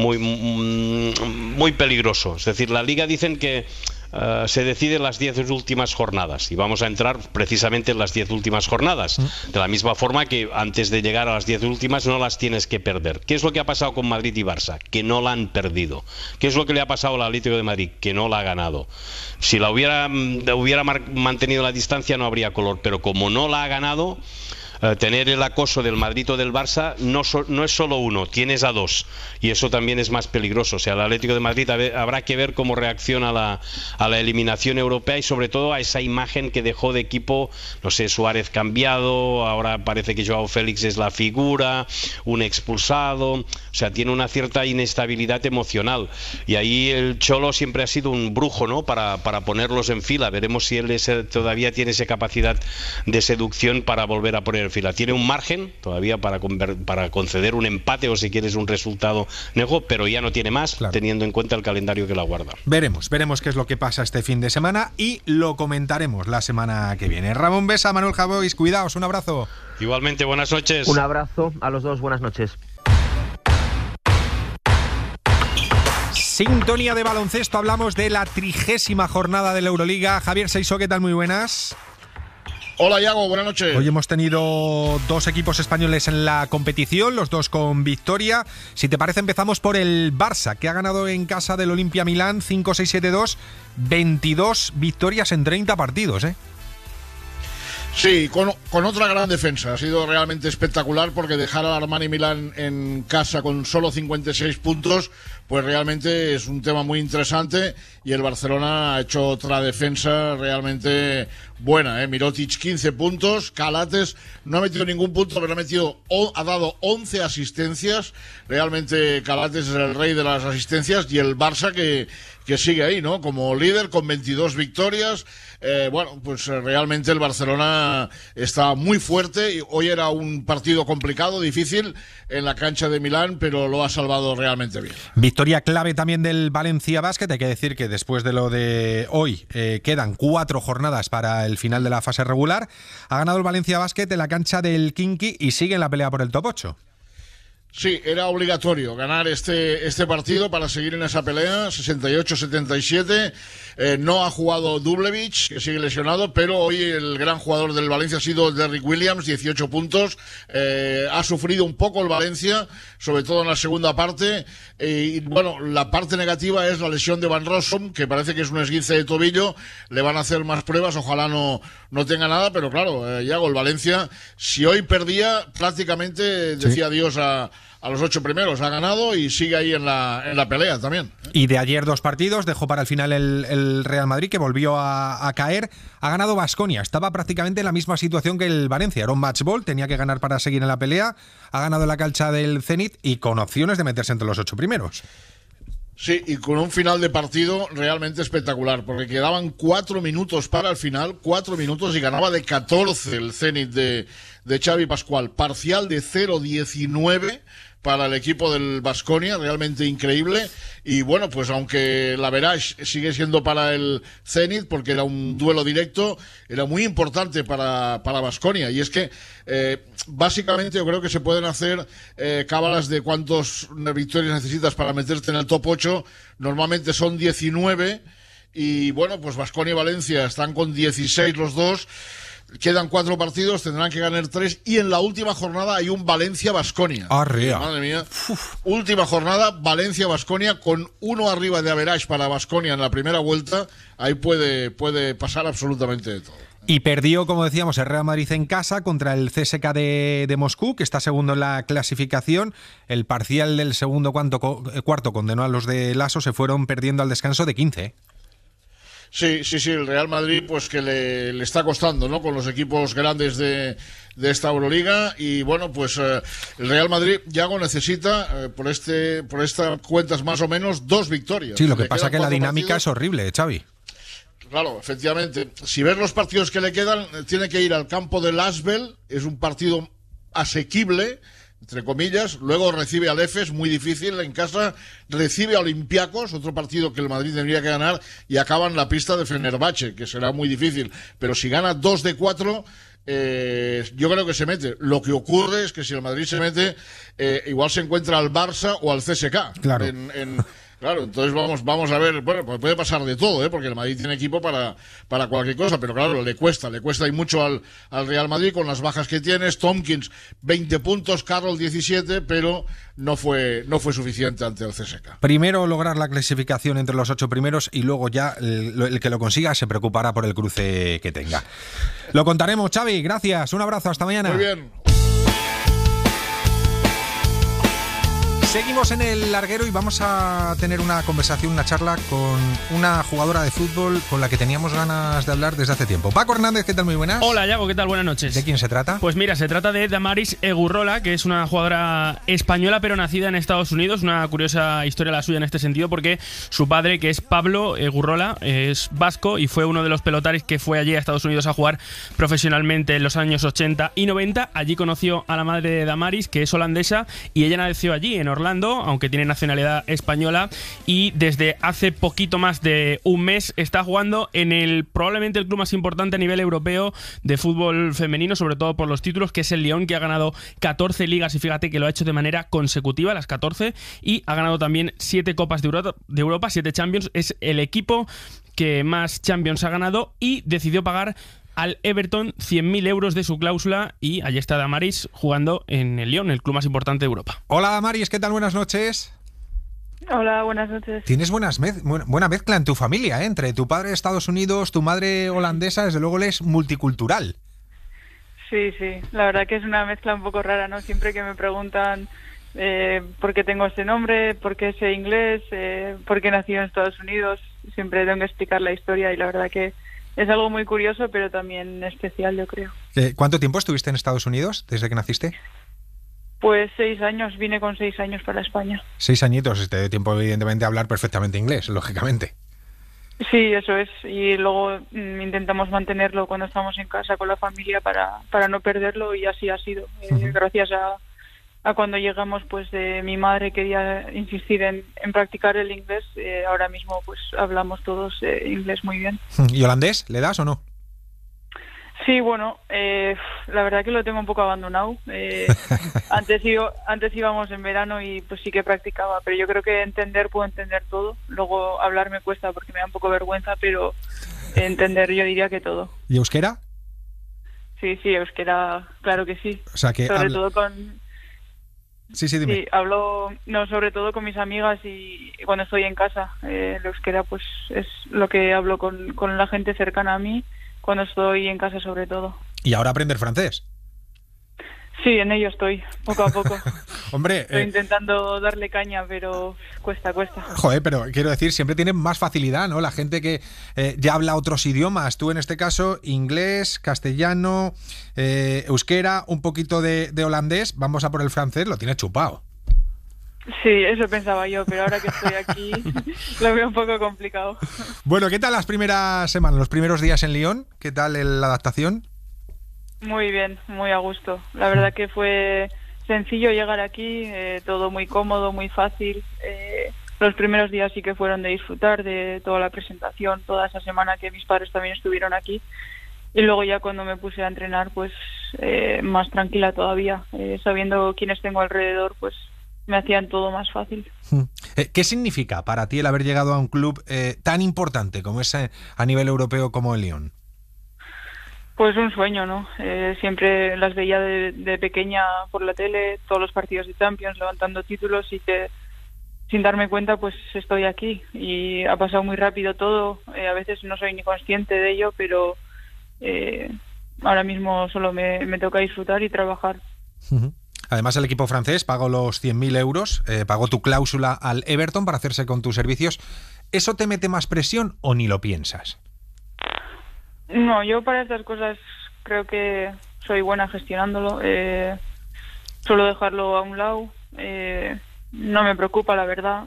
peligroso. Es decir, la Liga dicen que se decide en las 10 últimas jornadas, y vamos a entrar precisamente en las 10 últimas jornadas, de la misma forma que antes de llegar a las 10 últimas no las tienes que perder. ¿Qué es lo que ha pasado con Madrid y Barça? Que no la han perdido. ¿Qué es lo que le ha pasado al Atlético de Madrid? Que no la ha ganado. Si la hubiera mantenido la distancia no habría color, pero como no la ha ganado, tener el acoso del Madrid o del Barça no es solo uno, tienes a dos, y eso también es más peligroso. O sea, el Atlético de Madrid habrá que ver cómo reacciona a la eliminación europea, y sobre todo a esa imagen que dejó de equipo, no sé, Suárez cambiado, ahora parece que Joao Félix es la figura, un expulsado, o sea, tiene una cierta inestabilidad emocional, y ahí el Cholo siempre ha sido un brujo, ¿no? Para ponerlos en fila. Veremos si él todavía tiene esa capacidad de seducción para volver a poner en fila. Tiene un margen todavía para conceder un empate o, si quieres, un resultado negro, pero ya no tiene más, claro, teniendo en cuenta el calendario que la guarda. Veremos qué es lo que pasa este fin de semana y lo comentaremos la semana que viene. Ramón Besa, Manuel Javois, cuidaos, un abrazo. Igualmente, buenas noches. Un abrazo a los dos, buenas noches. Sintonía de baloncesto, hablamos de la 30ª jornada de la Euroliga. Javier Seiso, ¿qué tal? Muy buenas. Hola, Iago, buenas noches. Hoy hemos tenido dos equipos españoles en la competición, los dos con victoria. Si te parece, empezamos por el Barça, que ha ganado en casa del Olimpia Milán 5-6-7-2, 22 victorias en 30 partidos, ¿eh? Sí, con otra gran defensa. Ha sido realmente espectacular porque dejar al Armani Milán en casa con solo 56 puntos, pues realmente es un tema muy interesante, y el Barcelona ha hecho otra defensa realmente buena, ¿eh? Mirotic 15 puntos, Calates no ha metido ningún punto, pero ha dado 11 asistencias. Realmente Calates es el rey de las asistencias, y el Barça que sigue ahí, ¿no? Como líder con 22 victorias. Bueno, pues realmente el Barcelona está muy fuerte, y hoy era un partido complicado, difícil en la cancha de Milán, pero lo ha salvado realmente bien. Victoria clave también del Valencia Basket. Hay que decir que después de lo de hoy quedan 4 jornadas para el final de la fase regular. Ha ganado el Valencia Basket en la cancha del Kinky y sigue en la pelea por el top 8. Sí, era obligatorio ganar este partido para seguir en esa pelea, 68-77. No ha jugado Dubljevic, que sigue lesionado, pero hoy el gran jugador del Valencia ha sido Derrick Williams, 18 puntos. Ha sufrido un poco el Valencia, sobre todo en la segunda parte. Y bueno, la parte negativa es la lesión de Van Rossum, que parece que es un esguince de tobillo. Le van a hacer más pruebas, ojalá no tenga nada, pero claro, Iago, el Valencia, si hoy perdía, prácticamente decía adiós a los 8 primeros. Ha ganado y sigue ahí en la pelea también. Y de ayer 2 partidos, dejó para el final el Real Madrid, que volvió a caer. Ha ganado Baskonia, estaba prácticamente en la misma situación que el Valencia, era un match ball, tenía que ganar para seguir en la pelea. Ha ganado en la cancha del Zenit y con opciones de meterse entre los 8 primeros. Sí, y con un final de partido realmente espectacular, porque quedaban 4 minutos para el final, 4 minutos, y ganaba de 14 el Zenit de Xavi Pascual. Parcial de 0-19 para el equipo del Baskonia, realmente increíble. Y bueno, pues aunque la average sigue siendo para el Zenit, porque era un duelo directo, era muy importante para Baskonia. Y es que básicamente yo creo que se pueden hacer cábalas de cuántas victorias necesitas para meterte en el top 8. Normalmente son 19, y bueno, pues Baskonia y Valencia están con 16 los dos. Quedan 4 partidos, tendrán que ganar 3, y en la última jornada hay un Valencia-Baskonia. ¡Arrea! Madre mía. Última jornada, Valencia-Baskonia, con 1 arriba de average para Baskonia en la primera vuelta. Ahí puede pasar absolutamente de todo. Y perdió, como decíamos, el Real Madrid en casa contra el CSKA de Moscú, que está segundo en la clasificación. El parcial del segundo cuarto condenó a los de Lasso, se fueron perdiendo al descanso de 15. Sí, el Real Madrid pues que le está costando, ¿no?, con los equipos grandes de esta Euroliga. Y bueno, pues el Real Madrid, Iago, necesita por estas cuentas más o menos 2 victorias. Sí, lo que pasa es que la dinámica es horrible, Xavi. Claro, efectivamente. Si ves los partidos que le quedan, tiene que ir al campo del Asbel, es un partido asequible, entre comillas. Luego recibe al Efes, muy difícil en casa. Recibe a Olympiacos, otro partido que el Madrid tendría que ganar, y acaba en la pista de Fenerbahce, que será muy difícil. Pero si gana 2 de 4, yo creo que se mete. Lo que ocurre es que si el Madrid se mete, igual se encuentra al Barça o al CSKA. Claro. Claro, entonces vamos a ver. Bueno, pues puede pasar de todo, porque el Madrid tiene equipo para cualquier cosa, pero claro, le cuesta y mucho al Real Madrid con las bajas que tienes. Tompkins 20 puntos, Carroll 17, pero no fue suficiente ante el CSKA. Primero lograr la clasificación entre los 8 primeros, y luego ya el que lo consiga se preocupará por el cruce que tenga. Lo contaremos, Xavi, gracias, un abrazo, hasta mañana. Muy bien. Seguimos en el larguero y vamos a tener una conversación, una charla con una jugadora de fútbol con la que teníamos ganas de hablar desde hace tiempo. Paco Hernández, ¿qué tal? Muy buenas. Hola, Iago, ¿qué tal? Buenas noches. ¿De quién se trata? Pues mira, se trata de Damaris Egurrola, que es una jugadora española pero nacida en Estados Unidos. Una curiosa historia la suya en este sentido, porque su padre, que es Pablo Egurrola, es vasco y fue uno de los pelotaris que fue allí a Estados Unidos a jugar profesionalmente en los años 80 y 90. Allí conoció a la madre de Damaris, que es holandesa, y ella nació allí, en Orlando, aunque tiene nacionalidad española, y desde hace poquito más de un mes está jugando en probablemente el club más importante a nivel europeo de fútbol femenino, sobre todo por los títulos, que es el Lyon, que ha ganado 14 ligas, y fíjate que lo ha hecho de manera consecutiva, las 14, y ha ganado también 7 Copas de Europa, 7 Champions. Es el equipo que más Champions ha ganado, y decidió pagar al Everton 100.000 euros de su cláusula y allí está Damaris jugando en el Lyon, el club más importante de Europa. Hola Damaris, ¿qué tal? Buenas noches. Hola, buenas noches. Tienes buena mezcla en tu familia, ¿eh? Entre tu padre de Estados Unidos, tu madre holandesa, desde luego él es multicultural. Sí, la verdad que es una mezcla un poco rara, ¿no? Siempre que me preguntan por qué tengo ese nombre, por qué sé inglés, por qué nací en Estados Unidos, siempre tengo que explicar la historia y la verdad que es algo muy curioso, pero también especial, yo creo. ¿Cuánto tiempo estuviste en Estados Unidos desde que naciste? Pues 6 años, vine con 6 años para España. 6 añitos, te dio tiempo evidentemente a hablar perfectamente inglés, lógicamente. Sí, eso es, y luego intentamos mantenerlo cuando estamos en casa con la familia para no perderlo y así ha sido. Gracias a cuando llegamos, pues mi madre quería insistir en practicar el inglés, ahora mismo pues hablamos todos inglés muy bien. ¿Y holandés? ¿Le das o no? Sí, bueno, la verdad que lo tengo un poco abandonado. Antes íbamos en verano y pues sí que practicaba, pero yo creo que puedo entender todo. Luego hablar me cuesta porque me da un poco vergüenza, pero entender yo diría que todo. ¿Y euskera? Sí, euskera, claro que sí. O sea que sobre todo con... Sí, dime. Sí, hablo, sobre todo con mis amigas y cuando estoy en casa. El euskera pues es lo que hablo con la gente cercana a mí. Cuando estoy en casa sobre todo. ¿Y ahora aprender francés? Sí, en ello estoy, poco a poco. Hombre... Estoy intentando darle caña, pero cuesta. Joder, pero quiero decir, siempre tienen más facilidad, ¿no? La gente que ya habla otros idiomas. Tú en este caso, inglés, castellano, euskera, un poquito de holandés. Vamos a por el francés, lo tienes chupado. Sí, eso pensaba yo, pero ahora que estoy aquí lo veo un poco complicado. Bueno, ¿qué tal las primeras semanas, los primeros días en Lyon? ¿Qué tal la adaptación? Muy bien, muy a gusto. La verdad que fue sencillo llegar aquí, todo muy cómodo, muy fácil. Los primeros días sí que fueron de disfrutar de toda la presentación, toda esa semana que mis padres también estuvieron aquí. Y luego ya cuando me puse a entrenar, pues más tranquila todavía, sabiendo quiénes tengo alrededor, pues me hacían todo más fácil. ¿Qué significa para ti el haber llegado a un club tan importante como es a nivel europeo como el Lyon? Pues un sueño, ¿no? Siempre las veía de pequeña por la tele, todos los partidos de Champions, levantando títulos y que sin darme cuenta pues estoy aquí y ha pasado muy rápido todo. A veces no soy ni consciente de ello, pero ahora mismo solo me toca disfrutar y trabajar. Además, el equipo francés pagó los 100.000 euros, pagó tu cláusula al Everton para hacerse con tus servicios. ¿Eso te mete más presión o ni lo piensas? No, yo para estas cosas creo que soy buena gestionándolo. Suelo dejarlo a un lado. No me preocupa, la verdad.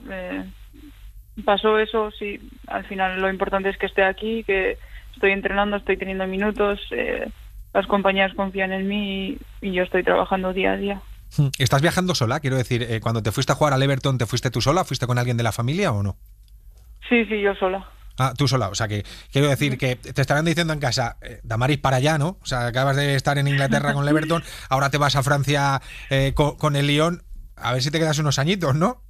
Pasó eso, sí. Al final lo importante es que esté aquí, que estoy entrenando, estoy teniendo minutos. Las compañías confían en mí y yo estoy trabajando día a día. ¿Estás viajando sola? Quiero decir, cuando te fuiste a jugar al Everton, ¿te fuiste tú sola? ¿Fuiste con alguien de la familia o no? Sí, yo sola. Ah, tú sola. O sea que quiero decir que te estarán diciendo en casa, Damaris para allá, ¿no? O sea, acabas de estar en Inglaterra con el Everton, ahora te vas a Francia con el Lyon, a ver si te quedas unos añitos, ¿no?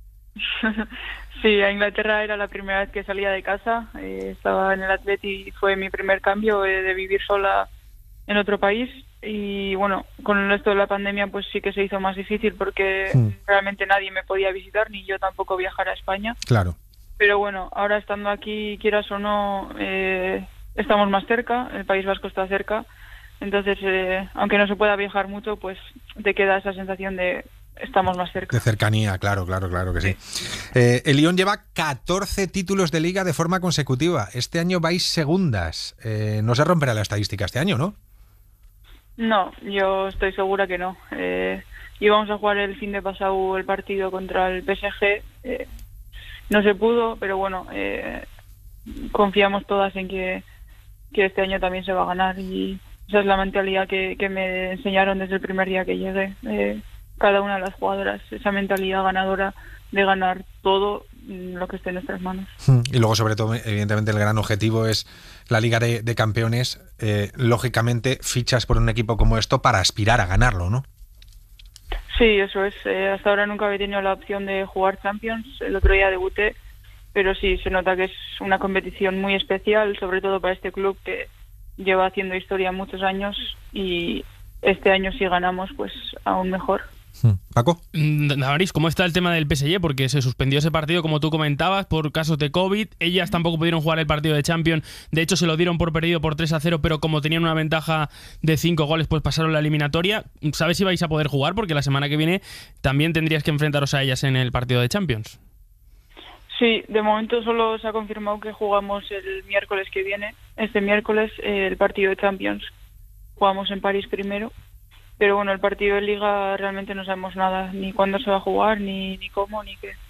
Sí, a Inglaterra era la primera vez que salía de casa. Estaba en el Atleti y fue mi primer cambio de vivir sola en otro país. Y bueno, con esto de la pandemia pues sí que se hizo más difícil porque realmente nadie me podía visitar, ni yo tampoco viajar a España. Claro. Pero bueno, ahora estando aquí, quieras o no, estamos más cerca, el País Vasco está cerca, entonces aunque no se pueda viajar mucho, pues te queda esa sensación de estamos más cerca. De cercanía, claro que sí. El Lyon lleva 14 títulos de Liga de forma consecutiva. Este año vais segundas. No se romperá la estadística este año, ¿no? No, yo estoy segura que no. Íbamos a jugar el fin de pasado el partido contra el PSG. No se pudo, pero bueno, confiamos todas en que este año también se va a ganar y esa es la mentalidad que me enseñaron desde el primer día que llegué. Cada una de las jugadoras, esa mentalidad ganadora de ganar todo lo que esté en nuestras manos. Y luego, sobre todo, evidentemente, el gran objetivo es la Liga de Campeones. Lógicamente, fichas por un equipo como esto para aspirar a ganarlo, ¿no? Sí, eso es. Hasta ahora nunca había tenido la opción de jugar Champions. El otro día debuté, pero sí, se nota que es una competición muy especial, sobre todo para este club que lleva haciendo historia muchos años y este año si ganamos, pues aún mejor. Paco. Damaris, ¿cómo está el tema del PSG? Porque se suspendió ese partido, como tú comentabas, por casos de COVID. Ellas tampoco pudieron jugar el partido de Champions. De hecho, se lo dieron por perdido por 3-0, pero como tenían una ventaja de 5 goles, pues pasaron la eliminatoria. ¿Sabes si vais a poder jugar? Porque la semana que viene también tendrías que enfrentaros a ellas en el partido de Champions. Sí, de momento solo se ha confirmado que jugamos el miércoles que viene. Este miércoles el partido de Champions. Jugamos en París primero. Pero bueno, el partido de Liga realmente no sabemos nada, ni cuándo se va a jugar, ni cómo, ni qué.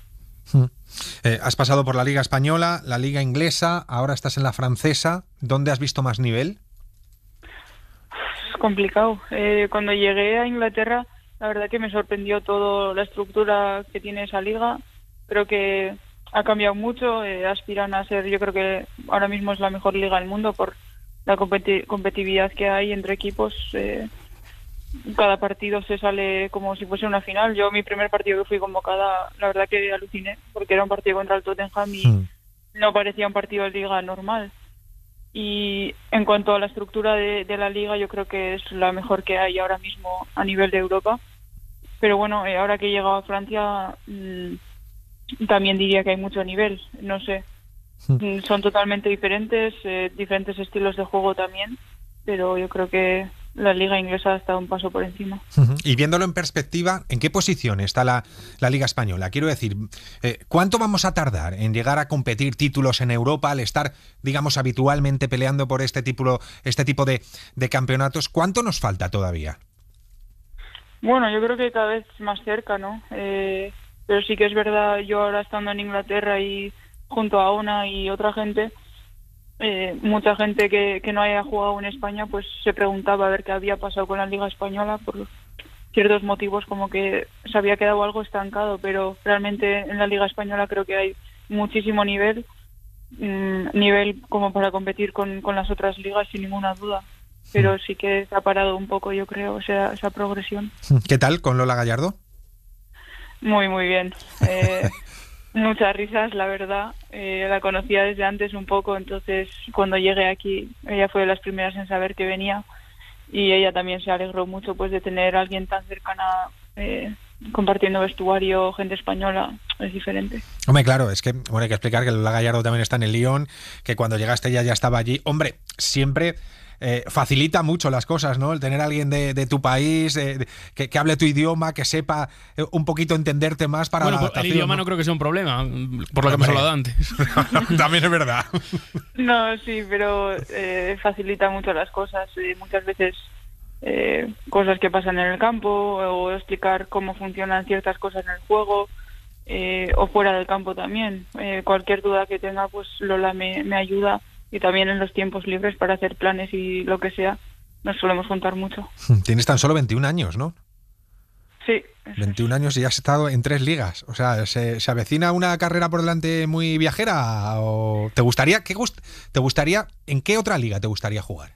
Has pasado por la Liga Española, la Liga Inglesa, ahora estás en la Francesa. ¿Dónde has visto más nivel? Es complicado. Cuando llegué a Inglaterra, la verdad que me sorprendió toda la estructura que tiene esa liga. Creo que ha cambiado mucho, aspiran a ser, yo creo que ahora mismo es la mejor liga del mundo por la competitividad que hay entre equipos. Cada partido se sale como si fuese una final. Yo mi primer partido que fui convocada, la verdad que aluciné, porque era un partido contra el Tottenham y no parecía un partido de liga normal. Y en cuanto a la estructura de la liga, yo creo que es la mejor que hay ahora mismo a nivel de Europa. Pero bueno, ahora que he llegado a Francia, también diría que hay mucho nivel, no sé. Son totalmente diferentes, diferentes estilos de juego también, pero yo creo que la liga inglesa está un paso por encima. Y viéndolo en perspectiva, ¿en qué posición está la liga española? Quiero decir, ¿cuánto vamos a tardar en llegar a competir títulos en Europa al estar, digamos, habitualmente peleando por este tipo de campeonatos? ¿Cuánto nos falta todavía? Bueno, yo creo que cada vez más cerca, ¿no? Pero sí que es verdad, yo ahora estando en Inglaterra y junto a Ona y otra gente, mucha gente que no haya jugado en España pues se preguntaba a ver qué había pasado con la Liga Española por ciertos motivos, como que se había quedado algo estancado, pero realmente en la Liga Española creo que hay muchísimo nivel como para competir con las otras ligas sin ninguna duda, pero sí que se ha parado un poco, yo creo, esa progresión. ¿Qué tal con Lola Gallardo? Muy bien. Muchas risas, la verdad. La conocía desde antes un poco, entonces cuando llegué aquí, ella fue de las primeras en saber que venía y ella también se alegró mucho pues de tener a alguien tan cercana compartiendo vestuario, gente española, es diferente. Hombre, claro, es que bueno, hay que explicar que Lola Gallardo también está en el Lyon, que cuando llegaste ella ya estaba allí. Hombre, siempre facilita mucho las cosas, ¿no? El tener a alguien de tu país, que hable tu idioma, que sepa un poquito entenderte más para la adaptación. El idioma no creo que sea un problema, por lo que hemos hablado antes. También es verdad. No, sí, pero facilita mucho las cosas. Muchas veces cosas que pasan en el campo o explicar cómo funcionan ciertas cosas en el juego o fuera del campo también. Cualquier duda que tenga, pues Lola me ayuda. Y también en los tiempos libres para hacer planes y lo que sea, nos solemos juntar mucho. Tienes tan solo 21 años, ¿no? Sí. 21 años y has estado en 3 ligas. O sea, ¿se avecina una carrera por delante muy viajera? ¿O te gustaría, en qué otra liga te gustaría jugar?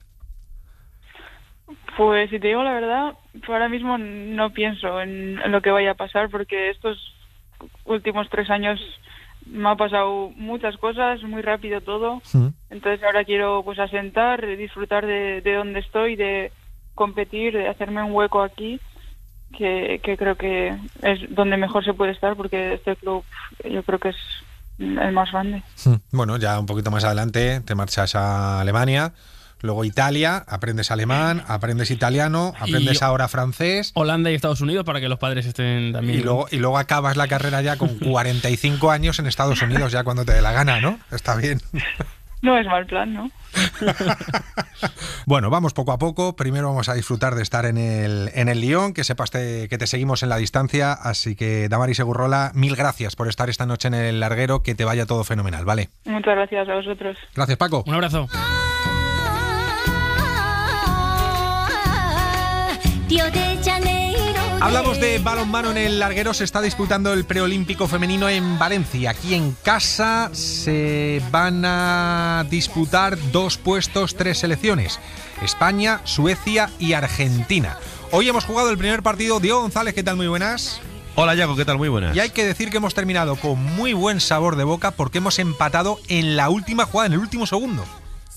Pues si te digo la verdad, ahora mismo no pienso en lo que vaya a pasar, porque estos últimos 3 años me ha pasado muchas cosas, muy rápido todo. Entonces ahora quiero pues asentar, disfrutar de donde estoy, de competir, de hacerme un hueco aquí, que creo que es donde mejor se puede estar, porque este club yo creo que es el más grande. Bueno, ya un poquito más adelante te marchas a Alemania, luego Italia, aprendes alemán, aprendes italiano, aprendes ahora francés. Holanda y Estados Unidos para que los padres estén también. Y luego acabas la carrera ya con 45 años en Estados Unidos, ya cuando te dé la gana, ¿no? Está bien. No es mal plan, ¿no? Bueno, vamos poco a poco. Primero vamos a disfrutar de estar en el Lyon, que sepas que te seguimos en la distancia. Así que, Damaris Egurrola, mil gracias por estar esta noche en el larguero, que te vaya todo fenomenal, ¿vale? Muchas gracias a vosotros. Gracias, Paco. Un abrazo. Hablamos de balonmano en el larguero. Se está disputando el preolímpico femenino en Valencia. Aquí en casa se van a disputar 2 puestos, 3 selecciones: España, Suecia y Argentina. Hoy hemos jugado el primer partido. Diego González, ¿qué tal? Muy buenas. Hola, Yago, ¿qué tal? Muy buenas. Y hay que decir que hemos terminado con muy buen sabor de boca porque hemos empatado en la última jugada, en el último segundo.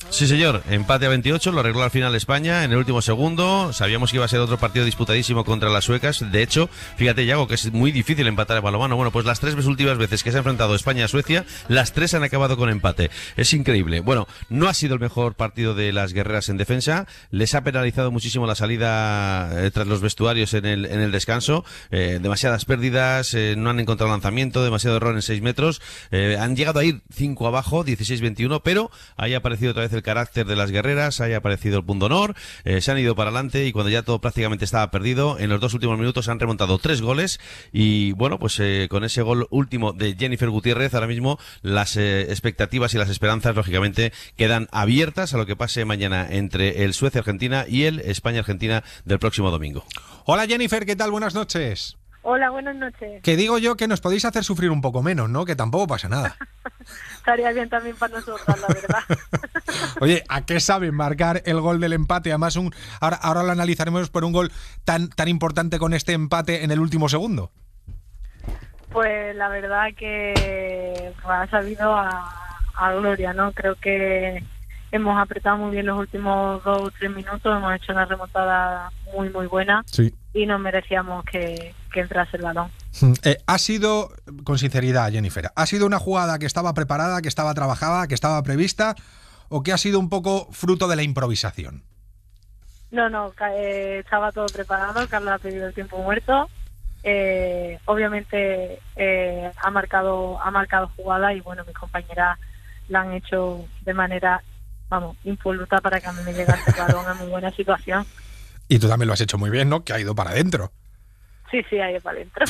Sí, señor, empate a 28, lo arregló al final España en el último segundo. Sabíamos que iba a ser otro partido disputadísimo contra las suecas. De hecho, fíjate, Yago, que es muy difícil empatar en balonmano. Bueno, pues las 3 últimas veces que se ha enfrentado España a Suecia, las 3 han acabado con empate. Es increíble. Bueno, no ha sido el mejor partido de las guerreras en defensa. Les ha penalizado muchísimo la salida tras los vestuarios en el descanso. Demasiadas pérdidas, no han encontrado lanzamiento, demasiado error en 6 metros. Han llegado a ir 5 abajo, 16-21, pero ahí ha aparecido otra vez el carácter de las guerreras, haya aparecido el punto honor, se han ido para adelante y cuando ya todo prácticamente estaba perdido, en los 2 últimos minutos han remontado 3 goles y bueno, pues con ese gol último de Jennifer Gutiérrez, ahora mismo las expectativas y las esperanzas lógicamente quedan abiertas a lo que pase mañana entre el Suecia-Argentina y el España-Argentina del próximo domingo. Hola Jennifer, ¿qué tal? Buenas noches. Hola, buenas noches. Que digo yo que nos podéis hacer sufrir un poco menos, ¿no? Que tampoco pasa nada. Estaría bien también para nosotros, la verdad. Oye, ¿a qué sabe marcar el gol del empate? Además, ahora lo analizaremos por un gol tan importante con este empate en el último segundo. Pues la verdad que ha sabido a gloria, ¿no? Creo que hemos apretado muy bien los últimos 2 o 3 minutos, hemos hecho una remontada muy, muy buena. Sí. Y no merecíamos que entrase el balón. Ha sido, con sinceridad, Jennifer, ¿ha sido una jugada que estaba preparada, que estaba trabajada, que estaba prevista, o que ha sido un poco fruto de la improvisación? No, estaba todo preparado, Carla ha pedido el tiempo muerto, obviamente ha marcado jugada y bueno, mis compañeras la han hecho de manera, impoluta para que a mí me llegase el balón en muy buena situación. Y tú también lo has hecho muy bien, ¿no? Que ha ido para adentro. Sí, ha ido para adentro.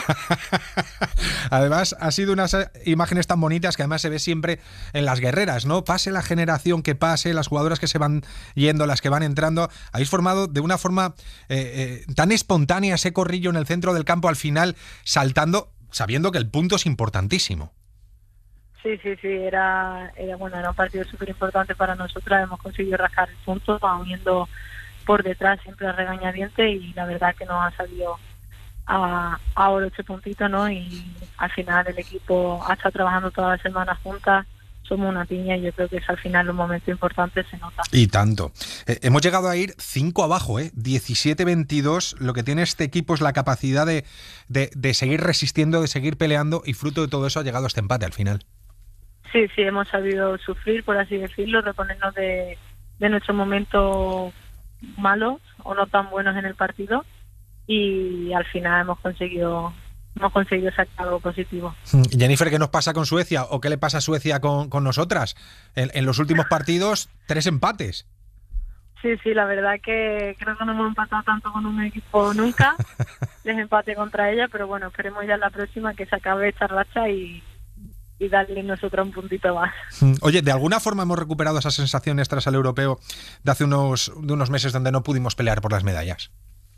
Además, ha sido unas imágenes tan bonitas que además se ve siempre en las guerreras, ¿no? Pase la generación que pase, las jugadoras que se van yendo, las que van entrando. Habéis formado de una forma tan espontánea ese corrillo en el centro del campo al final, saltando, sabiendo que el punto es importantísimo. Sí, era un partido súper importante para nosotras. Hemos conseguido rascar el punto, vamos viendo por detrás siempre a regañadientes y la verdad que nos ha salido a 8 puntitos, ¿no? Y al final el equipo ha estado trabajando todas las semanas juntas, somos una piña y yo creo que es al final un momento importante, se nota. Y tanto. Hemos llegado a ir 5 abajo, 17-22. Lo que tiene este equipo es la capacidad de seguir resistiendo, de seguir peleando y fruto de todo eso ha llegado este empate al final. Sí, hemos sabido sufrir, por así decirlo, reponernos de nuestros momentos malos o no tan buenos en el partido y al final hemos conseguido sacar algo positivo. Jennifer, ¿qué nos pasa con Suecia o qué le pasa a Suecia con nosotras? En los últimos partidos 3 empates. Sí, la verdad que creo que no hemos empatado tanto con un equipo nunca. Les empate contra ella, pero bueno, esperemos ya en la próxima que se acabe esta racha y darle nosotros un puntito más. Oye, ¿de alguna forma hemos recuperado esas sensaciones tras el europeo de hace unos meses donde no pudimos pelear por las medallas?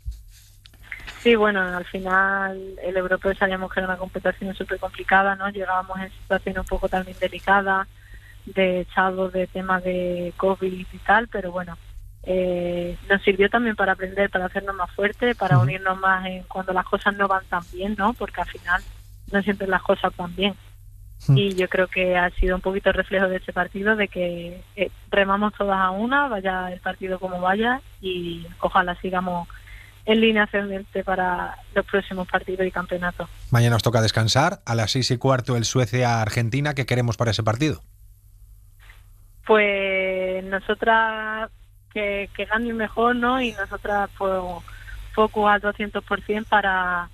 Sí, bueno, al final el europeo sabíamos que era una competición súper complicada, ¿no? Llegábamos en situación un poco también delicada, de echado de temas de COVID y tal, pero bueno, nos sirvió también para aprender, para hacernos más fuertes, para unirnos más cuando las cosas no van tan bien, ¿no? Porque al final no siempre las cosas van bien. Y yo creo que ha sido un poquito el reflejo de ese partido, de que remamos todas a una, vaya el partido como vaya, y ojalá sigamos en línea ascendente para los próximos partidos y campeonatos. Mañana nos toca descansar, a las 6:15 el Suecia-Argentina. ¿Qué queremos para ese partido? Pues nosotras que ganen mejor, ¿no? Y nosotras pues focus al 200% para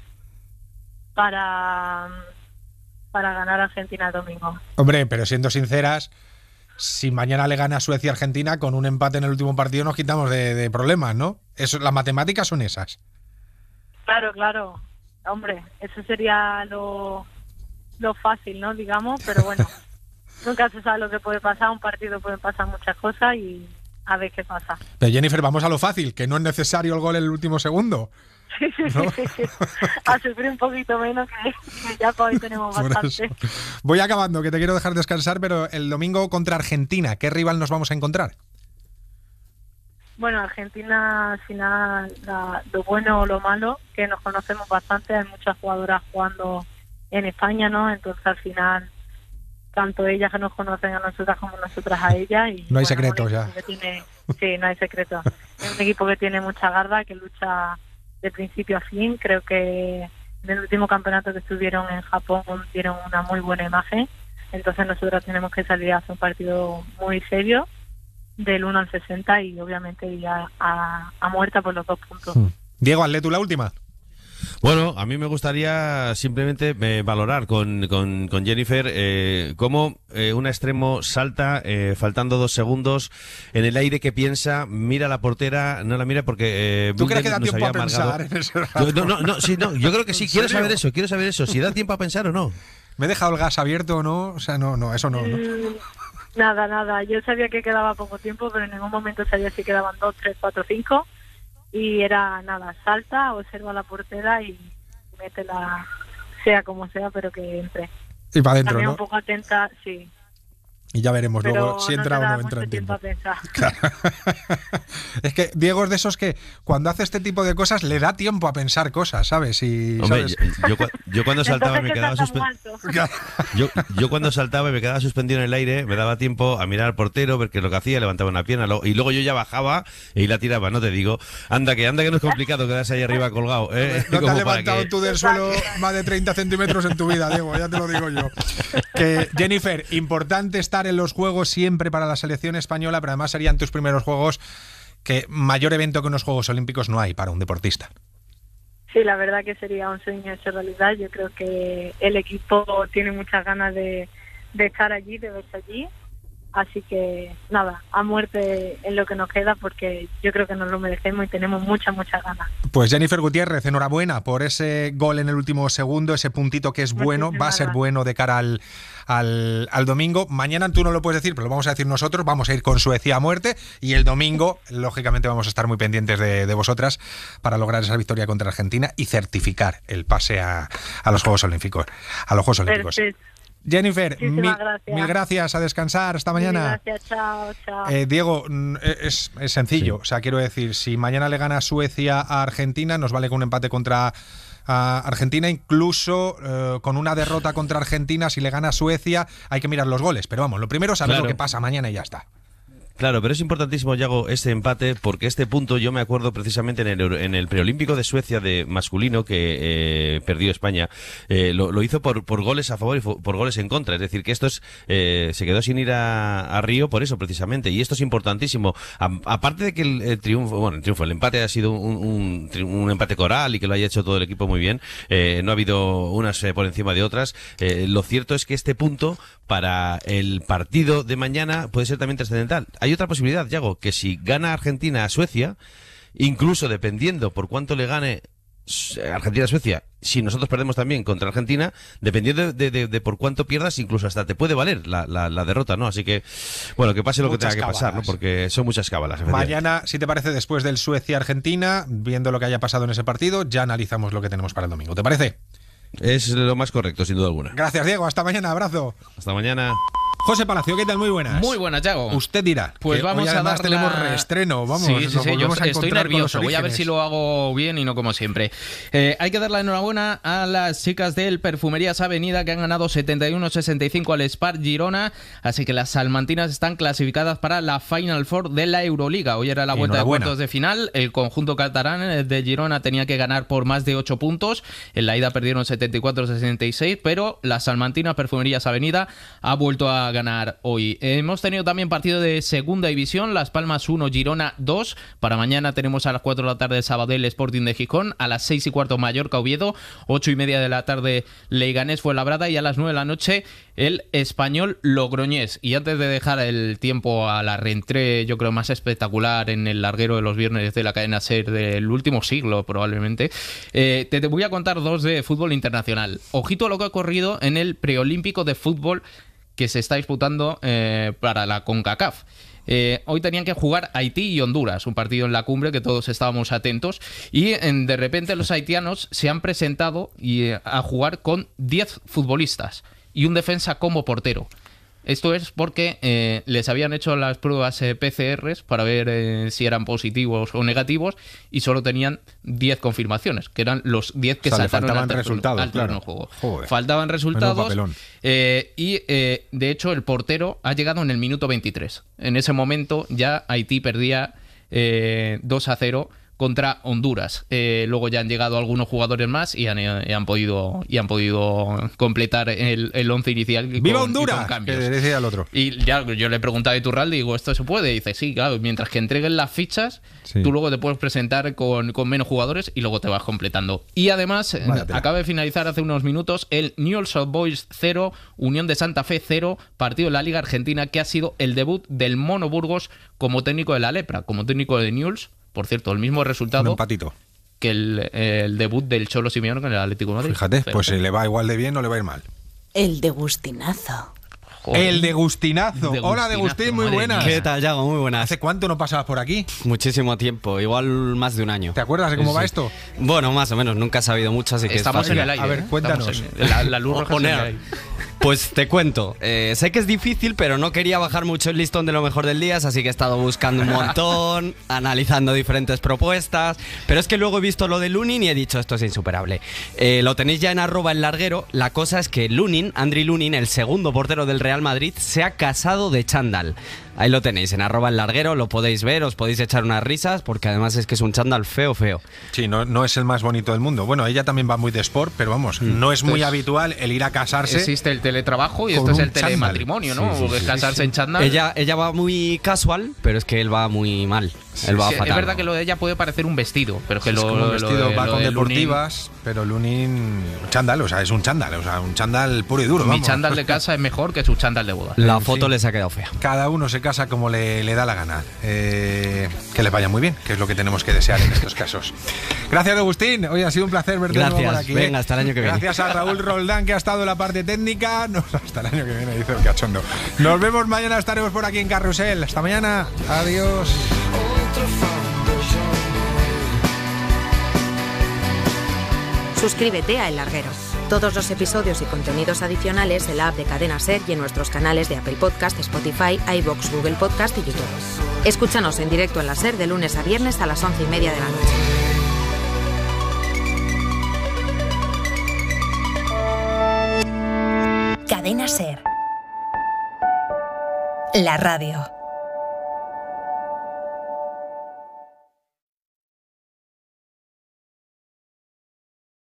ganar a Argentina el domingo. Hombre, pero siendo sinceras, si mañana le gana a Suecia a Argentina, con un empate en el último partido nos quitamos de problemas, ¿no? Las matemáticas son esas. Claro. Hombre, eso sería lo fácil, ¿no? Digamos, pero bueno, nunca se sabe lo que puede pasar. Un partido pueden pasar muchas cosas y a ver qué pasa. Pero Jennifer, vamos a lo fácil, que no es necesario el gol en el último segundo. ¿No? A sufrir un poquito menos, que ya por hoy tenemos bastante. Voy acabando, que te quiero dejar descansar, pero el domingo contra Argentina, ¿qué rival nos vamos a encontrar? Bueno, Argentina, al final, lo bueno o lo malo, que nos conocemos bastante, hay muchas jugadoras jugando en España, ¿no? Entonces al final tanto ella que nos conocen a nosotras como nosotras a ella. Y, no hay secretos ya. Sí, no hay secretos. Es un equipo que tiene mucha garra, que lucha de principio a fin. Creo que en el último campeonato que estuvieron en Japón dieron una muy buena imagen. Entonces nosotros tenemos que salir a hacer un partido muy serio, del 1 al 60, y obviamente ir a muerta por los 2 puntos. Diego, hazle tú la última. Bueno, a mí me gustaría simplemente valorar con Jennifer cómo un extremo salta faltando 2 segundos en el aire, que piensa, mira a la portera, no la mira porque ¿tú crees que da tiempo a pensar en ese rato? No, yo creo que sí, quiero saber eso, si da tiempo a pensar o no. ¿Me he dejado el gas abierto o no? O sea, no, eso no. Nada, yo sabía que quedaba poco tiempo, pero en ningún momento sabía si quedaban 2, 3, 4, 5. Y era nada, salta, observa la portera y métela, sea como sea, pero que entre. Y para adentro, también, ¿no? Un poco atenta, sí. Y ya veremos pero luego si entra o no entra en tiempo. Claro. Es que Diego es de esos que cuando hace este tipo de cosas le da tiempo a pensar cosas, ¿sabes? Y, hombre, ¿sabes? Yo cuando saltaba me quedaba suspendido. Yo cuando saltaba y me quedaba suspendido en el aire, me daba tiempo a mirar al portero, ver qué es lo que hacía, levantaba una pierna y luego yo ya bajaba y la tiraba. No te digo, anda que no es complicado quedarse ahí arriba colgado. No te has levantado tú del suelo más de 30 centímetros en tu vida, Diego, ya te lo digo yo. Que, Jennifer, importante estar en los Juegos siempre para la selección española, pero además serían tus primeros Juegos, que mayor evento que unos Juegos Olímpicos no hay para un deportista. Sí, la verdad que sería un sueño hecho realidad. Yo creo que el equipo tiene muchas ganas de estar allí, de verse allí. Así que nada, a muerte en lo que nos queda, porque yo creo que nos lo merecemos y tenemos muchas ganas. Pues Jennifer Gutiérrez, enhorabuena por ese gol en el último segundo, ese puntito que es bueno, va a ser bueno de cara al domingo. Mañana tú no lo puedes decir, pero lo vamos a decir nosotros, vamos a ir con Suecia a muerte, y el domingo, lógicamente, vamos a estar muy pendientes de vosotras para lograr esa victoria contra Argentina y certificar el pase a los Juegos Olímpicos. Perfecto. Jennifer, mil gracias, a descansar, hasta mañana. Gracias, chao. Diego, es sencillo, sí. O sea, quiero decir, si mañana le gana Suecia a Argentina, nos vale con un empate contra Argentina, incluso con una derrota contra Argentina, si le gana Suecia, hay que mirar los goles, pero vamos, lo primero es saber lo que pasa mañana y ya está. Claro, pero es importantísimo, Yago, este empate, porque este punto yo me acuerdo precisamente en el preolímpico de Suecia de masculino que perdió España, lo hizo por goles a favor y por goles en contra. Es decir, que esto se quedó sin ir a Río por eso precisamente, y esto es importantísimo. Aparte de que el empate ha sido un empate coral y que lo haya hecho todo el equipo muy bien, no ha habido unas por encima de otras. Lo cierto es que este punto para el partido de mañana puede ser también trascendental. Hay otra posibilidad, Yago, que si gana Argentina a Suecia, incluso dependiendo por cuánto le gane Argentina a Suecia, si nosotros perdemos también contra Argentina, dependiendo de por cuánto pierdas, incluso hasta te puede valer la derrota, ¿no? Así que, bueno, que pase lo que tenga que pasar, ¿no? Porque son muchas cábalas. Mañana, si te parece, después del Suecia-Argentina, viendo lo que haya pasado en ese partido, ya analizamos lo que tenemos para el domingo. ¿Te parece? Es lo más correcto, sin duda alguna. Gracias, Diego. Hasta mañana. Abrazo. Hasta mañana. José Palacio, ¿qué tal? Muy buenas. Muy buenas, Yago. Usted dirá. Pues vamos hoy además tenemos reestreno. Vamos, sí, yo estoy nervioso. Voy a ver si lo hago bien y no como siempre. Hay que dar la enhorabuena a las chicas del Perfumerías Avenida, que han ganado 71-65 al Spar Girona. Así que las salmantinas están clasificadas para la Final Four de la Euroliga. Hoy era la vuelta de cuartos de final. El conjunto catalán de Girona tenía que ganar por más de 8 puntos. En la ida perdieron 74-66, pero la salmantina Perfumerías Avenida ha vuelto a ganar hoy. Hemos tenido también partido de segunda división, Las Palmas 1, Girona 2. Para mañana tenemos a las 4 de la tarde Sabadell Sporting de Gijón, a las 6:15 Mallorca Oviedo, 8:30 de la tarde Leganés Fuenlabrada y a las 9 de la noche el Español Logroñés. Y antes de dejar el tiempo a la reentré, yo creo más espectacular en el larguero de los viernes de la cadena SER del último siglo probablemente, te voy a contar dos de fútbol internacional. Ojito a lo que ha ocurrido en el preolímpico de fútbol que se está disputando para la CONCACAF. Hoy tenían que jugar Haití y Honduras, un partido en la cumbre que todos estábamos atentos, y de repente los haitianos se han presentado a jugar con 10 futbolistas y un defensa como portero. Esto es porque les habían hecho las pruebas PCRs para ver si eran positivos o negativos y solo tenían 10 confirmaciones, que eran los 10 que saltaron al terreno juego. Faltaban resultados y de hecho el portero ha llegado en el minuto 23. En ese momento ya Haití perdía 2-0 contra Honduras. Luego ya han llegado algunos jugadores más y han podido completar el 11 inicial. ¡Viva Honduras! Que decía el otro. Y ya yo le preguntaba a Iturralde, digo, ¿esto se puede? Y dice, sí, claro, mientras que entreguen las fichas, tú luego te puedes presentar con menos jugadores y luego te vas completando. Y además, acaba de finalizar hace unos minutos el Newell's Old Boys 0, Unión de Santa Fe 0, partido de la Liga Argentina, que ha sido el debut del Mono Burgos como técnico de la Lepra, como técnico de Newell's. Por cierto, el mismo resultado que el debut del Cholo Simeone con el Atlético de Madrid. Fíjate, pues si le va igual de bien, no le va a ir mal. El degustinazo. Joder. El degustinazo. Hola, Degustín, muy buenas. ¿Qué tal, Yago? Muy buenas. ¿Hace cuánto no pasabas por aquí? Muchísimo tiempo, igual más de un año. ¿Te acuerdas de cómo va esto? Bueno, más o menos, nunca he sabido mucho, así que estamos es fácil. En el aire. A ver, cuéntanos. La luz roja sigue ahí. Pues te cuento, sé que es difícil, pero no quería bajar mucho el listón de lo mejor del día, así que he estado buscando un montón, analizando diferentes propuestas, pero es que luego he visto lo de Lunin y he dicho, esto es insuperable. Lo tenéis ya en @el larguero. La cosa es que Andriy Lunin, el segundo portero del Real Madrid, se ha casado de chándal. Ahí lo tenéis, en @el larguero, lo podéis ver, os podéis echar unas risas, porque además es que es un chándal feo. Sí, no es el más bonito del mundo. Bueno, ella también va muy de sport, pero vamos, no es muy habitual el ir a casarse. Existe el teletrabajo y esto es el telematrimonio, ¿no? Casarse en chándal. Ella va muy casual, pero es que él va muy mal. Él va fatal. Es verdad que lo de ella puede parecer un vestido, pero que como un vestido va con deportivas, pero Lunin chándal, o sea, es un chándal, un chándal puro y duro. Mi chándal de casa es mejor que su chándal de boda. La foto les ha quedado fea. Cada uno se casa como le da la gana. Que les vaya muy bien, que es lo que tenemos que desear en estos casos. Gracias, Agustín. Hoy ha sido un placer verte de nuevo por aquí. Venga, hasta el año que viene. Gracias a Raúl Roldán, que ha estado en la parte técnica. Hasta el año que viene, dice el cachondo. Nos vemos mañana, estaremos por aquí en Carrusel. Hasta mañana. Adiós. Suscríbete a El Larguero. Todos los episodios y contenidos adicionales en la app de Cadena SER y en nuestros canales de Apple Podcast, Spotify, iVoox, Google Podcast y YouTube. Escúchanos en directo en la SER de lunes a viernes a las 11:30 de la noche. Cadena SER. La radio.